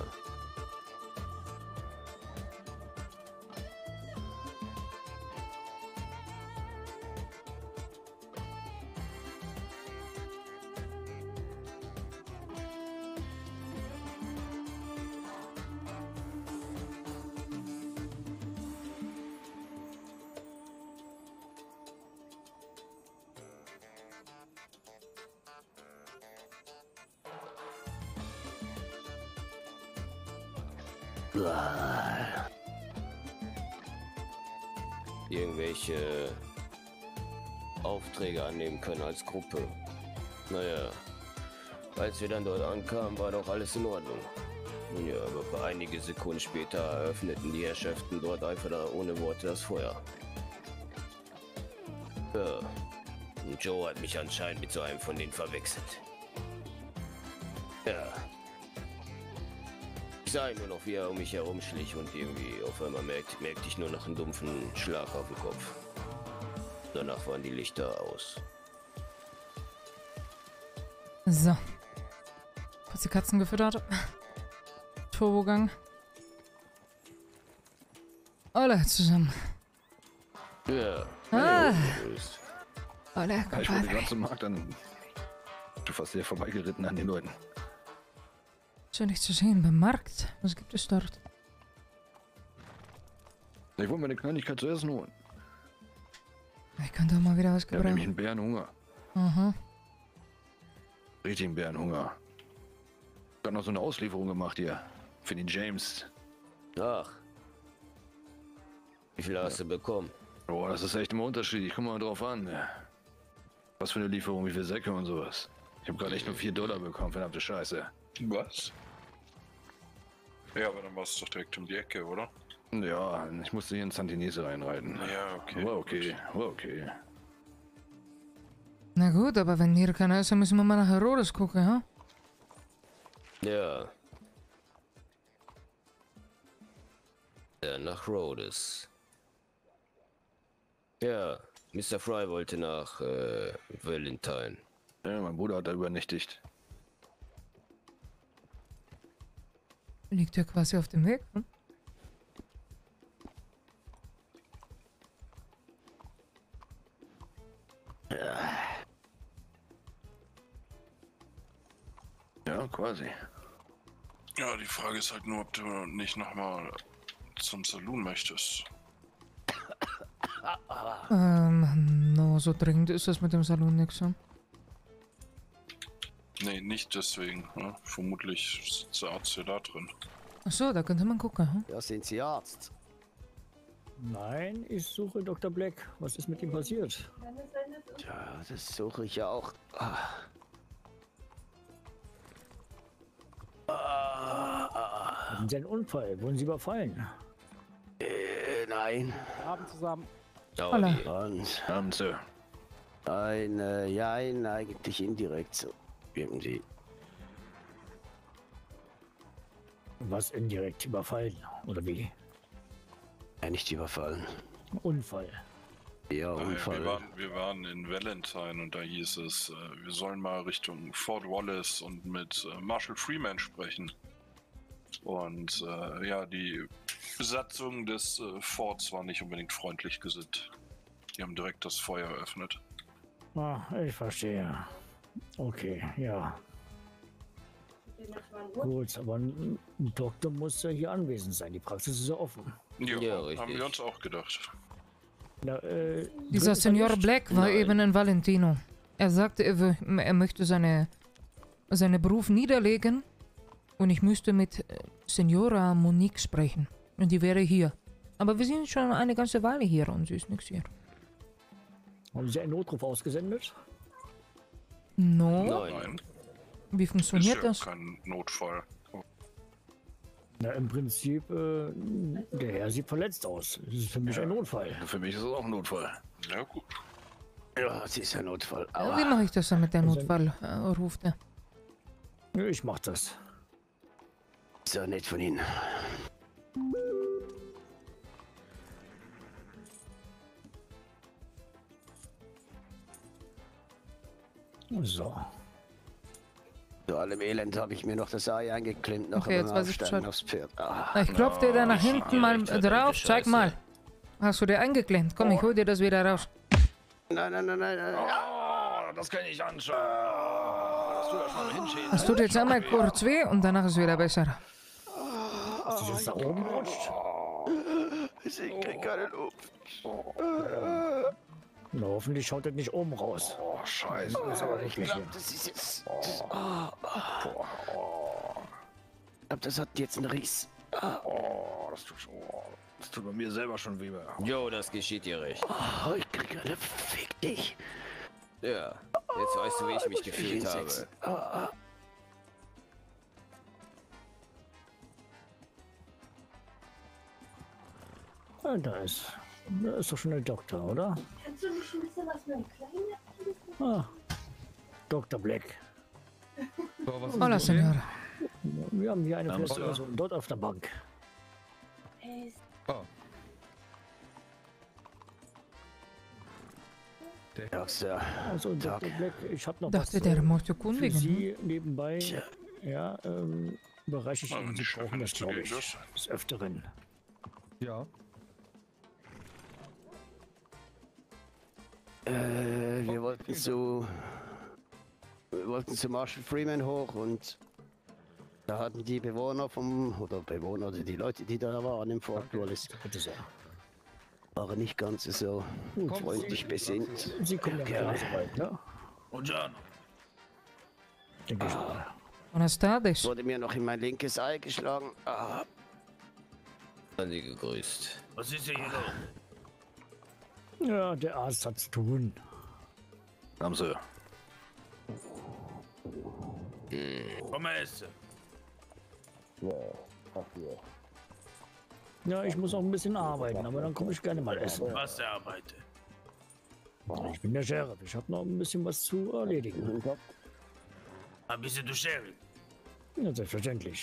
Irgendwelche Aufträge annehmen können als Gruppe. Naja, als wir dann dort ankamen, war doch alles in Ordnung. Nun ja, aber einige Sekunden später eröffneten die Herrschaften dort einfach da ohne Worte das Feuer. Ja, und Joe hat mich anscheinend mit so einem von denen verwechselt. Ja. Ich sah nur noch, wie er um mich herumschlich und irgendwie auf einmal merkte, merkte ich nur noch einen dumpfen Schlag auf den Kopf. Danach waren die Lichter aus. So. Kurz die Katzen gefüttert. Turbogang. Alle zusammen. Ja. Ah. Grüß. Alle, Ja, komm ich wollte mal. gerade zum Markt, dann du fast hier vorbeigeritten an den Leuten. Schön, dich zu sehen beim Markt. Was gibt es dort? Ich wollte mir eine Kleinigkeit zu essen holen. Ich könnte auch mal wieder was Ich habe nämlich gebrauchen. einen Bärenhunger. Aha. Richtigen Bärenhunger. Ich habe noch so eine Auslieferung gemacht hier. Für den James. Ach. Wie viel hast du bekommen? Oh, das ist echt ein Unterschied. Ich komme mal drauf an. Was für eine Lieferung, wie viele Säcke und sowas. Ich habe gerade echt nur vier Dollar bekommen, verdammte Scheiße. Was? Ja, aber dann war es doch direkt um die Ecke, oder? Ja, ich musste hier in Santinese reinreiten. Ja, okay. War okay, war okay. Na gut, aber wenn hier keiner ist, dann müssen wir mal nach Herodes gucken, ha? Ja. Ja, nach Rhodes. Ja, Mister Fry wollte nach äh, Valentine. Ja, mein Bruder hat da übernächtigt. Liegt ja quasi auf dem Weg, hm? Ja, quasi. Ja, die Frage ist halt nur, ob du nicht nochmal zum Saloon möchtest. Ähm, no, so dringend ist das mit dem Salon nix, hm? Nee, nicht deswegen. Ne? Vermutlich sitzt der Arzt ja da drin. Achso, da könnte man gucken, hm? Ja, sind Sie Arzt? Nein, ich suche Doktor Black. Was ist mit ihm passiert? Ja, das suche ich ja auch. Ah. Hatten Sie einen Unfall? Wurden Sie überfallen? Äh, nein. Abend zusammen. Hallo. Und Abend, Sir. ein, äh, ja, ein, eigentlich indirekt so. Irgendwie. Was indirekt überfallen? Oder wie? Ja, nicht überfallen. Unfall. Ja, Naja, Unfall. wir, waren, wir waren in Valentine und da hieß es, äh, wir sollen mal Richtung Fort Wallace und mit äh, Marshall Freeman sprechen. Und äh, ja, die Besatzung des äh, Forts war nicht unbedingt freundlich gesinnt. Die haben direkt das Feuer eröffnet. Ah, ich verstehe. Okay, ja. Gut, aber ein ein Doktor muss ja hier anwesend sein. Die Praxis ist ja offen. Ja, Ja, haben richtig. wir uns auch gedacht. Na, äh, Dieser drin ist er Senor nicht? Black war Nein. eben in Valentino. Er sagte, er, wö- er möchte seine, seinen Beruf niederlegen und ich müsste mit äh, Senora Monique sprechen. Und die wäre hier. Aber wir sind schon eine ganze Weile hier und sie ist nichts hier. Haben Sie einen Notruf ausgesendet? No? Nein, Wie ist funktioniert ja das? kein Notfall. Na, im Prinzip, äh, der Herr sieht verletzt aus. Das ist für mich ein Notfall. Für mich ist es auch ein Notfall. Ja gut. Ja, sie ist ein Notfall. Ja, Aber wie mache ich das dann mit der Also- Notfall? Äh, ruft er. Ja, ich mach das. ist ja nett von Ihnen. So. Zu allem Elend habe ich mir noch das Ei eingeklemmt, noch Okay, beim jetzt weiß ich Aufsteigen Bescheid. aufs Pferd. Ah. Ich klopf dir da nach hinten mal direkt drauf. verdammte Zeig Scheiße. mal. Hast du dir eingeklemmt? Komm, ich hol dir das wieder raus. Nein, nein, nein, nein, nein. Oh, das kann ich anschauen. Das tut ja schon hinschieben. Es tut jetzt einmal kurz weh und danach ist wieder besser. Hast du das da oben rutscht? Ich krieg keine Luft. Na, hoffentlich schaut das nicht oben raus. Oh, scheiße. Das ist aber wirklich hier. Das ist jetzt. Das, oh, oh. Ich glaub, das hat jetzt einen Riss. Oh, das tut schon. Oh, das tut bei mir selber schon weh. Jo, das geschieht dir recht. Oh, ich krieg eine. Fick dich. Ja, jetzt weißt du, wie ich mich gefühlt habe. Oh, oh. Ja, da ist. Da ist doch schon der Doktor, oder? Kannst du nicht ein bisschen was für einen kleinen? Ah. Doktor Black. Hola, Senora. Wir haben hier eine Name, feste Sir. Person dort auf der Bank. Oh. Ja, Sir. Also, Tag. Doktor Black, ich habe noch Dachte, was der äh, möchte für kundigen. Sie nebenbei. Ja, ähm, überreiche ich Na, Ihnen. wenn Sie die brauchen Chefin das, nicht glaube zugegen ich, ist. des Öfteren. Ja. Äh, wir wollten zu... Wir wollten zu Marshall Freeman hoch und da hatten die Bewohner vom... Oder Bewohner, oder die Leute, die da waren im Fort Wallace, waren nicht ganz so freundlich besinnt. Sie kommen ja gerne. so weit, ne? Und John. Ah, Buenas tardes. wurde mir noch in mein linkes Ei geschlagen. Ah. Dann Sie gegrüßt. Was ist hier los? Ja, der Arzt hat zu tun. Haben Sie. Komm mal essen. Ja, Kaffee. Ja, ich muss auch ein bisschen arbeiten, aber dann komme ich gerne mal essen. Was der arbeite? Ich bin der Sheriff. Ich habe noch ein bisschen was zu erledigen. Ah, bist du Sheriff? Ja, selbstverständlich.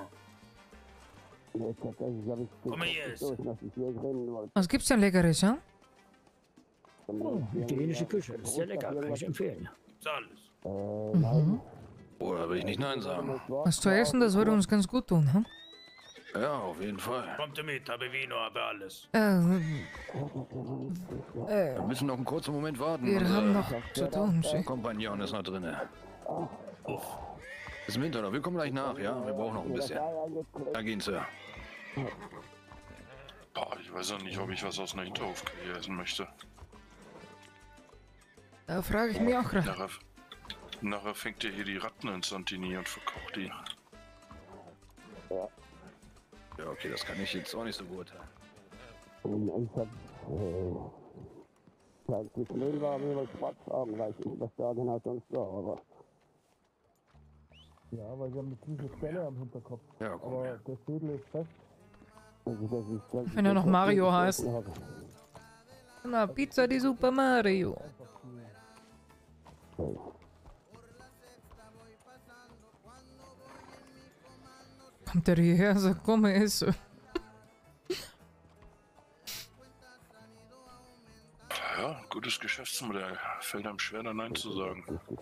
Komm her essen. Was gibt's denn Leckeres, ja? Oh, italienische Küche. Ist sehr lecker, kann ich empfehlen. Ist alles. Mhm. Oh, da will ich nicht Nein sagen. Was zu essen, das würde uns ganz gut tun, hm? Ja, auf jeden Fall. Kommt mit, habe Vino, habe alles. Äh, Wir müssen noch einen kurzen Moment warten. wir Unser haben noch zu tun, Schick. Kompagnon ist noch drinne. Ist im Winter noch. Wir kommen gleich nach, ja? Wir brauchen noch ein bisschen. Da gehen Sie. Boah, ich weiß auch nicht, ob ich was aus einer Hinterhofküche essen möchte. Da frage ich mich auch gerade. Nachher, nachher fängt ihr hier die Ratten in Santini und verkocht die. Ja, okay, das kann ich jetzt auch nicht so beurteilen. Ich hab... Als ich Müll war, mir was Quatsch haben, weiß ich, was da genau sonst war, aber... Ja, weil wir haben eine tiefe Stelle am Hinterkopf. Ja, komm, aber ja. der Schädel ist fest. Wenn er noch Mario heißt. Na, Pizza di Super Mario. Kommt der hierher, sagt, komm, esse. Ja, gutes Geschäftsmodell. Fällt einem schwer, da Nein zu sagen.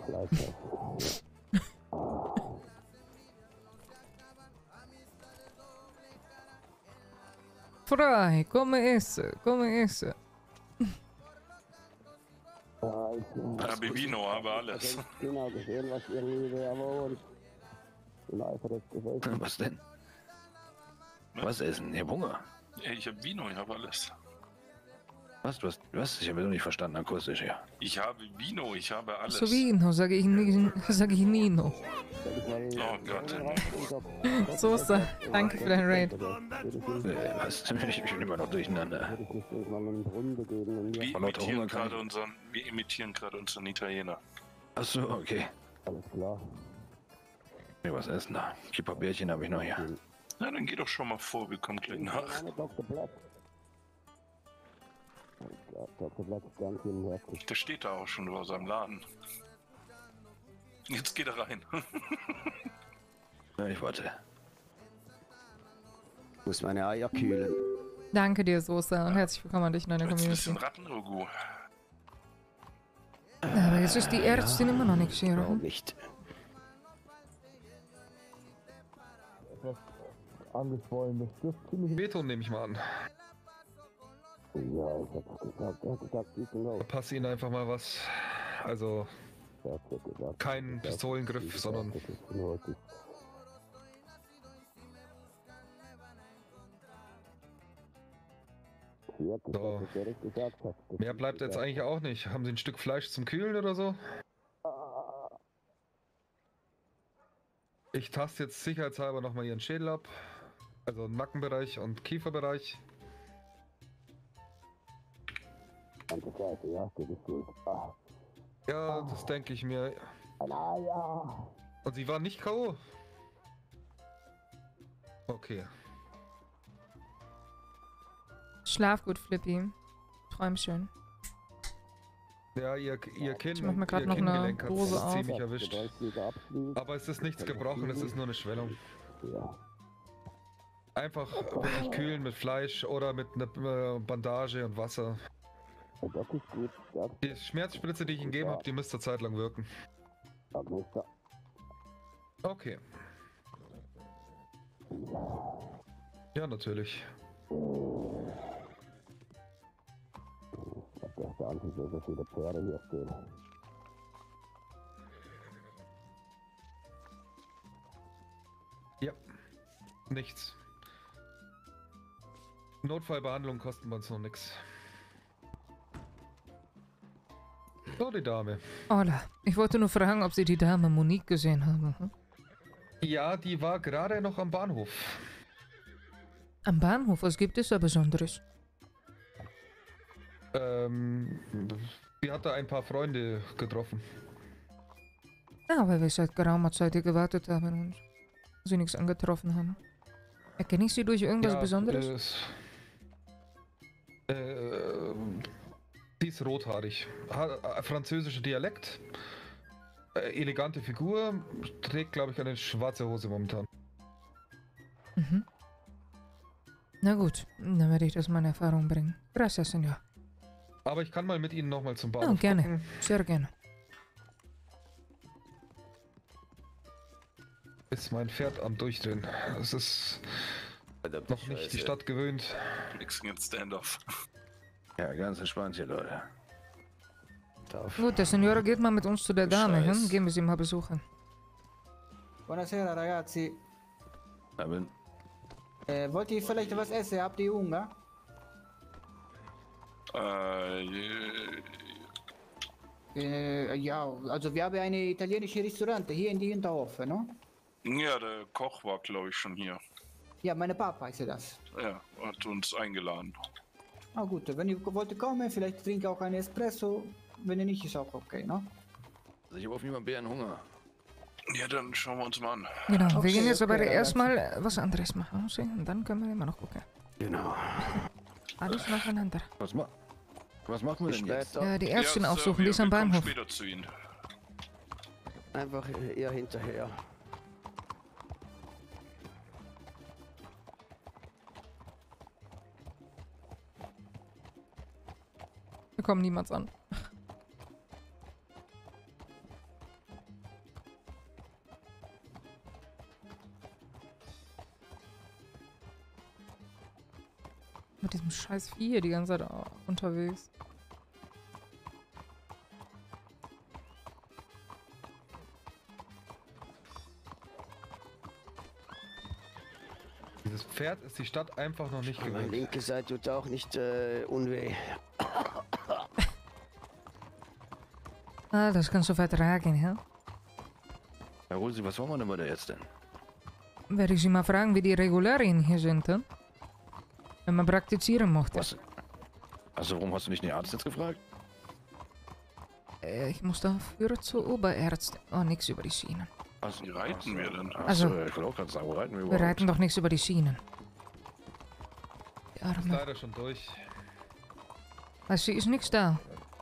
Frei, come esse, come esse. Ja, Bivino, aber alles. Genau gesehen, was irgendwie wer wohnt. Was denn? Was essen? Ich hab Hunger. Ey, ich hab Vino, ich hab alles. Was? Du hast, was? Ich habe doch nicht verstanden akustisch, ja. Ich habe Vino, ich habe alles. So Vino, sage ich, nie, sag ich Nino. Oh Gott. Soße, danke für dein Raid. Äh, was? Ich bin immer noch durcheinander. Wir Vor lauter imitieren Hunger kann gerade unseren, wir imitieren gerade unseren Italiener. Achso, okay. Alles klar. Mir was essen da. Die paar Bärchen habe ich noch hier. Na, dann geh doch schon mal vor, wir kommen gleich nach. Der steht da auch schon vor seinem Laden. Jetzt geht er rein. Ja, ich warte. Muss meine Eier kühlen. Danke dir, Soße, und herzlich willkommen an dich in deiner Jetzt ein Community. bisschen Rattenrogu. Aber jetzt ist die Ärztin immer noch nicht hier. Auch nicht. Etwas angeschwollen, das dürfte ziemlich Beton nehme ich mal an. Ja, ich hab's gesagt, er hat gesagt, die genau. Verpass ihnen einfach mal was. Also kein Pistolengriff, sondern so. Mehr bleibt jetzt eigentlich auch nicht. Haben Sie ein Stück Fleisch zum Kühlen oder so? Ich taste jetzt sicherheitshalber nochmal Ihren Schädel ab. Also Nackenbereich und Kieferbereich. Ja, das denke ich mir. Und Sie waren nicht K O? Okay. Schlaf gut, Flippy. Träum schön. Ja, ihr, ihr Kinn, Ich mach mir ihr grad noch eine Kinngelenk hat Dose es auf. ziemlich erwischt. Aber es ist nichts gebrochen, es ist nur eine Schwellung. Einfach wirklich kühlen mit Fleisch oder mit einer Bandage und Wasser. Die Schmerzspritze, die ich Ihnen gegeben habe, die müsste Zeit lang wirken. Okay. Ja, natürlich. Schauen Sie so, so viele Pferde hier stehen. Ja, nichts. Notfallbehandlung kosten bei uns noch nichts. So, die Dame. Hola, ich wollte nur fragen, ob Sie die Dame Monique gesehen haben. Hm? Ja, die war gerade noch am Bahnhof. Am Bahnhof? Was gibt es da Besonderes? Ähm, sie hatte ein paar Freunde getroffen. Ja, weil wir seit geraumer Zeit hier gewartet haben und sie nichts angetroffen haben. Erkenne ich sie durch irgendwas Ja, Besonderes? Äh, äh, sie ist rothaarig. Ha äh, französischer Dialekt. Äh, elegante Figur. Trägt, glaube ich, eine schwarze Hose momentan. Mhm. Na gut, dann werde ich das mal in Erfahrung bringen. Gracias, Senor. Aber ich kann mal mit Ihnen nochmal zum Ja, Bahnhof gerne. gucken. Sehr gerne. Ist mein Pferd am Durchdrehen. Es ist noch nicht die Stadt gewöhnt. Mixing and Standoff. Ja, ganz entspannt hier, Leute. Gut, der Senor geht mal mit uns zu der Dame. Hm? Gehen wir sie mal besuchen. Buonasera ragazzi. Abend. Äh, wollt ihr vielleicht was essen? Habt ihr Hunger? Äh, Äh, ja, also wir haben eine italienische Restaurant hier in die Hinterhofe, ne? ja, der Koch war, glaube ich, schon hier. Ja, meine Papa ist das. Ja, hat uns eingeladen. Ah gut, wenn ihr wollt kommen, vielleicht trinke auch einen Espresso. Wenn ihr nicht, ist auch okay, ne? Also ich habe auf niemanden Bären Hunger. Ja, dann schauen wir uns mal an. Genau, wir Okay, gehen jetzt okay, aber ja, erstmal äh, was anderes machen. Okay? Und dann können wir immer noch gucken. Genau. Alles nacheinander. Was, ma was machen wir denn jetzt? Ja, die Ärztin Ja, Sir, aufsuchen, wir- die ist am wir kommen Bahnhof. später zu Ihnen. Einfach ihr hinterher. Wir kommen niemals an. Mit diesem scheiß Vieh hier die ganze Zeit au- unterwegs. Dieses Pferd ist die Stadt einfach noch nicht Meine gewöhnt. linke Seite tut auch nicht äh, unweh. Ah, das kannst du vertragen, ja? Herr Rosi, was wollen wir denn bei der Ärztin? Werde ich Sie mal fragen, wie die Regularien hier sind, hm? Wenn man praktizieren mochte. Was? Also warum hast du nicht den Arzt jetzt gefragt? Äh, ich muss dafür zur Oberärztin. Oh, nix über die Schienen. Also, Wie reiten wir denn? Also- Achso, ich wollte auch gerade sagen, wo reiten wir Wir überhaupt? reiten doch nichts über die Schienen. Die Ist Arme. leider schon durch. Also, sie ist nichts da.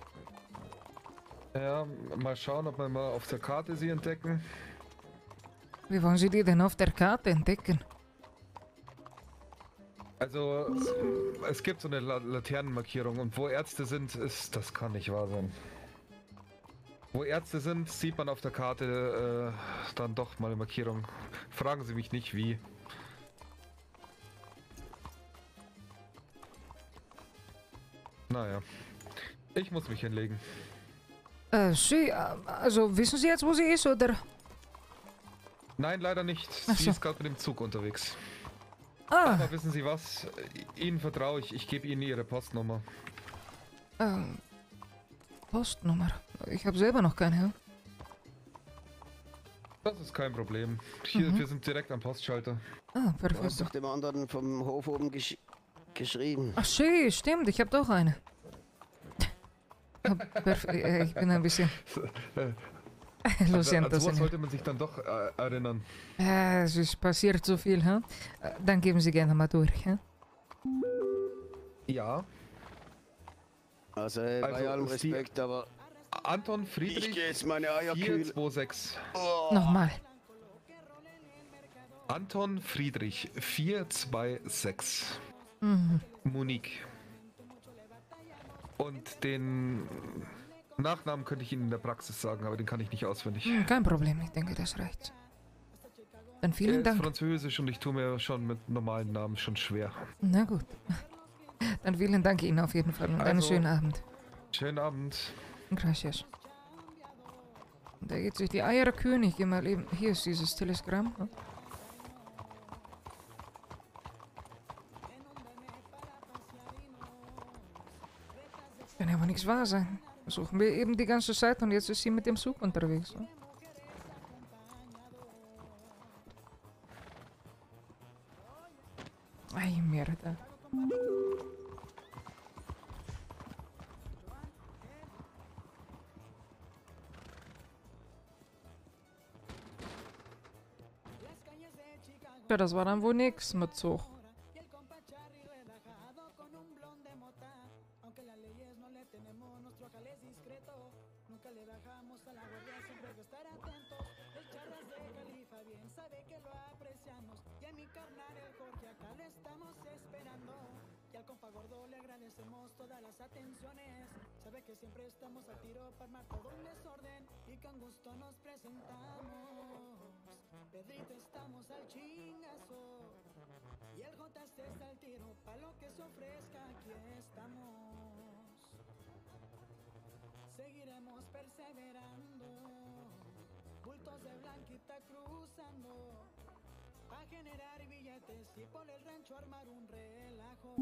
Ja, mal schauen, ob wir mal auf der Karte sie entdecken. Wie wollen Sie die denn auf der Karte entdecken? Also, es gibt so eine La Laternenmarkierung und wo Ärzte sind, ist, das kann nicht wahr sein. Wo Ärzte sind, sieht man auf der Karte äh, dann doch mal eine Markierung. Fragen Sie mich nicht, wie. Naja, ich muss mich hinlegen. Äh, sie, äh, also wissen Sie jetzt, wo sie ist, oder? Nein, leider nicht. Ach Sie so. ist gerade mit dem Zug unterwegs. Ah, Aber wissen Sie was? Ihnen vertraue ich. Ich gebe Ihnen Ihre Postnummer. ähm, Postnummer. Ich habe selber noch keine. hm? Das ist kein Problem. Hier, Mhm. wir sind direkt am Postschalter. Ah, Du hast perfekt. doch dem anderen vom Hof oben gesch geschrieben. Ach, schön, stimmt, ich habe doch eine. Ah, perf- äh, ich bin ein bisschen... Lo An siento, sowas Senor. sollte man sich dann doch äh, erinnern. Äh, es ist passiert so viel, hä? Äh, Dann geben Sie gerne mal durch, hä? Ja. Also, äh, bei Also, allem Sie- Respekt, aber Anton Friedrich ich gehe jetzt meine Eier vier kühlen. zwei sechs. Nochmal. Anton Friedrich vier zwei sechs. Mhm. Monique. Und den Nachnamen könnte ich Ihnen in der Praxis sagen, aber den kann ich nicht auswendig. Hm, kein Problem, ich denke, das reicht. Dann Er vielen ist Dank. Französisch und ich tue mir schon mit normalen Namen schon schwer. Na gut. Dann vielen Dank Ihnen auf jeden Fall und einen Also- schönen Abend. Schönen Abend. Gracias. Da geht sich die Eier der König immer eben. Hier ist dieses Telegramm. Ne? Kann ja wohl nichts wahr sein. Suchen wir eben die ganze Zeit und jetzt ist sie mit dem Zug unterwegs. Ne? Ay, mierda. Ja, das war dann wohl nix mit Zug. Pedrito, estamos al chingazo. Y el J C está al tiro. Pa' lo que se ofrezca, aquí estamos. Seguiremos perseverando. Bultos de blanquita cruzando. Pa' generar billetes y por el rancho armar un relajo.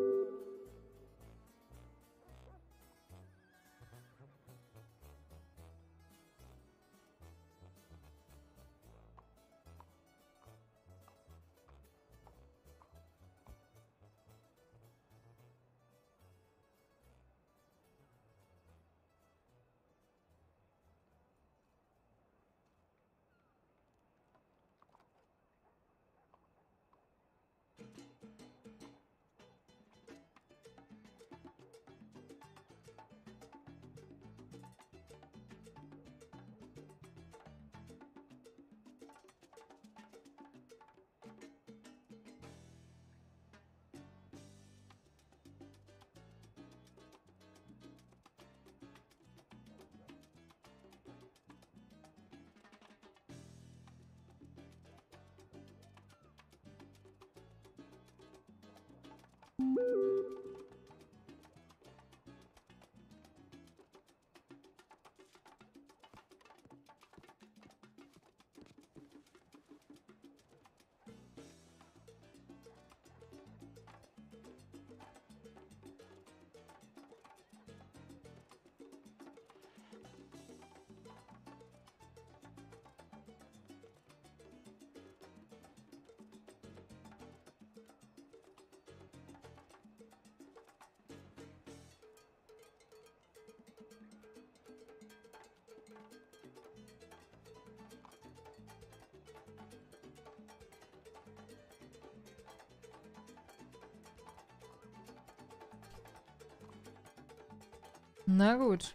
Na gut.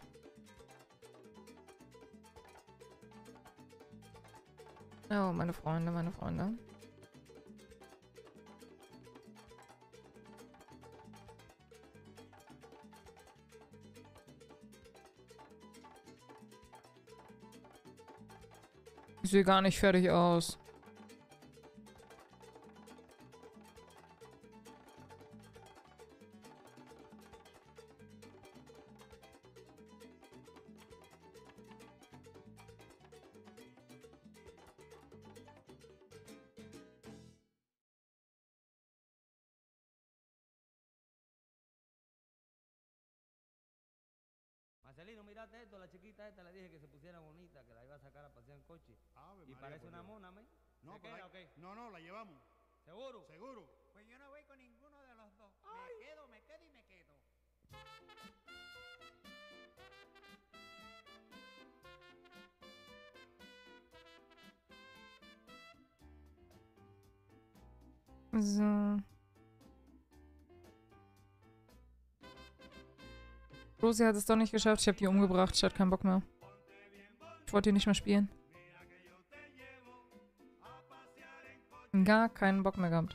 Oh, meine Freunde, meine Freunde. Ich sehe gar nicht fertig aus. Marcelino, mírate esto, la chiquita esta le dije que se pusiera bonita, que la iba a sacar a pasear en coche. Ave y María, parece por una Dios. mona, ¿me? No, ¿Se pero queda hay- o qué? No, no, la llevamos. ¿Seguro? Seguro. Pues yo no voy con ninguno de los dos. Me quedo, me quedo y me quedo. So. Rosi hat es doch nicht geschafft. Ich habe die umgebracht. Ich hatte keinen Bock mehr. Ich wollte die nicht mehr spielen. Gar keinen Bock mehr gehabt.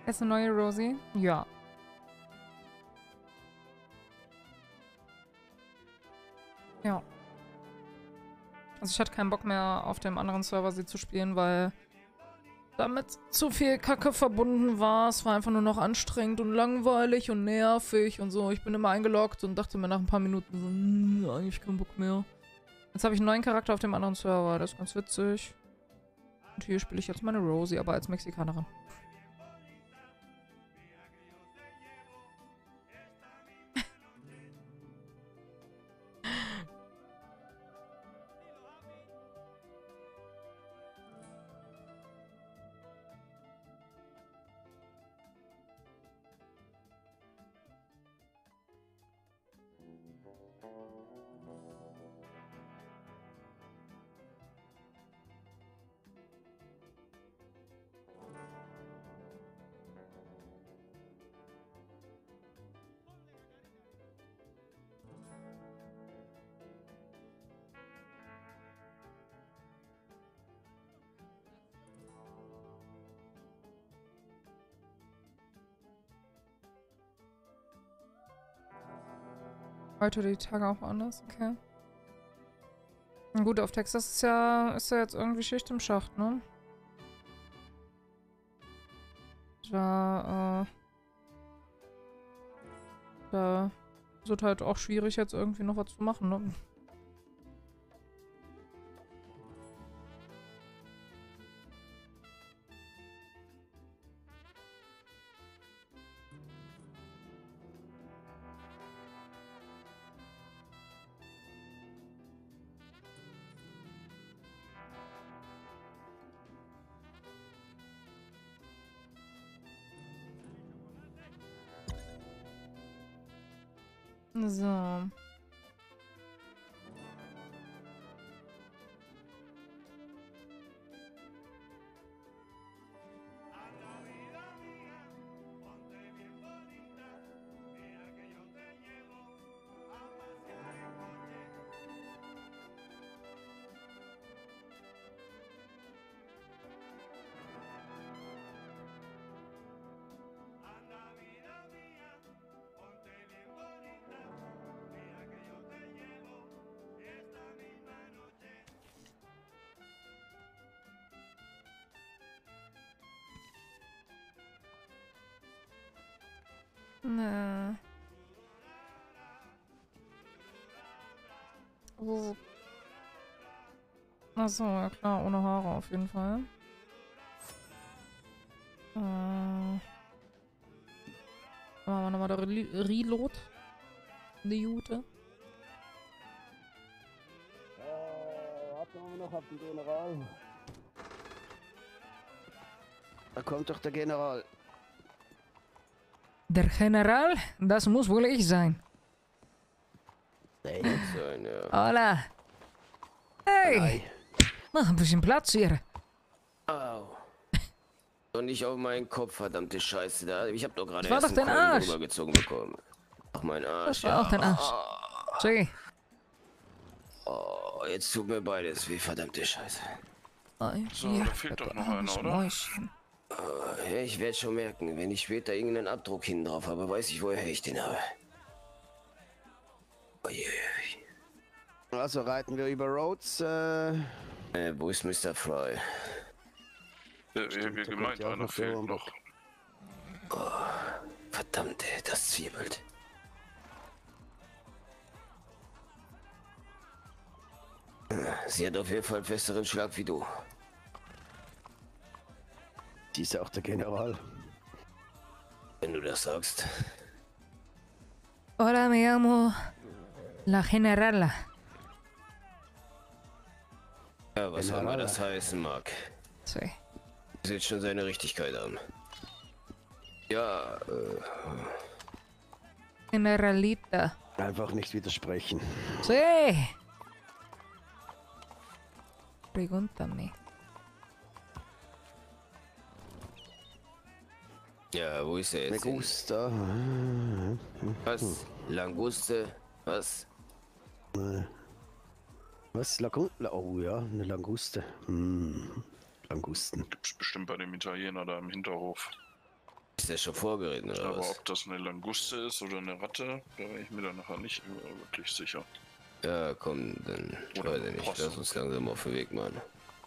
Ist eine neue Rosie? Ja. Ja. Also ich hatte keinen Bock mehr auf dem anderen Server sie zu spielen, weil damit zu viel Kacke verbunden war. Es war einfach nur noch anstrengend und langweilig und nervig und so. Ich bin immer eingeloggt und dachte mir nach ein paar Minuten so, hm, eigentlich keinen Bock mehr. Jetzt habe ich einen neuen Charakter auf dem anderen Server. Das ist ganz witzig. Und hier spiele ich jetzt meine Rosie, aber als Mexikanerin. Heute die Tage auch anders, okay. Na gut, auf Texas ist ja, ist ja jetzt irgendwie Schicht im Schacht, ne? Da, äh... Da wird halt auch schwierig, jetzt irgendwie noch was zu machen, ne? So. Na. Oh. Achso, ja klar, ohne Haare auf jeden Fall. Äh. Machen wir nochmal der Re Reload. Die Jute. Äh, warten wir noch auf den General. Da kommt doch der General. Der General? Das muss wohl ich sein. Sein, ja. Hola. Hey. Mach ein bisschen Platz hier. Au. Und nicht auf meinen Kopf, verdammte Scheiße. Da. Ich hab doch gerade Das war erst doch dein einen Kolben Arsch. rübergezogen bekommen. Ach, mein Arsch. Das war ja. auch dein Arsch. Sieh. Oh, jetzt tut mir beides weh, verdammte Scheiße. So, da fehlt doch noch einer, oder? Oh, ja, ich werde schon merken, wenn ich später irgendeinen Abdruck hinten drauf habe, weiß ich, woher ich den habe. Oh, yeah. Also reiten wir über Rhodes. Äh, äh, wo ist Mister Fry? Ja, wie wir gemeint, einer fehlt noch. Oh, verdammt, das zwiebelt. Sie hat auf jeden Fall einen festeren Schlag wie du. Die ist auch der General. Wenn du das sagst. Hola, me llamo La Generala. Ja, was General. auch immer das heißen mag. Sí. Sieht schon seine Richtigkeit an. Ja, äh... Generalita. Einfach nicht widersprechen. Sí. Pregúntame. Ja, wo ist er jetzt? Langusta. Was? Languste? Was? Was? Lagu oh ja, eine Languste. Hm. Langusten. Gibt's bestimmt bei dem Italiener da im Hinterhof. Ist der schon vorgeritten oder Aber was? ob das eine Languste ist oder eine Ratte, da bin ich mir dann nachher nicht wirklich sicher. Ja, komm, dann weiß ich nicht. Lass uns langsam auf den Weg machen.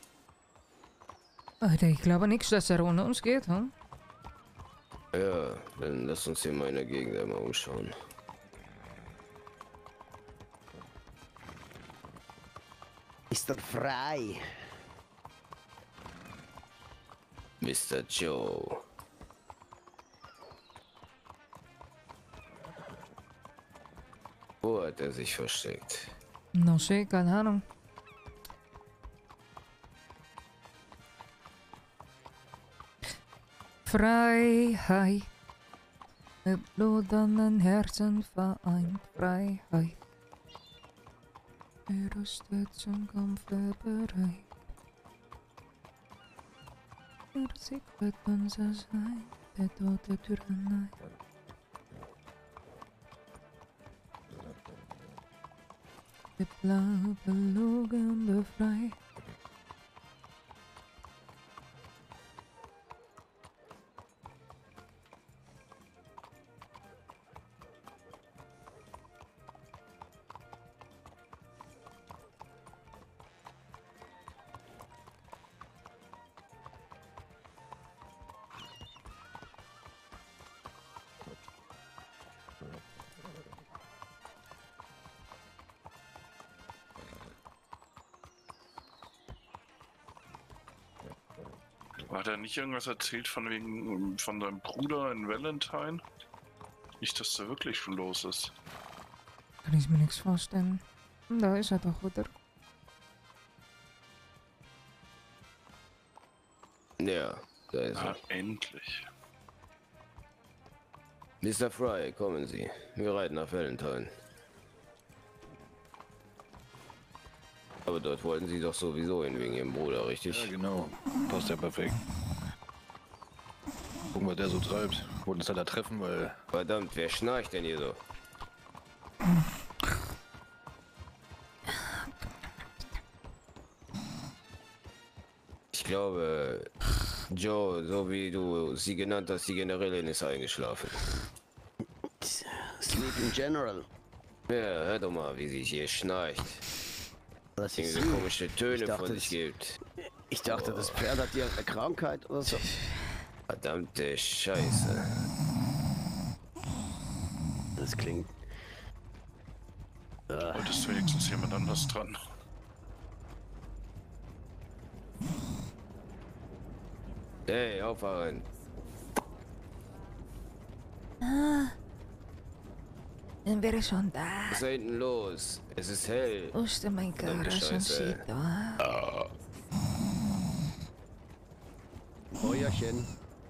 Alter, ich glaube nicht, dass er ohne uns geht, hm? Ja, dann lass uns hier mal in der Gegend einmal umschauen. Mister Frei. Mister Joe. Wo hat er sich versteckt? No sé, keine Ahnung. Freiheit. Mit Blut an den Herzen vereint. Freiheit. Gerüstet zum Kampfe bereit. Der Sieg wird unser sein. Der Tod der Tyrannei. Wir bleiben belogen befreit. Hat er nicht irgendwas erzählt von wegen von seinem Bruder in Valentine? Nicht, dass da wirklich schon los ist. Kann ich mir nichts vorstellen. Da ist er doch, oder? Ja, da ist Ah, er. endlich. Mister Fry, kommen Sie. Wir reiten nach Valentine. Aber dort wollten Sie doch sowieso hin wegen Ihrem Bruder, richtig? Ja, genau. Passt ja perfekt. Gucken, was der so treibt. Wollten uns halt da treffen, weil... Verdammt, wer schnarcht denn hier so? Ich glaube, Joe, so wie du sie genannt hast, die Generälin ist eingeschlafen. Sleep in General. Ja, hör doch mal, wie sie hier schnarcht. Das ist ist so komische Töne Ich dachte, von sich das- gibt. Ich dachte, das Pferd hat ja eine Krankheit oder so. Verdammte Scheiße. Das klingt... Ah. Heute ist wenigstens jemand anders dran. Hey, aufwachen. Ah. Dann wäre schon da. Was ist da hinten los? Es ist hell. Usted mein Verdammte Scheiße. corazoncito. Ah. Feuerchen.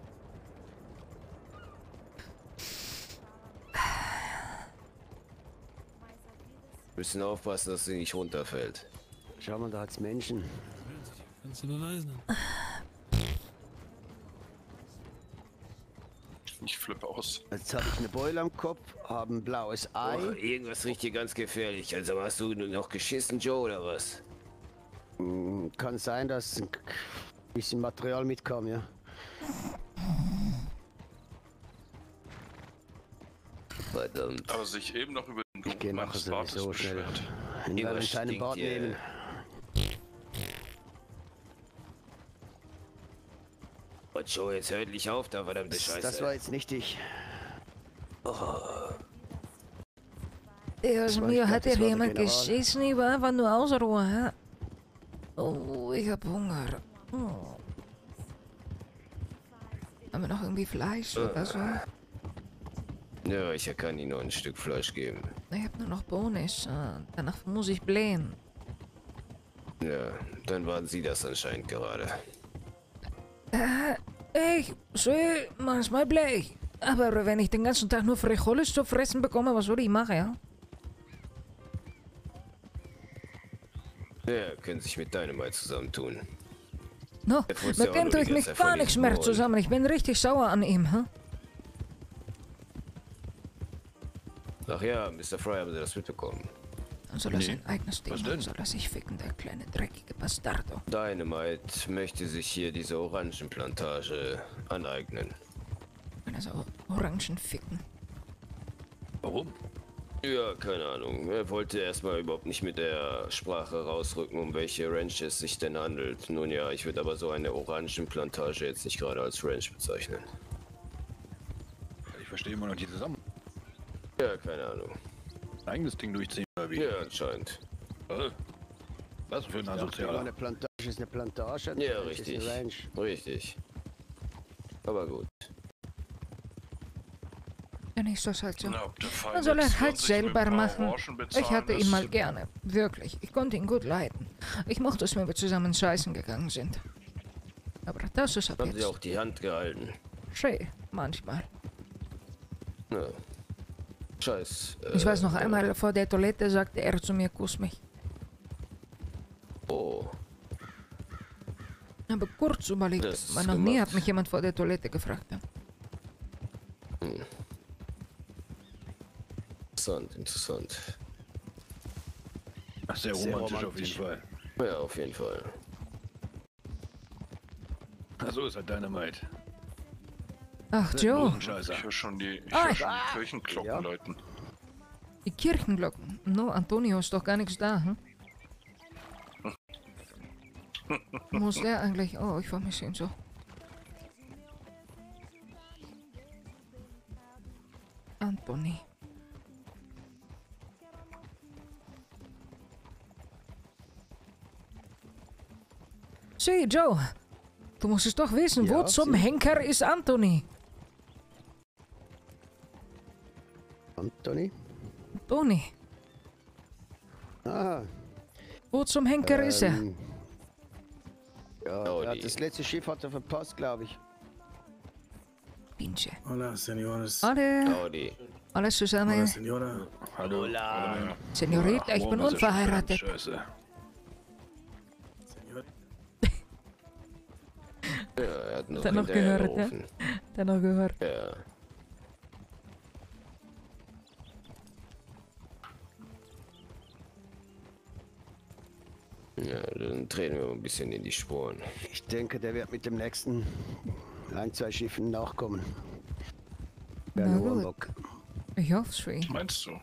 Müssen aufpassen, dass sie nicht runterfällt. Schau mal, da hat's Menschen. Kannst du beweisen? Ich flippe aus. Jetzt habe ich eine Beule am Kopf, habe ein blaues Ei. Oh, irgendwas riecht hier ganz gefährlich. Also hast du noch geschissen, Joe, oder was? Mm, Kann sein, dass ein bisschen Material mitkam, ja. Verdammt. Aber sich eben noch über den Ich gehe Geruch nachher meines Bartes sowieso schnell beschwert. in Irgendwas Valentine stinkt Bad hier. nehmen. Oh, Joe, jetzt hör endlich auf, da verdammte Das, Scheiße. das war jetzt nicht ich. Oh. Dios Das war- ich mío, glaub, hat das er war der jemand General. geschissen? Ich war einfach nur ausruhen, hä? Oh, ich hab Hunger. Oh. Haben wir noch irgendwie Fleisch oder so? Ja, ich kann Ihnen noch ein Stück Fleisch geben. Ich hab nur noch Bonis. äh, Danach muss ich blähen. Ja, dann waren Sie das anscheinend gerade. Äh, ich sehe manchmal Blech. Aber wenn ich den ganzen Tag nur Frijoles zu fressen bekomme, was soll ich machen, ja? Ja, können sich mit Dynamite zusammentun. No, Der Fuß ja mit auch dem nur tue die ich ganze mich Zeit von gar nichts diesem mehr Maul. zusammen. Ich bin richtig sauer an ihm, hä? Ach ja, Mister Fry, haben Sie das mitbekommen? Dann soll er Nee. sein eigenes Ding Was machen, denn? soll er sich ficken, der kleine dreckige Bastardo. Dynamite möchte sich hier diese Orangenplantage aneignen. Keine so Orangen ficken. Warum? Ja, keine Ahnung. Er wollte erstmal überhaupt nicht mit der Sprache rausrücken, um welche Ranch es sich denn handelt. Nun ja, ich würde aber so eine Orangenplantage jetzt nicht gerade als Ranch bezeichnen. Ich verstehe immer noch die zusammen. Ja, keine Ahnung. Eigenes Ding durchziehen oder wie? Ja, anscheinend. Äh, was für ein Ja, Asozialer? eine Plantage ist eine Plantage. eine Ja, Ranch ist richtig. eine Ranch. Richtig. Aber gut. Dann ist das halt so. Na, ob der Fall Dann soll er jetzt halt sich mit selber ein paar machen. Orangen bezahlen Ich hatte ihn lässt. mal gerne. Wirklich. Ich konnte ihn gut leiden. Ich mochte es, wenn wir zusammen scheißen gegangen sind. Aber das ist ab Haben Sie jetzt. auch die Hand gehalten? Schön, manchmal. Ja. Scheiß. Ich äh, weiß noch einmal, vor der Toilette sagte er zu mir, kuss mich. Oh. Aber kurz überlegt, Das ist weil noch nie gemacht. hat mich jemand vor der Toilette gefragt. Hm. Interessant, interessant. Ach, sehr Sehr romantisch auf romantisch. jeden Fall. Ja, auf jeden Fall. Ach so ist halt Dynamite. Ach, Joe. Scheiße. Ich höre schon die, ich Ah, hör schon ah, die Kirchenglocken ja. läuten. Die Kirchenglocken. No, Antonio ist doch gar nichts da, hm? Muss der eigentlich... Oh, ich vermisse ihn so. Anthony. Sieh, Joe. Du musst es doch wissen. Ja, Wo zum sie- Henker ist Anthony? Anthony? Tony. Ah. Wo zum Henker ist er? ähm, Ja, er hat das letzte Schiff hat er verpasst, glaube ich. Pinche. Hola, señores. Alle. Howdy. Alles zusammen. Hola, señora. Hallo. Hola. Senorita, ich bin Warum ist er schon unverheiratet. Scheiße. Ja, er hat noch Hat er noch hinterher gehört, ja? gerufen. Hat er noch gehört. Ja. Ja, dann treten wir mal ein bisschen in die Spuren. Ich denke, der wird mit dem nächsten ein, zwei Schiffen nachkommen. Na Wäre gut. nur Bock. Ich hoffe für ihn. Meinst du?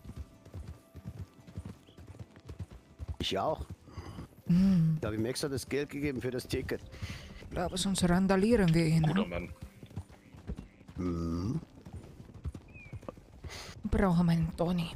Ich auch. Hm, Da habe ich ihm extra das Geld gegeben für das Ticket. ich glaube, sonst randalieren wir ihn. Guter Hm? Mann. Mhm. Brauche meinen Toni.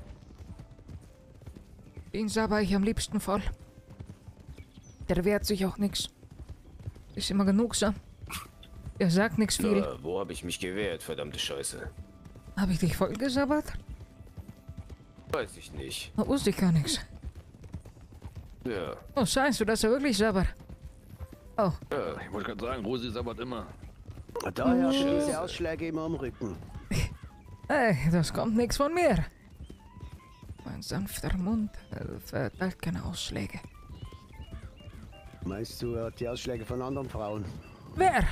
Den saber ich am liebsten voll. Der wehrt sich auch nix. Ist immer genug, so. Er sagt nichts viel. Na, wo habe ich mich gewehrt, verdammte Scheiße? Habe ich dich voll gesabbert? Weiß ich nicht. Da wusste ich gar nichts. Ja. Oh, scheiße, das ist ja wirklich sabber. Oh. Ja. Ich wollte gerade sagen, Rosi sabbert immer. Daher hat er Scheiße. diese Ausschläge immer am Rücken. Ey, das kommt nichts von mir. Mein sanfter Mund äh, verteilt keine Ausschläge. Meinst du, er hat die Ausschläge von anderen Frauen? Wer?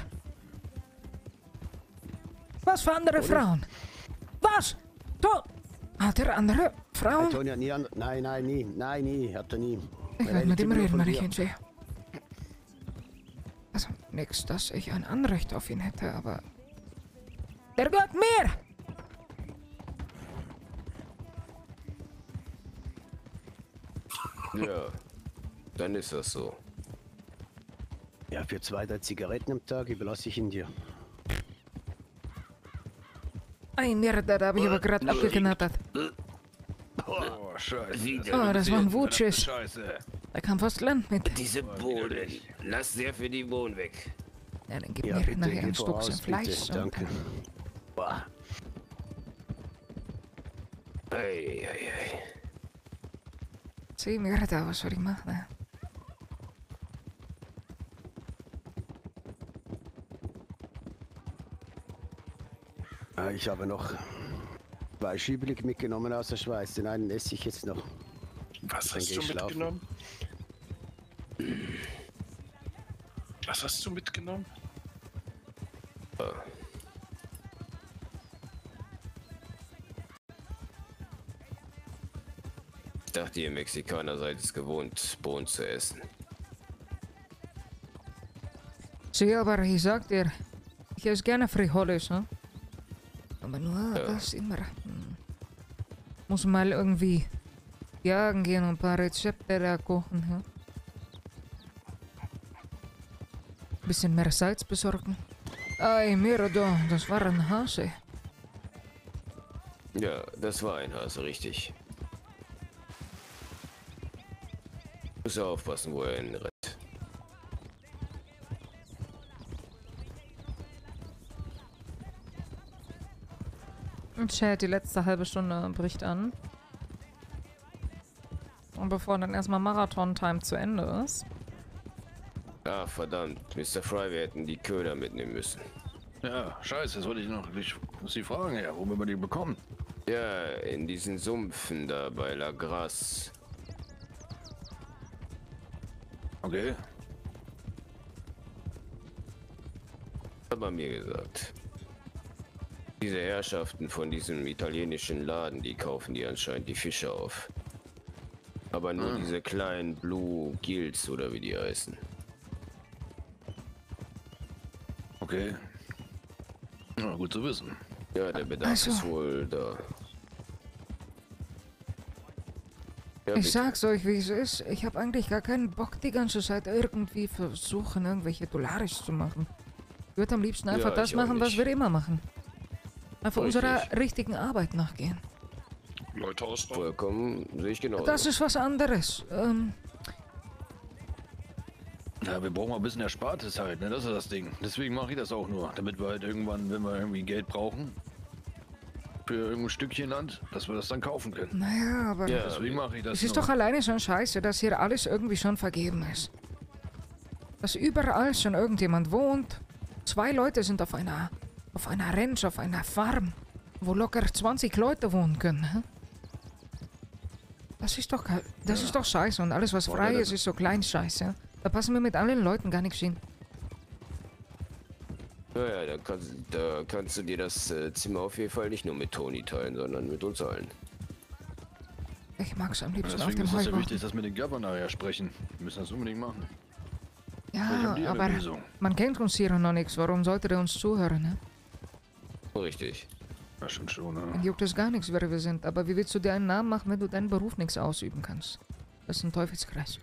Was für andere Oder? Frauen? Was? Du? Hat er andere Frauen? Toni hat nie an... Nein, nein, nie. Nein, nie. Hat er nie. Ich Er werde mit redet ihm immer nur reden, von wenn ich dir. ihn sehe. Also, nix, dass ich ein Anrecht auf ihn hätte, aber... Der gehört mir! Ja. Dann ist das so. Ja, für zwei, drei Zigaretten am Tag überlasse ich ihn dir. Ein Mörder, da habe ich aber gerade abgeknattert. Oh, Scheiße. Oh, das war ein Wutschiss. Scheiße. Da kam fast Land mit. Diese Bohnen. Lass sehr für die Bohnen weg. Ja, dann gib Ja, mir bitte, nachher geh einen Stück voraus, zum Fleisch. bitte, und danke. Boah. Ei, ei, ei. Sieh, Mörder, was soll ich machen? Ne? Ah, ich habe noch zwei Schiebelig mitgenommen aus der Schweiz. Den einen esse ich jetzt noch. Was Dann hast geh du ich schlafen. mitgenommen? Was hast du mitgenommen? Ich dachte, ihr Mexikaner seid es gewohnt, Bohnen zu essen. Sieh, aber ich sag dir, Ich esse gerne Frijoles, ne? Aber nur Ja. das immer. Hm. Muss mal irgendwie jagen gehen und ein paar Rezepte da kochen, ja? Bisschen mehr Salz besorgen. Ei, Mirado, das war ein Hase. Ja, das war ein Hase, richtig. Muss aufpassen, wo er hinrennt. Und Chat, die letzte halbe Stunde bricht an. Und bevor dann erstmal Marathon-Time zu Ende ist. Ah, verdammt. Mister Fry, wir hätten die Köder mitnehmen müssen. Ja, scheiße, das wollte ich noch. Ich muss die fragen, ja, wo wir die bekommen. Ja, in diesen Sumpfen da bei La Grasse. Okay. Hat man mir gesagt. Diese Herrschaften von diesem italienischen Laden, die kaufen die anscheinend die Fische auf. Aber nur Ah. diese kleinen Blue Gills oder wie die heißen. Okay. Na, gut zu wissen. Ja, der Bedarf Also- ist wohl da. Ja, Ich bitte. sag's euch, wie es ist. Ich habe eigentlich gar keinen Bock, die ganze Zeit irgendwie versuchen, irgendwelche Dollars zu machen. Ich würde am liebsten einfach Ja, das ich auch machen, was nicht. wir immer machen. Einfach Richtig. unserer richtigen Arbeit nachgehen. Leute ausrauben. Vollkommen, sehe ich genauso. Das ist was anderes. Ähm, Ja, wir brauchen mal ein bisschen Erspartes halt, ne? Das ist das Ding. Deswegen mache ich das auch nur. Damit wir halt irgendwann, wenn wir irgendwie Geld brauchen, für irgendein Stückchen Land, dass wir das dann kaufen können. naja, aber Ja, deswegen mache ich das es ist nur. doch alleine schon scheiße, dass hier alles irgendwie schon vergeben ist. Dass überall schon irgendjemand wohnt. Zwei Leute sind auf einer, auf einer Ranch, auf einer Farm, wo locker zwanzig Leute wohnen können. Hä? Das ist doch, das Ja. ist doch scheiße und alles, was frei Oder ist, ist so klein scheiße. Da passen wir mit allen Leuten gar nichts hin. Naja, da kannst, da kannst du dir das äh, Zimmer auf jeden Fall nicht nur mit Toni teilen, sondern mit uns allen. Ich mag's am liebsten auf Deswegen dem ist es ja Heuboden. wichtig, dass wir den Governor ja sprechen. Wir müssen das unbedingt machen. Vielleicht Ja, haben die eine aber Lösung. man kennt uns hier noch nichts. Warum sollte der uns zuhören, ne? Richtig. Ja, stimmt schon, Dann ne? juckt es gar nichts, wer wir sind. Aber wie willst du dir einen Namen machen, wenn du deinen Beruf nichts ausüben kannst? Das ist ein Teufelskreis.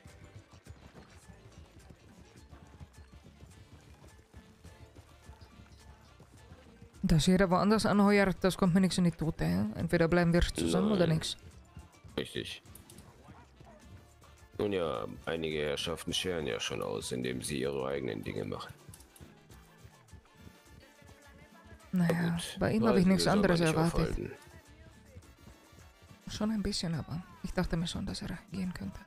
Dass jeder woanders anheuert, das kommt mir nichts in die Tote. Ja? Entweder bleiben wir zusammen oder Nein. nichts. Richtig. Nun ja, einige Herrschaften scheren ja schon aus, indem sie ihre eigenen Dinge machen. Naja, bei ihm habe ich Reisen nichts soll man anderes nicht erwartet. aufhalten. Schon ein bisschen, aber ich dachte mir schon, dass er gehen könnte.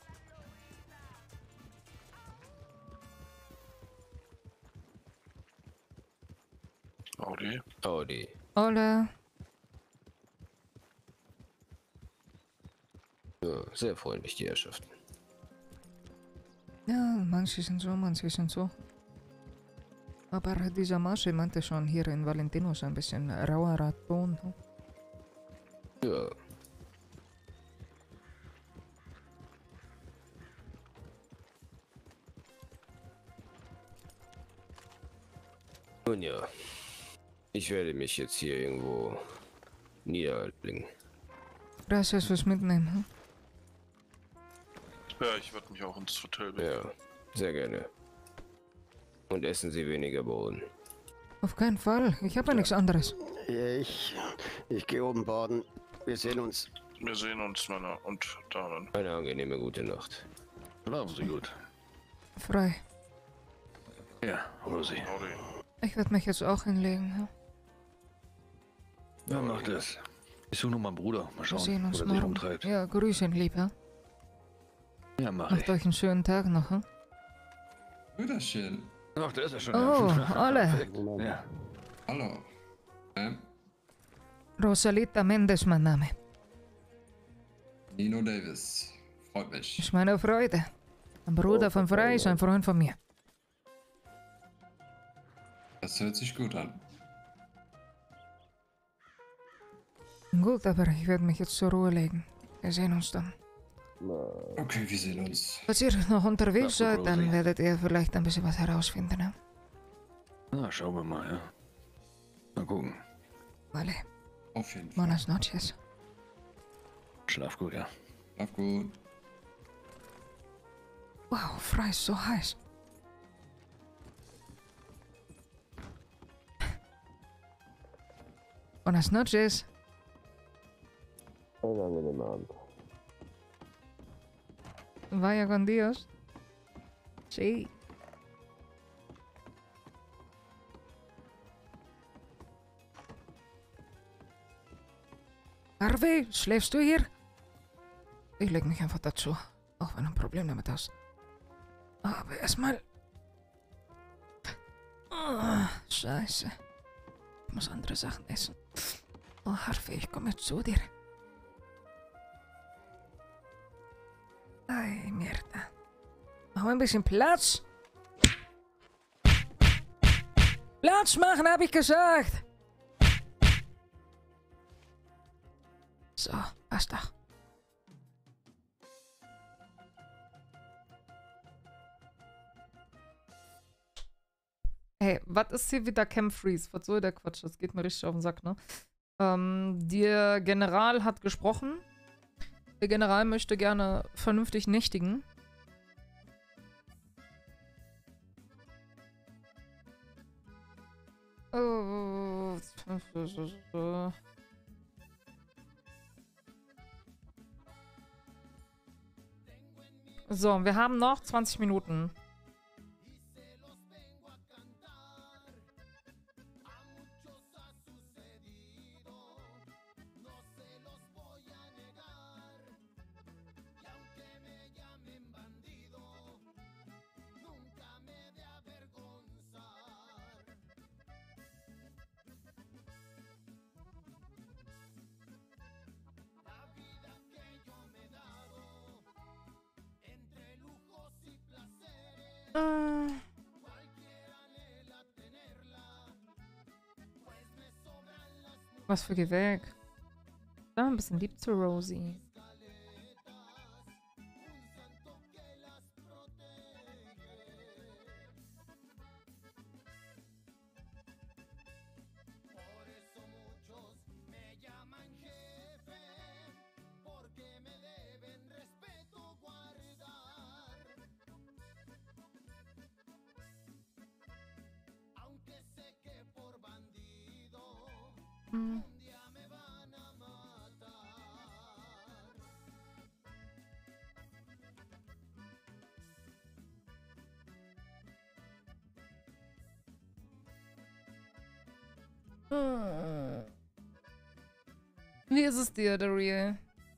Audi. Audi. Ole, Ja, sehr freundlich, die Herrschaften. ja, manche sind so, manche sind so. Aber dieser Masche meinte schon hier in Valentino so ein bisschen rauerer Ton. ne? Ja. Nun ja, ich werde mich jetzt hier irgendwo niederlegen. Gracias fürs Mitnehmen. hm? Ja, ich werde mich auch ins Hotel begeben. Ja, sehr gerne. Und essen Sie weniger Bohnen. Auf keinen Fall. Ich habe ja nichts anderes. Ich, ich gehe oben baden. Wir sehen uns. Wir sehen uns, Männer und Damen. Eine angenehme gute Nacht. Schlafen Sie gut. Frei. Ja, Rosi. Audi. Ich werde mich jetzt auch hinlegen. hm? Ja, mach das. Ich suche noch meinen Bruder. Mal Wir schauen, sehen wo uns der sich morgen. rumtreibt. Ja, grüß ihn, Lieber. Ja, mach Macht ich. euch einen schönen Tag noch. hm? Brüderchen. Ach, der ist ja schon. Oh, Ole. Perfekt. Ja. Hallo. Ähm, Rosalita Mendes, mein Name. Nino Davis. Freut mich. Ist meine Freude. Ein Bruder von Frei ist ein Freund von mir. Das hört sich gut an. Gut, aber ich werde mich jetzt zur Ruhe legen. Wir sehen uns dann. Okay, wir sehen uns. Falls ihr noch unterwegs Ja, seid, gut, dann Rosi. werdet ihr vielleicht ein bisschen was herausfinden. Ne? Na, schauen wir mal, ja. Mal gucken. Vale. Auf jeden Fall. Buenas noches. Schlaf gut, ja. Schlaf gut. Wow, frei ist so heiß. Buenas noches. Einen angenehmen Abend. Vaya con Dios. Sí. Harvey, schläfst du hier? Ich leg mich einfach dazu, auch wenn du ein Problem damit hast. Aber erstmal... Oh, Scheiße. Ich muss andere Sachen essen. Oh, Harvey, ich komme zu dir. Ay, mierda. Mach mal ein bisschen Platz. Platz machen, habe ich gesagt. So, passt doch. Hey, was ist hier wieder Camp Freeze? Was soll der Quatsch? Das geht mir richtig auf den Sack, ne? Ähm, der General hat gesprochen. Der General möchte gerne vernünftig nächtigen. Oh. So, wir haben noch zwanzig Minuten. Was für geh weg. Da ein bisschen lieb zu Rosie. Hm. Hm. Wie ist es dir, der Real?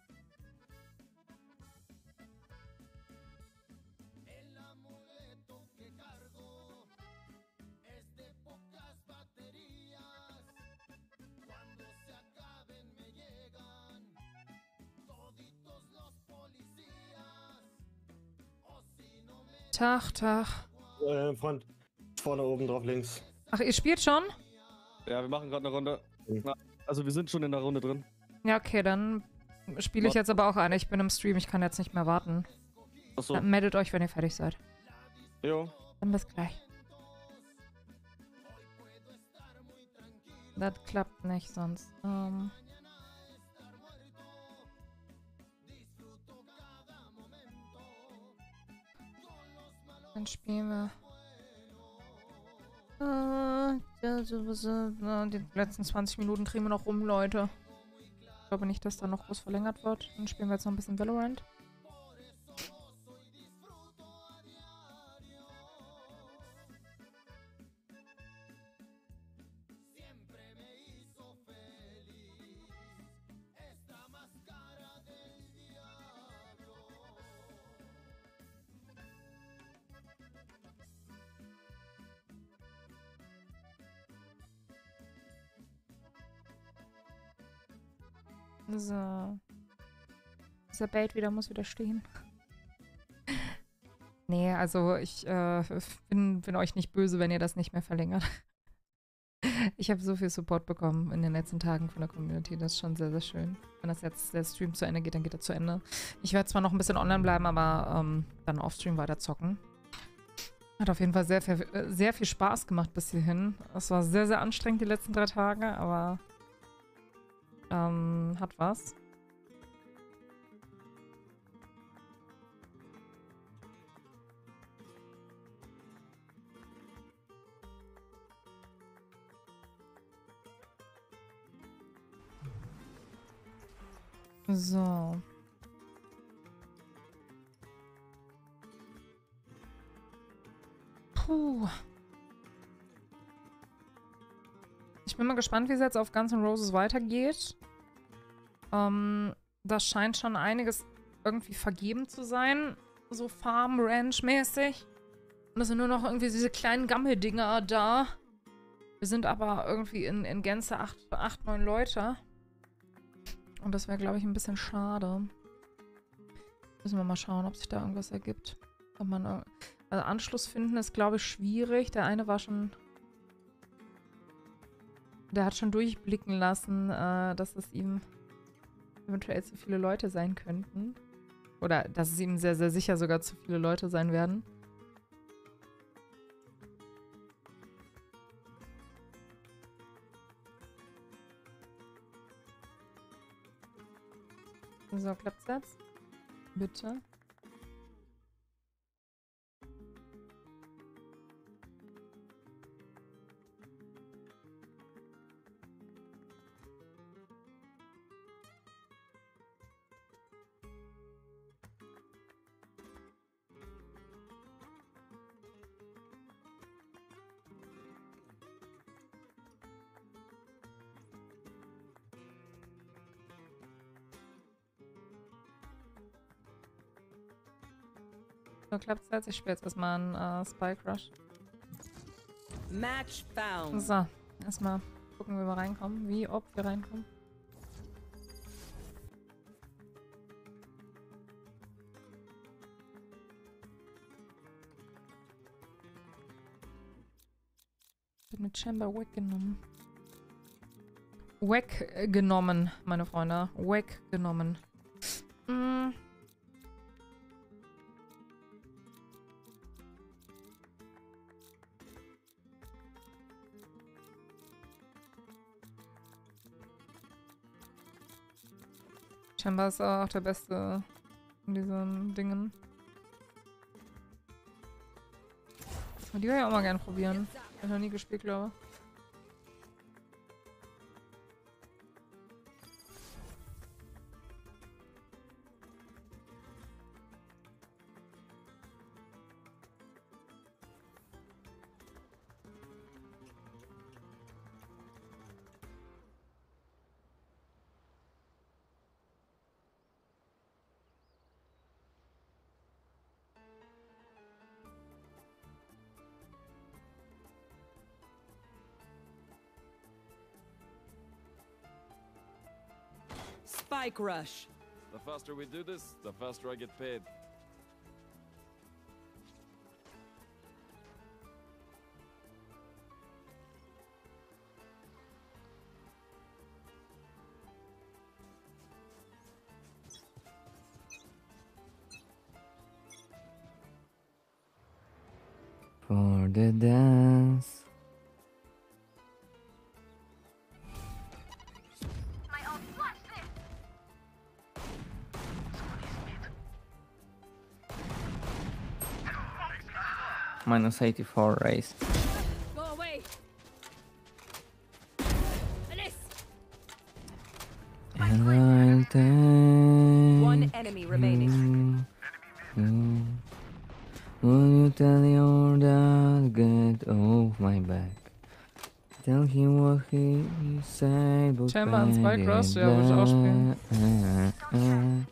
Tag, Tag. Äh, Freund, vorne oben drauf links. Ach, ihr spielt schon? Ja, wir machen gerade eine Runde. Na, also wir sind schon in der Runde drin. Ja, okay, dann spiele ich jetzt aber auch eine. Ich bin im Stream, ich kann jetzt nicht mehr warten. Achso. Dann meldet euch, wenn ihr fertig seid. Jo. Dann bis gleich. Das klappt nicht sonst. Ähm Dann spielen wir. Die letzten zwanzig Minuten kriegen wir noch rum, Leute. Ich glaube nicht, dass da noch groß verlängert wird. Dann spielen wir jetzt noch ein bisschen Valorant. So. Dieser Bait wieder muss wieder stehen. Nee, also ich äh, bin, bin euch nicht böse, wenn ihr das nicht mehr verlängert. Ich habe so viel Support bekommen in den letzten Tagen von der Community. Das ist schon sehr, sehr schön. Wenn das jetzt der Stream zu Ende geht, dann geht er zu Ende. Ich werde zwar noch ein bisschen online bleiben, aber ähm, dann Offstream weiter zocken. Hat auf jeden Fall sehr, viel- sehr viel Spaß gemacht bis hierhin. Es war sehr, sehr anstrengend die letzten drei Tage, aber ähm, hat was. So. Puh. Ich bin mal gespannt, wie es jetzt auf Guns N' Roses weitergeht. Ähm, das scheint schon einiges irgendwie vergeben zu sein. So Farm-Ranch-mäßig. Und es sind nur noch irgendwie diese kleinen Gammeldinger da. Wir sind aber irgendwie in, in Gänze acht, acht, neun Leute. Und das wäre, glaube ich, ein bisschen schade. Müssen wir mal schauen, ob sich da irgendwas ergibt. Ob man, also Anschluss finden ist, glaube ich, schwierig. Der eine war schon... Der hat schon durchblicken lassen, äh, dass es ihm eventuell zu viele Leute sein könnten. Oder dass es ihm sehr, sehr sicher sogar zu viele Leute sein werden. So, klappt's jetzt? Bitte. So, klappt's jetzt? Ich spiele jetzt erstmal einen äh, Spike Rush. Match found. So, erstmal gucken, wie wir reinkommen. Wie, ob wir reinkommen. Wird mit Chamber weggenommen. Weggenommen, meine Freunde. Weggenommen. Mm. Chamber ist auch der Beste in diesen Dingen. Die will ich auch mal gerne probieren. Hab ich noch nie gespielt, glaube ich. Spike rush. The faster we do this, the faster I get paid. For the dance. Minus eighty-four raised. Go away. Finish. And I'll take One enemy remaining. you. you. Will you tell your dad get off my back? Tell him what he said, but Chamber and Spike Rush, ja, würde ich auch spielen.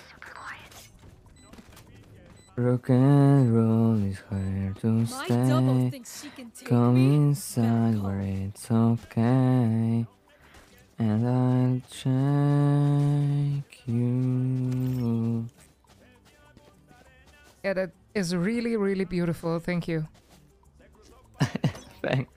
Rock and roll is here to stay. Come inside where it's okay. And I'll check you. Yeah, that is really, really beautiful. Thank you. Thanks.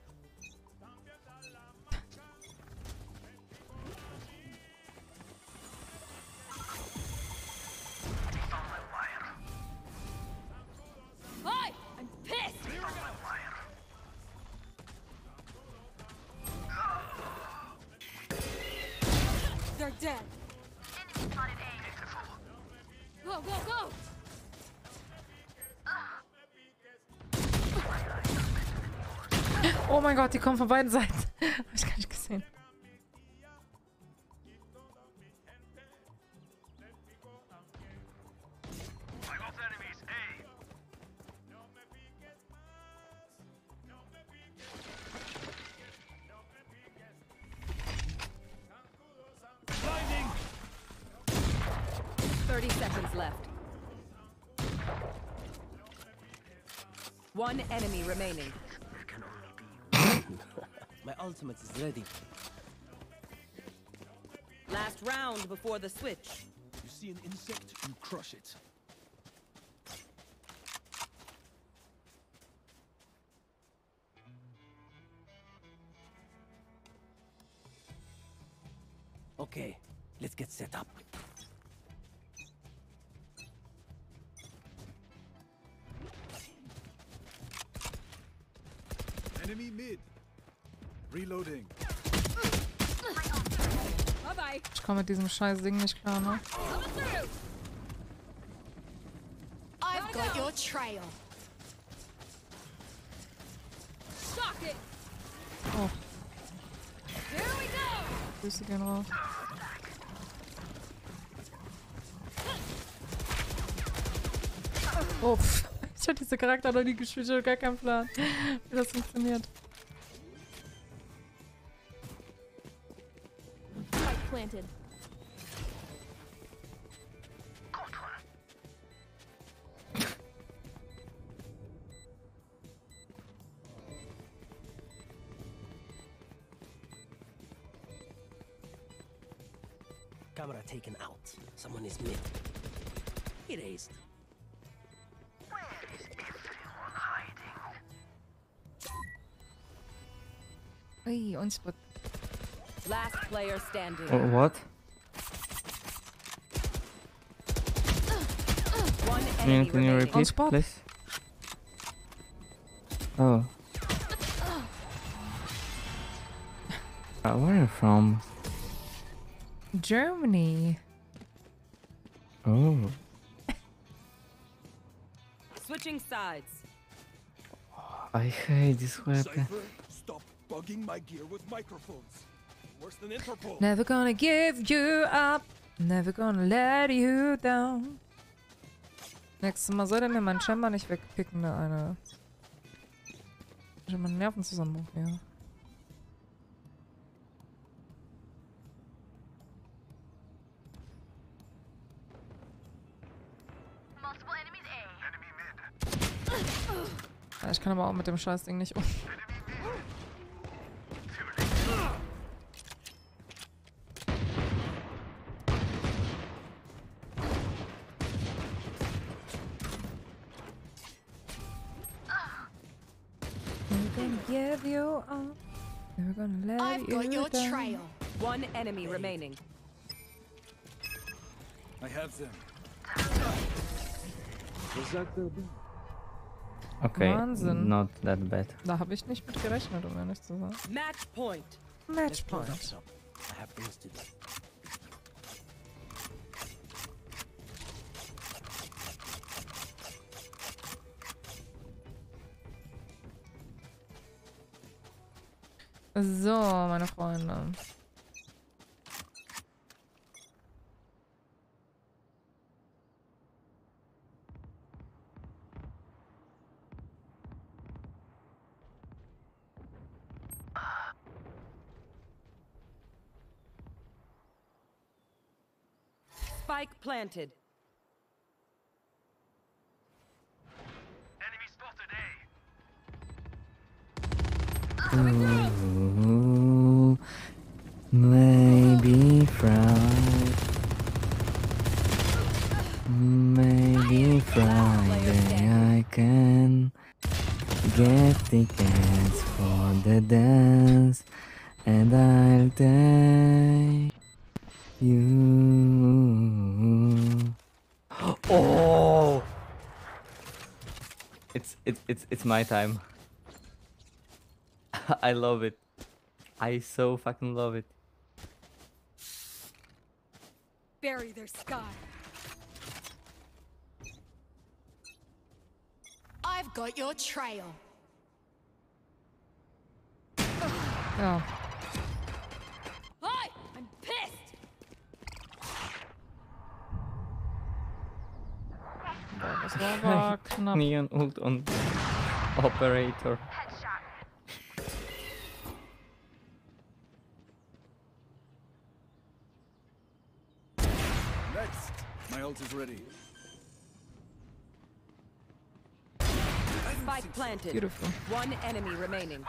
Hi, I'm pissed. dead. Go, go, go! Oh mein Gott, die kommen von beiden Seiten. Hab ich gar nicht gesehen. thirty seconds left. One enemy remaining. My ultimate is ready. Last round before the switch. You see an insect, you crush it. Okay, let's get set up. Enemy mid. Reloading. Bye bye. Ich komme mit diesem scheiß Ding nicht klar, ne? I've got your trail. Shock it. Oh, Here we go. Grüße gehen raus. Oh, pff. Ich hab diese Charakter noch nie gespielt, ich hab gar keinen Plan, wie das funktioniert. Spike planted. Camera taken out. Someone is mid. Erased. Ui, und Spot. Last player standing. Oh, what? One Can you, enemy can you remaining. repeat, please? Oh. Uh, where are you from? Germany. Oh. Switching sides. I hate this weapon. Cypher, stop bugging my gear with microphones. Worse than Interpol. Never gonna give you up. Never gonna let you down. Nächstes Mal soll der mir meinen Chamber nicht wegpicken, der eine. Ich hab meinen Nervenzusammenbruch, ja. Ja, ich kann aber auch mit dem Scheißding nicht um. Never gonna give you up. Never gonna let I've you got your down. trail. One enemy remaining. I have them. Okay, Wahnsinn. not that bad. Da habe ich nicht mit gerechnet, um ehrlich zu sein. Match point. Match point. I have things to do. So, meine Freunde. Spike planted. Ooh, maybe Friday. Maybe Friday I can get tickets for the dance, and I'll take you. Oh! It's it's it's it's my time. I love it. I so fucking love it. bury their sky. I've got your trail. Ja. Hi, I'm pissed. Das war aber knapp. Neon Ult und Operator. Next, my ult is ready. Spike planted. Beautiful. One enemy remaining.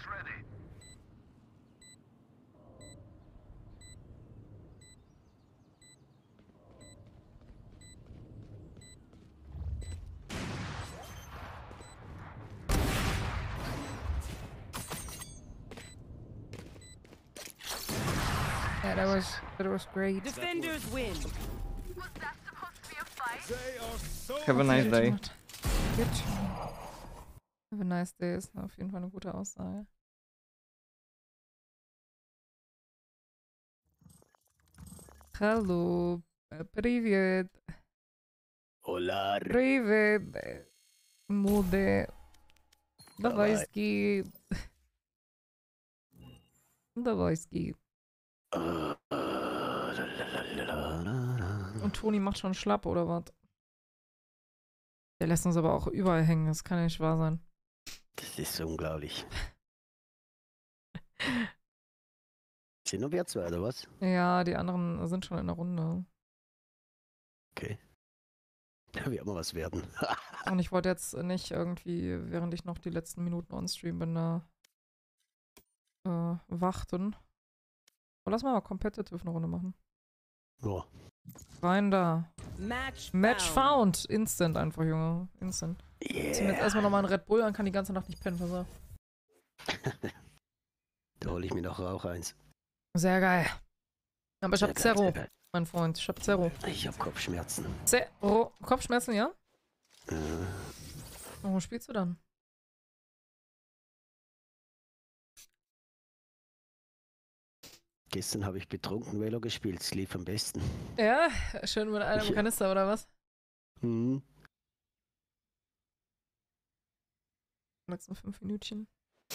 Yeah, that was that was great. Defenders win. They are so Have a nice day. Good. Have a nice day ist auf jeden Fall eine gute Aussage. Hallo. Привет. Hola. Привет. Муде. Давай ски. Давай ski. Und Toni macht schon schlapp, oder was? Der lässt uns aber auch überall hängen, das kann ja nicht wahr sein. Das ist unglaublich. Sind nur wir zwei, oder was? Ja, die anderen sind schon in der Runde. Okay. Da wird mal was werden. Und ich wollte jetzt nicht irgendwie, während ich noch die letzten Minuten on-stream bin, da äh, warten. Aber lass mal mal competitive eine Runde machen. Ja. Rein da. Match, Match found. Instant einfach, Junge. Instant. Yeah. Ich zieh mir jetzt erstmal nochmal einen Red Bull, dann kann die ganze Nacht nicht pennen, pass auf. Da hole ich mir noch auch eins. Sehr geil. Aber ich Sehr hab geil, Zerro, sehr geil. mein Freund. Ich hab Zerro. Ich hab Kopfschmerzen. Zerro. Kopfschmerzen, ja? Äh, Und wo spielst du dann? gestern habe ich betrunken Velo gespielt. Es lief am besten. Ja, schön mit einem Ja. Kanister, oder was? Mhm. Letzten fünf Minütchen.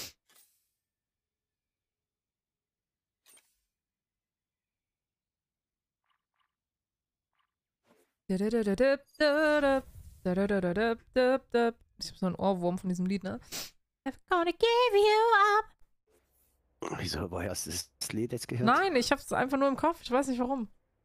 Ich hab so einen Ohrwurm von diesem Lied, ne? I'm gonna give you up. Wieso, woher hast du das Lied jetzt gehört? Nein, ich hab's einfach nur im Kopf. Ich weiß nicht warum.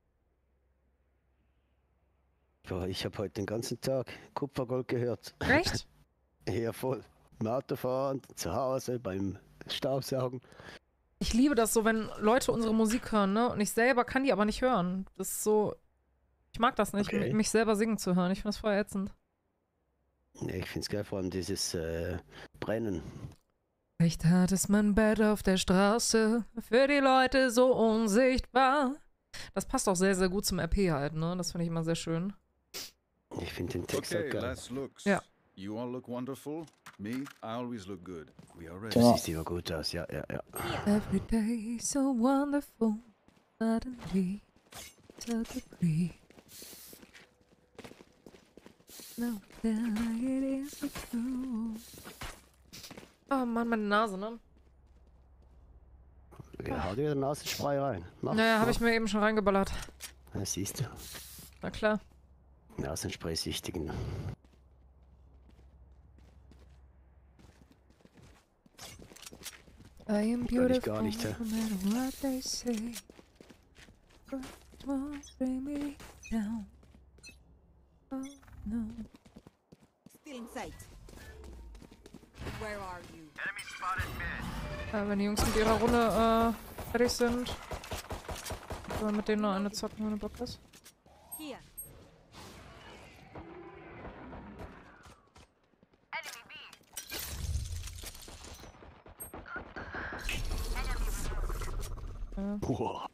Boah, ich habe heute den ganzen Tag Kupfergold gehört. Echt? Ja, voll. Im Autofahren, zu Hause, beim Staubsaugen. Ich liebe das so, wenn Leute unsere Musik hören, ne? Und ich selber kann die aber nicht hören. Das ist so. Ich mag das nicht, Okay. mich selber singen zu hören. Ich finde das voll ätzend. Nee, ich find's geil, vor allem dieses äh, Brennen. Echt hart ist mein Bett auf der Straße, für die Leute so unsichtbar. Das passt auch sehr, sehr gut zum R P halt, ne? Das finde ich immer sehr schön. Ich finde den Text Okay, auch geil. last looks. Ja. You all look wonderful. Me, I always look good. We are ready. Das sieht immer gut aus, ja, ja, ja. Every day so wonderful, suddenly took a breath. No, then it is so true. Oh Mann, meine Nase, ne? Ja, hau dir den Nasenspray rein. Mach, Naja, habe mach. ich mir eben schon reingeballert. Ja, siehst du. Na klar. Nasenspray-Süchtigen. I am Kann ich beautiful, gar nicht, no ja. matter what they say. But it won't bring me down. Oh no. Still in sight. Where are you? Enemy spotted mid. Äh, wenn die Jungs mit ihrer Runde äh, fertig sind, können wir mit denen noch eine zocken, wenn du Bock hast. Here. Ja. Boah.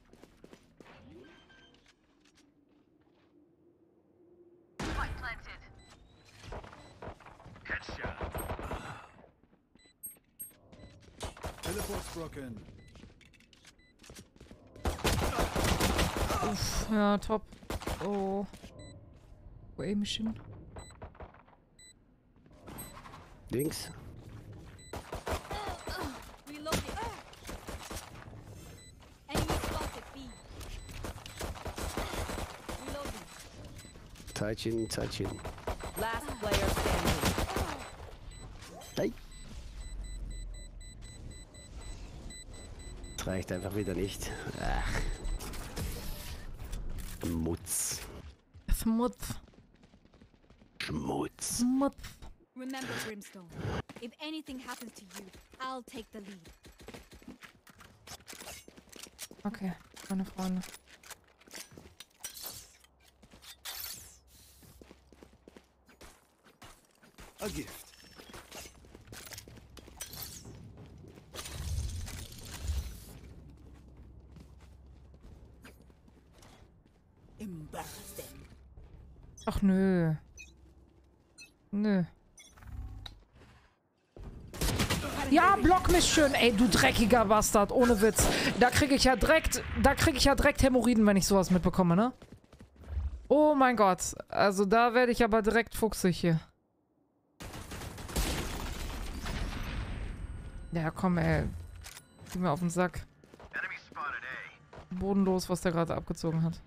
Teleport's broken. Uff, ja, top. Oh. Wo aim ich hin? Links. Reloading. Enemy spotted B. Reloading. Zeitchen, Zeitchen. Last player standing. Nein. Das reicht einfach wieder nicht. Ach. Schmutz. Schmutz. Schmutz. Schmutz. Remember, Brimstone. If anything happens to you, I'll take the lead. Okay, meine Freunde. A gift. Embarrassing. Ach nö. Nö. Ja, block mich schön, ey, du dreckiger Bastard, ohne Witz. Da kriege ich ja direkt, da kriege ich ja direkt Hämorrhoiden, wenn ich sowas mitbekomme, ne? Oh mein Gott, also da werde ich aber direkt fuchsig hier. Ja, komm, ey. Geh mir auf den Sack. Bodenlos, was der gerade abgezogen hat.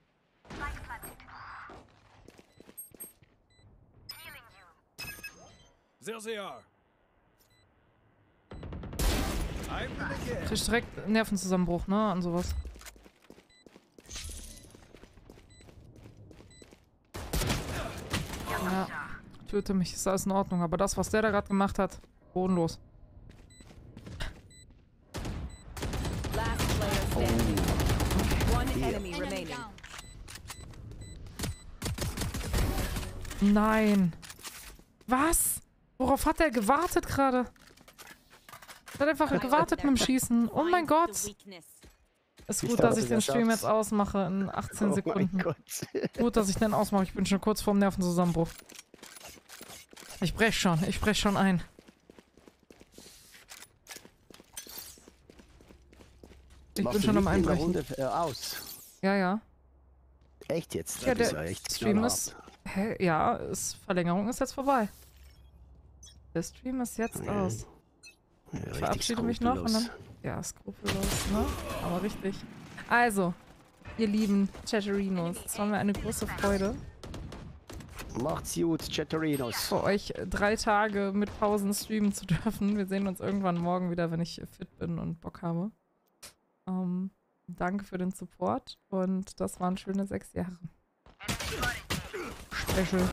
There they are. Krieg direkt Nervenzusammenbruch, ne? An sowas. Ja. Töte mich, ist alles in Ordnung. Aber das, was der da gerade gemacht hat, bodenlos. Last player standing. One enemy remaining. Nein. Was? Worauf hat er gewartet gerade? Er hat einfach gewartet mit dem Schießen. Oh mein Gott. Ist gut, dass ich den Stream jetzt ausmache in achtzehn Sekunden. Gut, dass ich den ausmache. Ich bin schon kurz vorm Nervenzusammenbruch. Ich brech schon. Ich brech schon ein. Ich bin schon am Einbrechen. Runde, äh, aus. Ja, ja. Echt jetzt? Ja, Das der ist ja echt Stream knallhart. ist... Hä? Ja, ist, Verlängerung ist jetzt vorbei. Der Stream ist jetzt Ja. aus. Ja, Ich verabschiede mich noch und dann... Ja, skrupellos, ne? Aber richtig. Also, ihr lieben Chatterinos, es war mir eine große Freude. Macht's gut, Chatterinos. Für euch drei Tage mit Pausen streamen zu dürfen. Wir sehen uns irgendwann morgen wieder, wenn ich fit bin und Bock habe. Ähm, danke für den Support und das waren schöne sechs Jahre. Special.